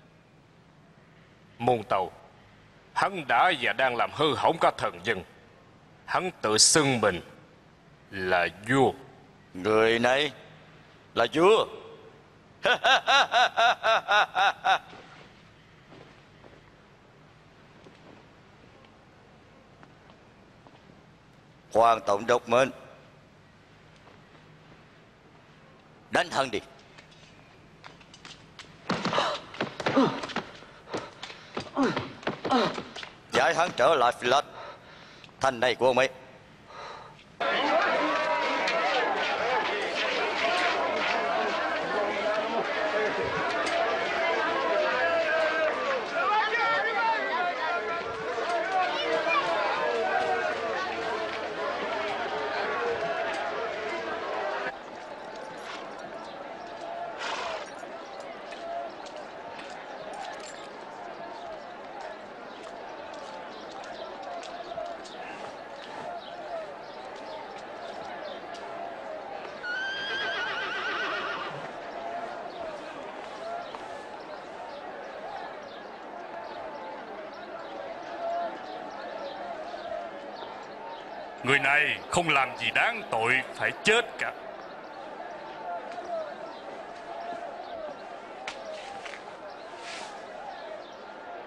Speaker 11: Môn Tàu, hắn đã và đang làm hư hỏng cả thần dân. Hắn tự xưng mình là vua.
Speaker 5: Người này là vua. Hoàng tổng đốc mến, đánh hắn đi. Giải hắn trở lại Phi-lát, thành này của ông ấy.
Speaker 2: Người này không làm gì đáng tội phải chết cả.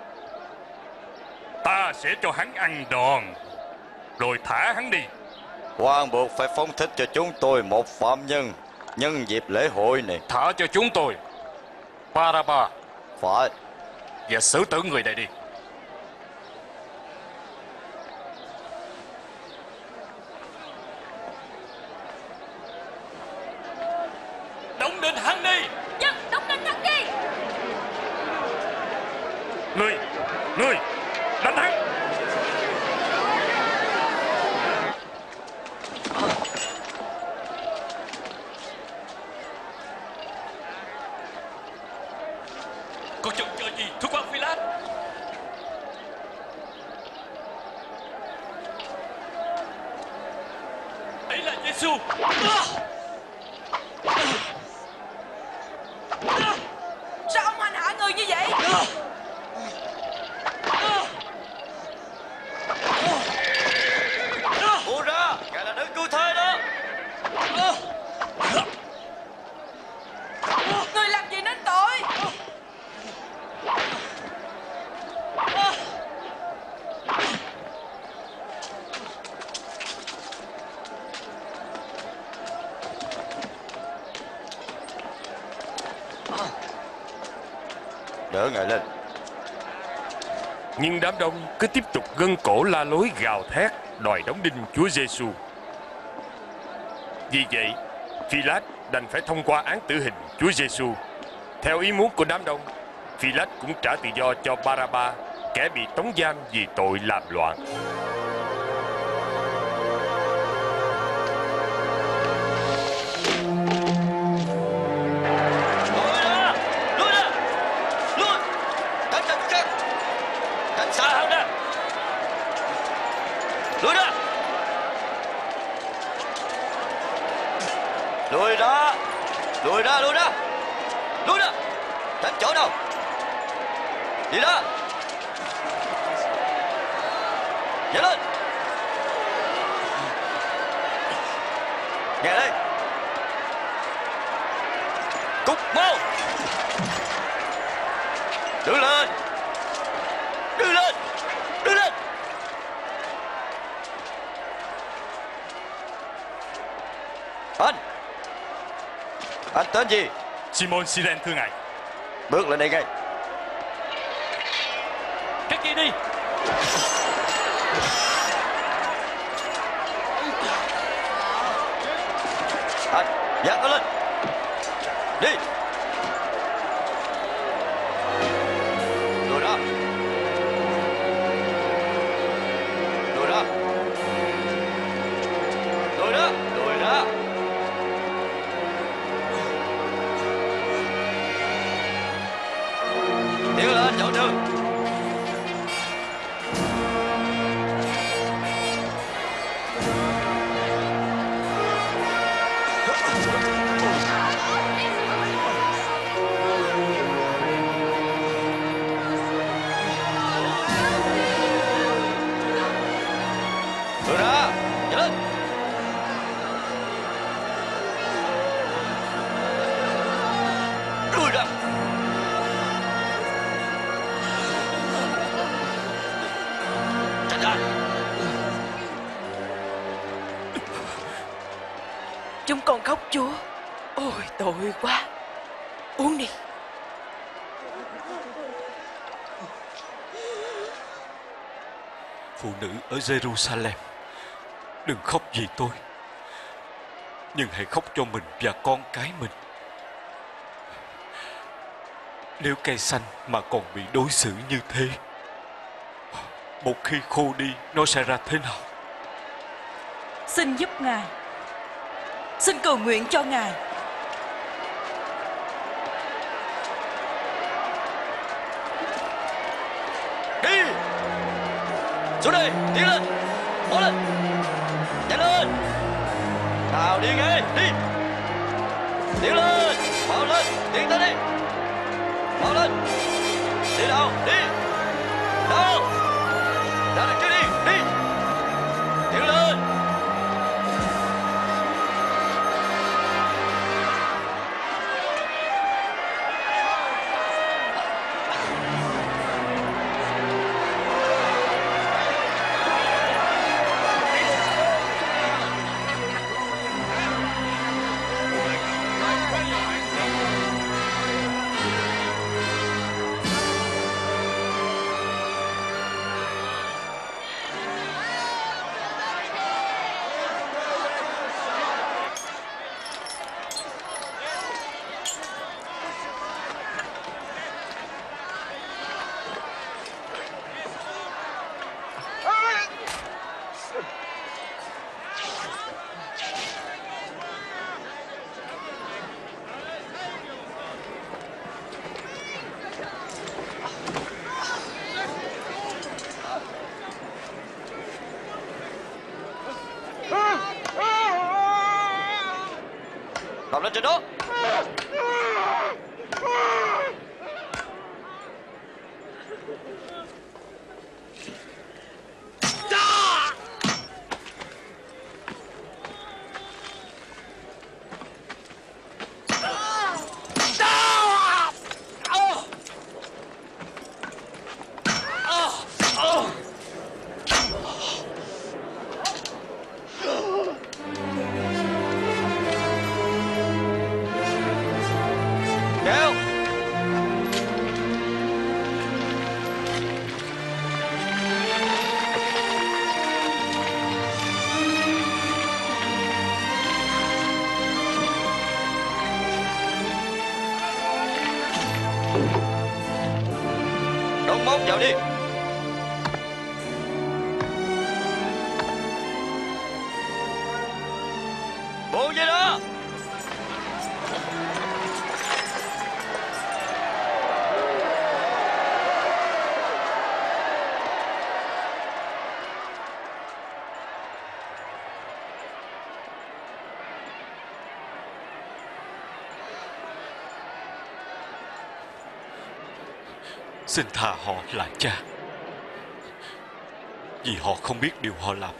Speaker 2: Ta sẽ cho hắn ăn đòn, rồi thả hắn đi.
Speaker 5: Quan buộc phải phóng thích cho chúng tôi một phạm nhân nhân dịp lễ hội này.
Speaker 11: Thả cho chúng tôi Baraba.
Speaker 5: Phải.
Speaker 11: Và xử tử người này đi.
Speaker 10: Đóng đinh hắn đi.
Speaker 7: Dân, đóng đinh hắn đi.
Speaker 10: Ngươi, ngươi, đánh hắn. Có chần chờ gì, thưa quan Phi Lát? Ấy là Giê-xu.
Speaker 9: Sao ông hành hạ người như vậy?
Speaker 5: Buông ra, ngài là đấng cứu thế đó.
Speaker 9: Người làm gì nên tội?
Speaker 5: Đỡ ngài lên.
Speaker 1: Nhưng đám đông cứ tiếp tục gân cổ la lối gào thét đòi đóng đinh Chúa Giê-xu. Vì vậy, Phi-lát đành phải thông qua án tử hình Chúa Giê-xu. Theo ý muốn của đám đông, Phi-lát cũng trả tự do cho Baraba, kẻ bị tống giam vì tội làm loạn.
Speaker 5: Lùi ra, lùi ra, lùi ra, lùi ra, tránh chỗ đâu, đi ra, nhảy lên, nhảy lên, cúc mau, đứng lên, đứng lên, đứng lên. Anh Anh tên gì?
Speaker 10: Simon Siren thưa ngài.
Speaker 5: Bước lên đây ngay.
Speaker 10: Cái kia đi.
Speaker 5: Anh dắt nó lên. Đi. Lùi ra. Lùi ra. Lùi ra. Lùi ra. Tiến lên chỗ đường. Lùi ra, chạy lên. Lùi ra.
Speaker 8: Chúng con khóc Chúa. Ôi tội quá. Uống đi.
Speaker 6: Phụ nữ ở Jerusalem, đừng khóc vì tôi, nhưng hãy khóc cho mình và con cái mình. Nếu cây xanh mà còn bị đối xử như thế, một khi khô đi nó sẽ ra thế nào?
Speaker 9: Xin giúp Ngài. Xin cầu nguyện cho Ngài.
Speaker 5: Đi. Xuống đây, tiến lên. Bỏ lên. Chạy lên. Nào đi ngay, đi. Tiến lên. Bỏ lên, tiến tới đi. Bỏ lên. Đi đâu, đi. Đâu. Ra đằng trước đi, đi. Tiến lên. Cầm lên trên đó. Đóng móc vào đi. Bộ dây đó.
Speaker 6: Xin tha họ là cha, vì họ không biết điều họ làm.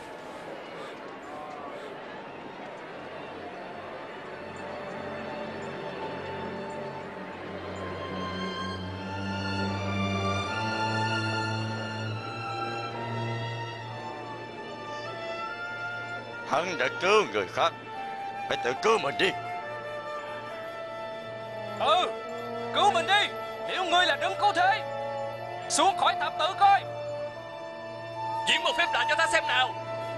Speaker 5: Hắn đã cứu người khác, hãy tự cứu mình đi.
Speaker 4: Ừ, cứu mình đi. Nếu ngươi là đấng cứu thế, xuống khỏi thập tự coi.
Speaker 10: Diễn một phép lạ cho ta xem nào.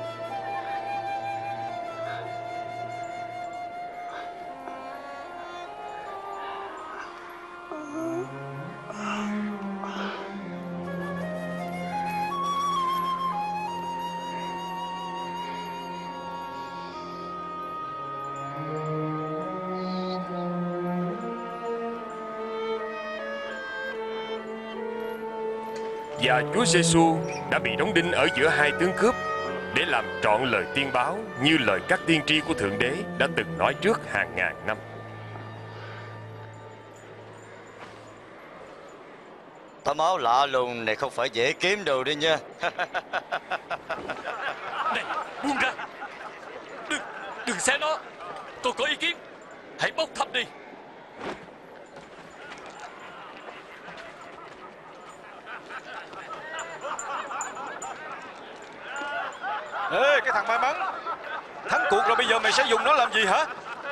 Speaker 1: Và Chúa Giêsu đã bị đóng đinh ở giữa hai tướng cướp để làm trọn lời tiên báo như lời các tiên tri của Thượng Đế đã từng nói trước hàng ngàn năm.
Speaker 5: Tấm áo lạ lùng này không phải dễ kiếm đâu đi nha.
Speaker 10: Này, buông ra. Đừng, đừng xé nó. Tôi có ý kiến. Hãy bốc thăm đi.
Speaker 6: Ê, cái thằng may mắn, thắng cuộc rồi bây giờ mày sẽ dùng nó làm gì hả?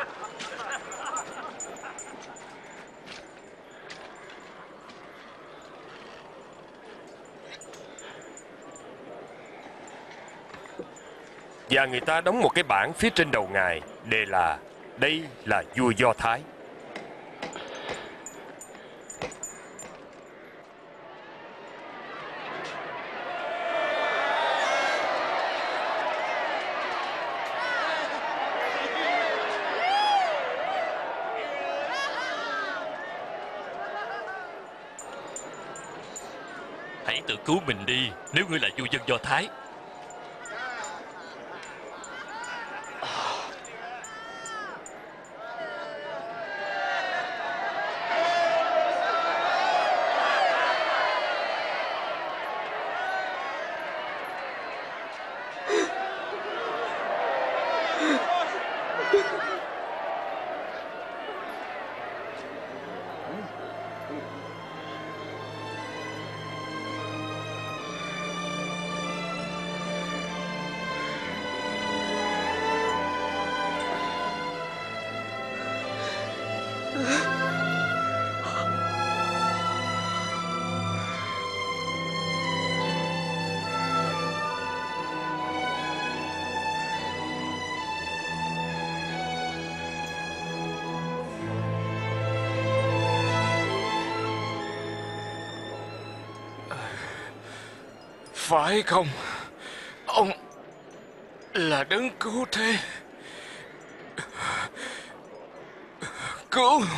Speaker 1: Và người ta đóng một cái bảng phía trên đầu Ngài, đề là đây là vua Do Thái.
Speaker 10: Hãy tự cứu mình đi nếu ngươi là vua dân Do Thái.
Speaker 11: Phải không? Ông là đấng cứu thế, cứu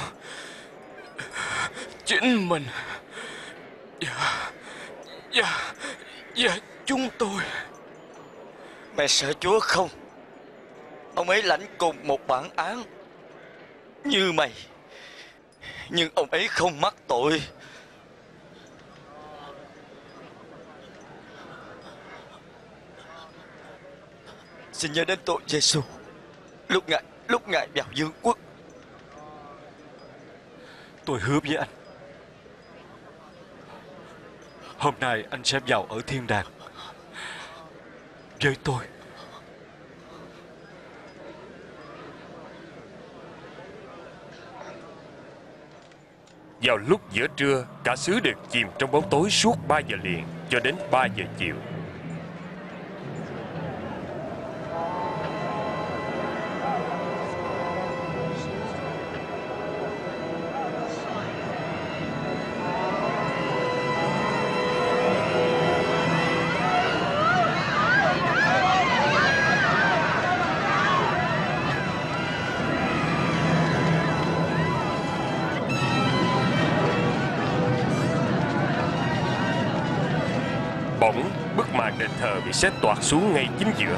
Speaker 11: chính mình và và và chúng tôi.
Speaker 5: Mẹ sợ Chúa không? Ông ấy lãnh cùng một bản án, như mày, nhưng ông ấy không mắc tội. Xin nhớ đến tội Giêsu lúc ngài lúc ngài vào vương quốc.
Speaker 6: Tôi hứa với anh, hôm nay anh sẽ vào ở thiên đàng với tôi.
Speaker 1: Vào lúc giữa trưa, cả xứ đều chìm trong bóng tối suốt ba giờ liền cho đến ba giờ chiều. Bỗng, bức màn đền thờ bị xé toạc xuống ngay chính giữa.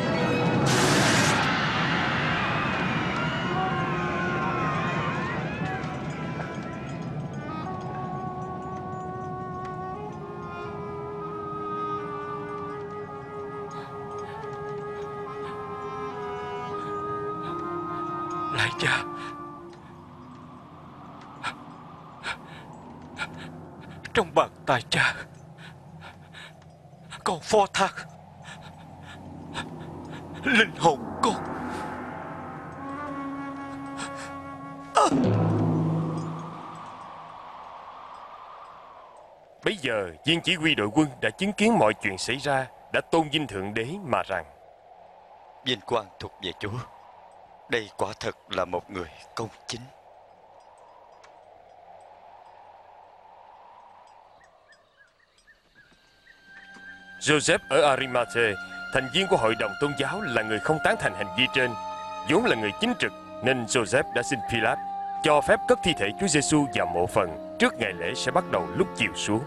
Speaker 6: Lạy Cha, trong bàn tay Cha con phó thác linh hồn con. À.
Speaker 1: Bấy giờ, viên chỉ huy đội quân đã chứng kiến mọi chuyện xảy ra, đã tôn vinh Thượng Đế mà rằng:
Speaker 5: Vinh quang thuộc về Chúa. Đây quả thật là một người công chính.
Speaker 1: Joseph ở Arimathe, thành viên của hội đồng tôn giáo, là người không tán thành hành vi trên. Vốn là người chính trực, nên Joseph đã xin Pilate cho phép cất thi thể Chúa Giêsu vào mộ phần trước ngày lễ sẽ bắt đầu lúc chiều xuống.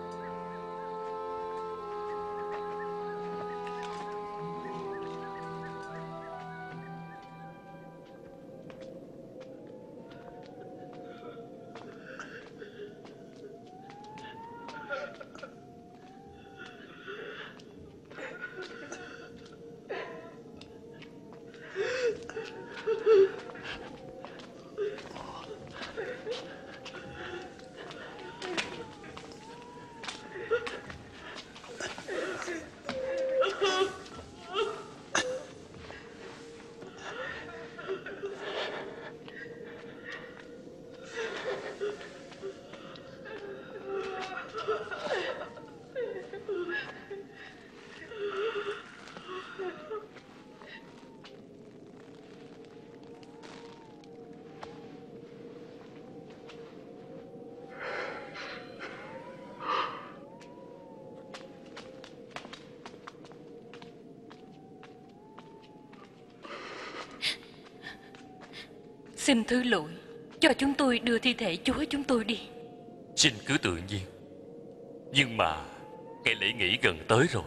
Speaker 9: Xin thứ lỗi, cho chúng tôi đưa thi thể Chúa chúng tôi đi.
Speaker 10: Xin cứ tự nhiên. Nhưng mà ngày lễ nghỉ gần tới rồi.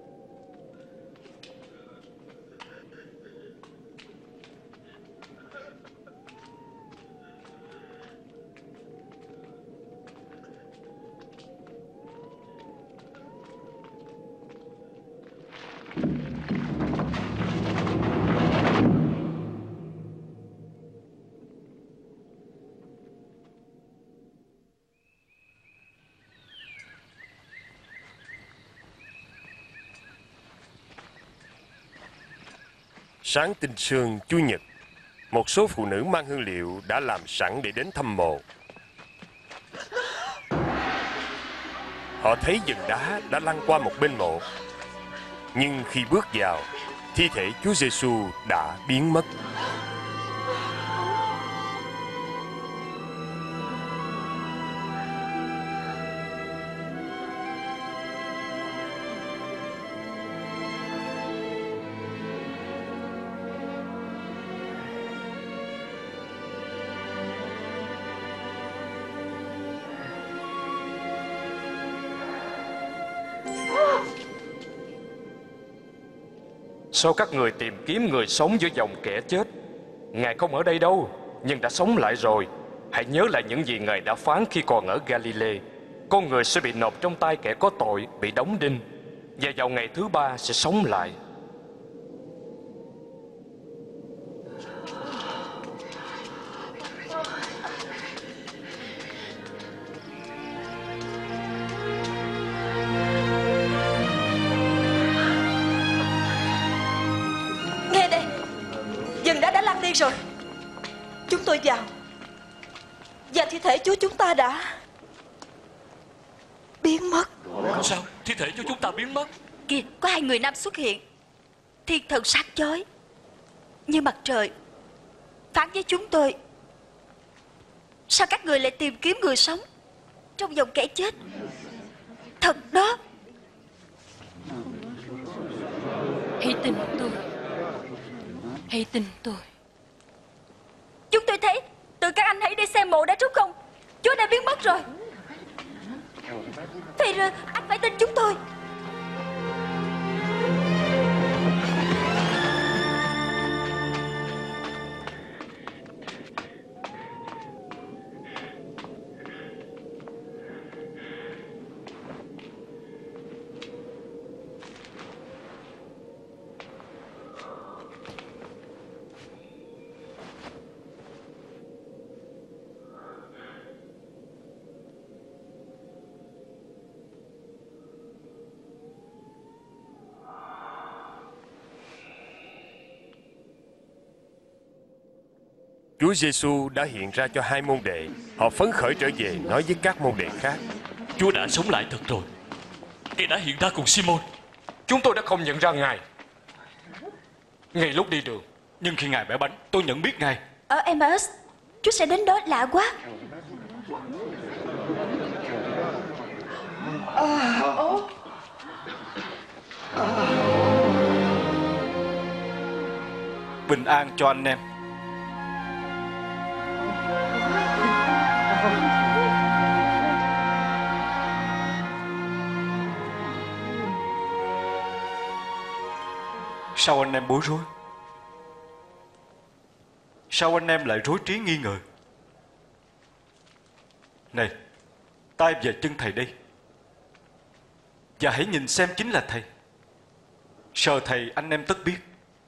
Speaker 1: Sáng tinh sương Chủ nhật, một số phụ nữ mang hương liệu đã làm sẵn để đến thăm mộ. Họ thấy dần đá đã lăn qua một bên mộ, nhưng khi bước vào, thi thể Chúa Giêsu đã biến mất.
Speaker 11: Sao các người tìm kiếm người sống giữa dòng kẻ chết? Ngài không ở đây đâu. nhưng đã sống lại rồi. Hãy nhớ lại những gì Ngài đã phán khi còn ở Galilee. Con người sẽ bị nộp trong tay kẻ có tội, bị đóng đinh, và vào ngày thứ ba sẽ sống lại.
Speaker 8: Nghe đây, dần đã đã lăn đi rồi. Chúng tôi vào, và thi thể Chúa chúng ta đã biến mất.
Speaker 10: Sao? Thi thể của chúng ta biến mất?
Speaker 3: Kìa, có hai người nam xuất hiện. Thiên thần sáng chói như mặt trời, phán với chúng tôi: sao các người lại tìm kiếm người sống trong dòng kẻ chết? Thật đó.
Speaker 7: Hãy tin tôi, hãy tin tôi.
Speaker 3: Chúng tôi thấy từ các anh hãy đi xem mộ đã trống không. Chúa đã biến mất rồi. Peter, anh phải tin chúng tôi.
Speaker 1: Chúa Giêsu đã hiện ra cho hai môn đệ. Họ phấn khởi trở về nói với các môn đệ khác:
Speaker 10: Chúa đã sống lại thật rồi. Ngài đã hiện ra cùng Simon.
Speaker 11: Chúng tôi đã không nhận ra Ngài ngay lúc đi đường,
Speaker 6: nhưng khi Ngài bẻ bánh, tôi nhận biết Ngài.
Speaker 3: Ở Emmaus, Chúa sẽ đến đó, lạ quá.
Speaker 8: À, ô. À.
Speaker 6: Bình an cho anh em. Sao anh em bối rối? Sao anh em lại rối trí nghi ngờ? Này, tay và chân thầy đây, và hãy nhìn xem chính là thầy. Sờ thầy anh em tất biết.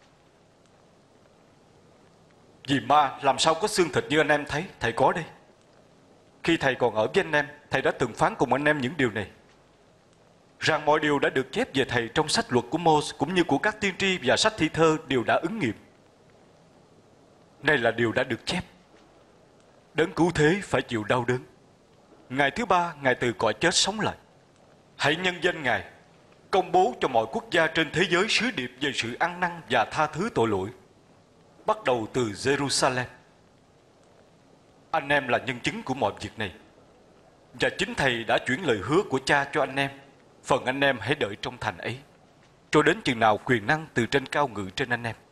Speaker 6: Vì ma làm sao có xương thịt như anh em thấy thầy có đây. Khi thầy còn ở với anh em, thầy đã từng phán cùng anh em những điều này, rằng mọi điều đã được chép về thầy trong sách luật của Mô-se cũng như của các tiên tri và sách thi thơ đều đã ứng nghiệm. Này là điều đã được chép. Đấng cứu thế phải chịu đau đớn. Ngày thứ ba, Ngài từ cõi chết sống lại. Hãy nhân danh Ngài, công bố cho mọi quốc gia trên thế giới sứ điệp về sự ăn năn và tha thứ tội lỗi, bắt đầu từ Jerusalem. Anh em là nhân chứng của mọi việc này, và chính thầy đã chuyển lời hứa của cha cho anh em. Phần anh em hãy đợi trong thành ấy, cho đến chừng nào quyền năng từ trên cao ngự trên anh em.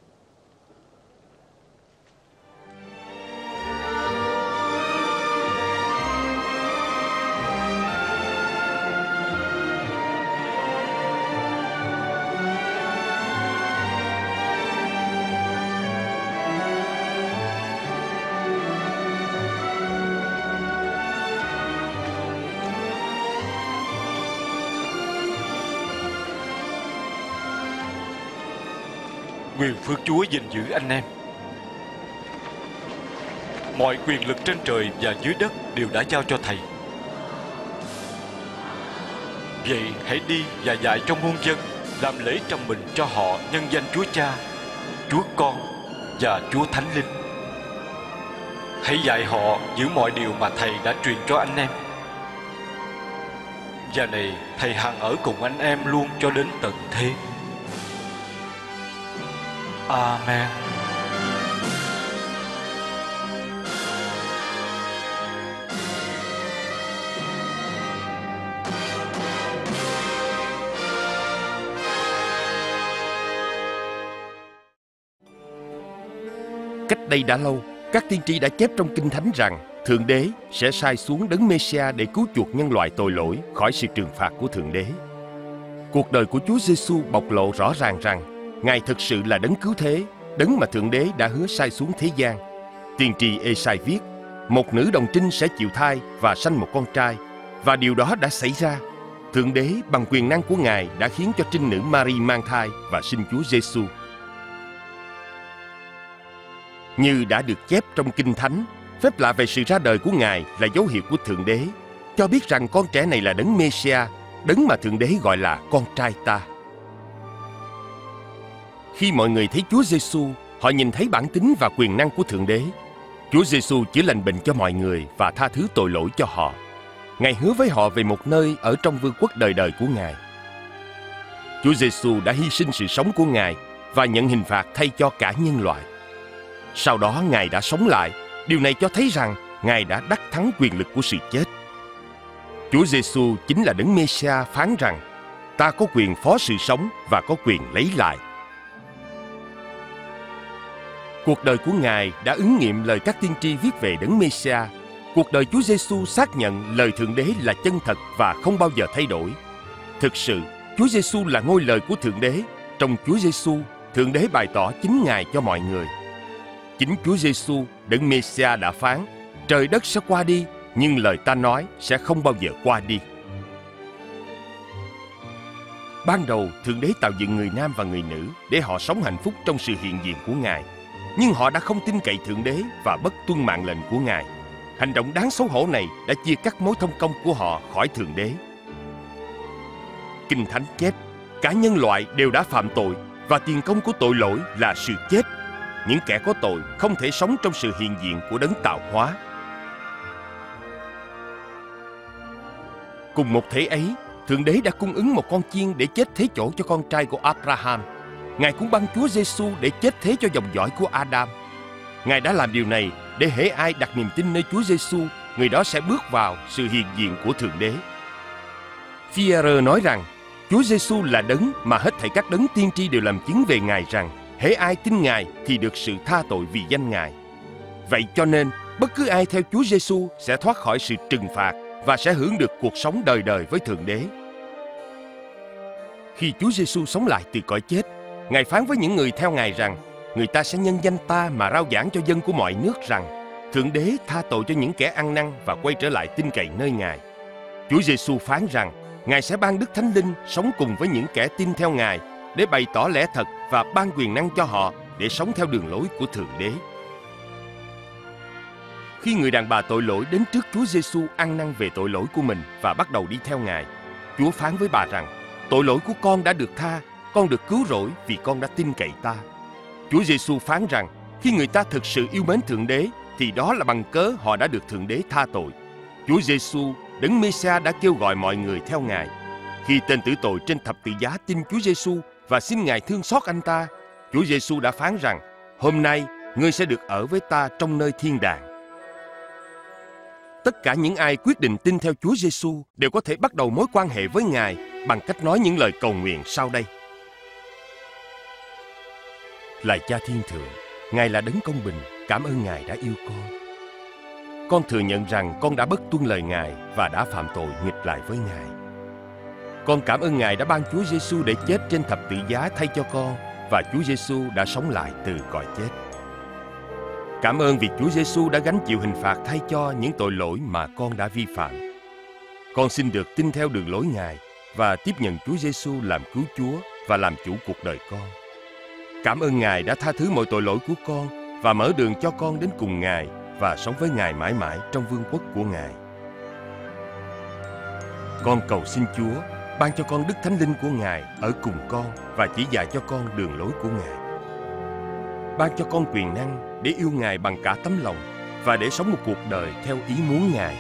Speaker 6: Quyền phước Chúa gìn giữ anh em. Mọi quyền lực trên trời và dưới đất đều đã giao cho thầy. Vậy hãy đi và dạy cho muôn dân, làm lễ trăm mình cho họ nhân danh Chúa Cha, Chúa Con và Chúa Thánh Linh. Hãy dạy họ giữ mọi điều mà thầy đã truyền cho anh em. Và này, thầy hằng ở cùng anh em luôn cho đến tận thế. Amen.
Speaker 1: Cách đây đã lâu, các tiên tri đã chép trong Kinh Thánh rằng Thượng Đế sẽ sai xuống đấng Mê-si-a để cứu chuộc nhân loại tội lỗi khỏi sự trừng phạt của Thượng Đế. Cuộc đời của Chúa Giêsu bộc lộ rõ ràng rằng Ngài thực sự là đấng cứu thế, đấng mà Thượng Đế đã hứa sai xuống thế gian. Tiên tri Ê-sai viết, một nữ đồng trinh sẽ chịu thai và sanh một con trai, và điều đó đã xảy ra. Thượng Đế bằng quyền năng của Ngài đã khiến cho trinh nữ Mary mang thai và sinh Chúa Giêsu. Như đã được chép trong Kinh Thánh, phép lạ về sự ra đời của Ngài là dấu hiệu của Thượng Đế, cho biết rằng con trẻ này là đấng Mê-si-a, đấng mà Thượng Đế gọi là con trai ta. Khi mọi người thấy Chúa Giêsu, họ nhìn thấy bản tính và quyền năng của Thượng Đế. Chúa Giêsu chữa lành bệnh cho mọi người và tha thứ tội lỗi cho họ. Ngài hứa với họ về một nơi ở trong vương quốc đời đời của Ngài. Chúa Giêsu đã hy sinh sự sống của Ngài và nhận hình phạt thay cho cả nhân loại. Sau đó Ngài đã sống lại. Điều này cho thấy rằng Ngài đã đắc thắng quyền lực của sự chết. Chúa Giêsu chính là đấng Mê-si-a phán rằng, ta có quyền phó sự sống và có quyền lấy lại. Cuộc đời của Ngài đã ứng nghiệm lời các tiên tri viết về đấng Mê-si-a. Cuộc đời Chúa Giêsu xác nhận lời Thượng Đế là chân thật và không bao giờ thay đổi. Thực sự, Chúa Giêsu là ngôi lời của Thượng Đế. Trong Chúa Giêsu, Thượng Đế bày tỏ chính Ngài cho mọi người. Chính Chúa Giêsu, đấng Mê-si-a đã phán, trời đất sẽ qua đi, nhưng lời ta nói sẽ không bao giờ qua đi. Ban đầu, Thượng Đế tạo dựng người nam và người nữ để họ sống hạnh phúc trong sự hiện diện của Ngài. Nhưng họ đã không tin cậy Thượng Đế và bất tuân mạng lệnh của Ngài. Hành động đáng xấu hổ này đã chia cắt mối thông công của họ khỏi Thượng Đế. Kinh Thánh chép, cả nhân loại đều đã phạm tội và tiền công của tội lỗi là sự chết. Những kẻ có tội không thể sống trong sự hiện diện của đấng tạo hóa. Cùng một thế ấy, Thượng Đế đã cung ứng một con chiên để chết thế chỗ cho con trai của Abraham. Ngài cũng ban Chúa Giêsu để chết thế cho dòng dõi của Adam. Ngài đã làm điều này để hễ ai đặt niềm tin nơi Chúa Giêsu, người đó sẽ bước vào sự hiện diện của Thượng Đế. Phi-e-rơ nói rằng, Chúa Giêsu là đấng mà hết thảy các đấng tiên tri đều làm chứng về Ngài rằng, hễ ai tin Ngài thì được sự tha tội vì danh Ngài. Vậy cho nên, bất cứ ai theo Chúa Giêsu sẽ thoát khỏi sự trừng phạt và sẽ hưởng được cuộc sống đời đời với Thượng Đế. Khi Chúa Giêsu sống lại từ cõi chết, Ngài phán với những người theo Ngài rằng, người ta sẽ nhân danh ta mà rao giảng cho dân của mọi nước rằng, Thượng Đế tha tội cho những kẻ ăn năn và quay trở lại tin cậy nơi Ngài. Chúa Giêsu phán rằng, Ngài sẽ ban Đức Thánh Linh sống cùng với những kẻ tin theo Ngài để bày tỏ lẽ thật và ban quyền năng cho họ để sống theo đường lối của Thượng Đế. Khi người đàn bà tội lỗi đến trước Chúa Giêsu ăn năn về tội lỗi của mình và bắt đầu đi theo Ngài, Chúa phán với bà rằng, tội lỗi của con đã được tha, con được cứu rỗi vì con đã tin cậy ta. Chúa Giêsu phán rằng, khi người ta thực sự yêu mến Thượng Đế, thì đó là bằng cớ họ đã được Thượng Đế tha tội. Chúa Giêsu, đấng Mê-si-a đã kêu gọi mọi người theo Ngài. Khi tên tử tội trên thập tự giá tin Chúa Giêsu và xin Ngài thương xót anh ta, Chúa Giêsu đã phán rằng, hôm nay ngươi sẽ được ở với ta trong nơi thiên đàng. Tất cả những ai quyết định tin theo Chúa Giêsu đều có thể bắt đầu mối quan hệ với Ngài bằng cách nói những lời cầu nguyện sau đây. Lạy Cha Thiên Thượng, Ngài là đấng công bình, cảm ơn Ngài đã yêu con. Con thừa nhận rằng con đã bất tuân lời Ngài và đã phạm tội nghịch lại với Ngài. Con cảm ơn Ngài đã ban Chúa Giêsu để chết trên thập tự giá thay cho con, và Chúa Giêsu đã sống lại từ cõi chết. Cảm ơn vì Chúa Giêsu đã gánh chịu hình phạt thay cho những tội lỗi mà con đã vi phạm. Con xin được tin theo đường lối Ngài và tiếp nhận Chúa Giêsu làm cứu Chúa và làm chủ cuộc đời con. Cảm ơn Ngài đã tha thứ mọi tội lỗi của con và mở đường cho con đến cùng Ngài và sống với Ngài mãi mãi trong vương quốc của Ngài. Con cầu xin Chúa ban cho con Đức Thánh Linh của Ngài ở cùng con và chỉ dạy cho con đường lối của Ngài. Ban cho con quyền năng để yêu Ngài bằng cả tấm lòng và để sống một cuộc đời theo ý muốn Ngài.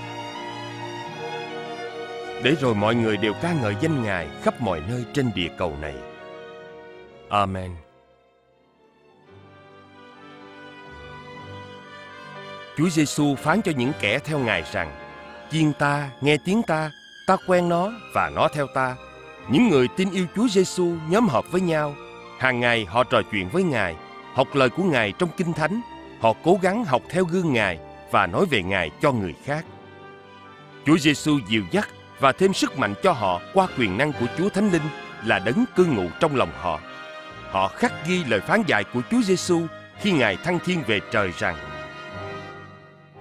Speaker 1: Để rồi mọi người đều ca ngợi danh Ngài khắp mọi nơi trên địa cầu này. Amen. Chúa Giêsu phán cho những kẻ theo Ngài rằng, chiên ta, nghe tiếng ta, ta quen nó và nó theo ta. Những người tin yêu Chúa Giêsu nhóm họp với nhau. Hàng ngày họ trò chuyện với Ngài, học lời của Ngài trong Kinh Thánh. Họ cố gắng học theo gương Ngài và nói về Ngài cho người khác. Chúa Giêsu dìu dắt và thêm sức mạnh cho họ qua quyền năng của Chúa Thánh Linh là đấng cư ngụ trong lòng họ. Họ khắc ghi lời phán dạy của Chúa Giêsu khi Ngài thăng thiên về trời rằng,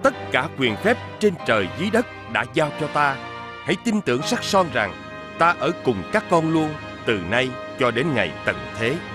Speaker 1: Tất cả quyền phép trên trời dưới đất đã giao cho ta. Hãy tin tưởng sắc son rằng ta ở cùng các con luôn, từ nay cho đến ngày tận thế.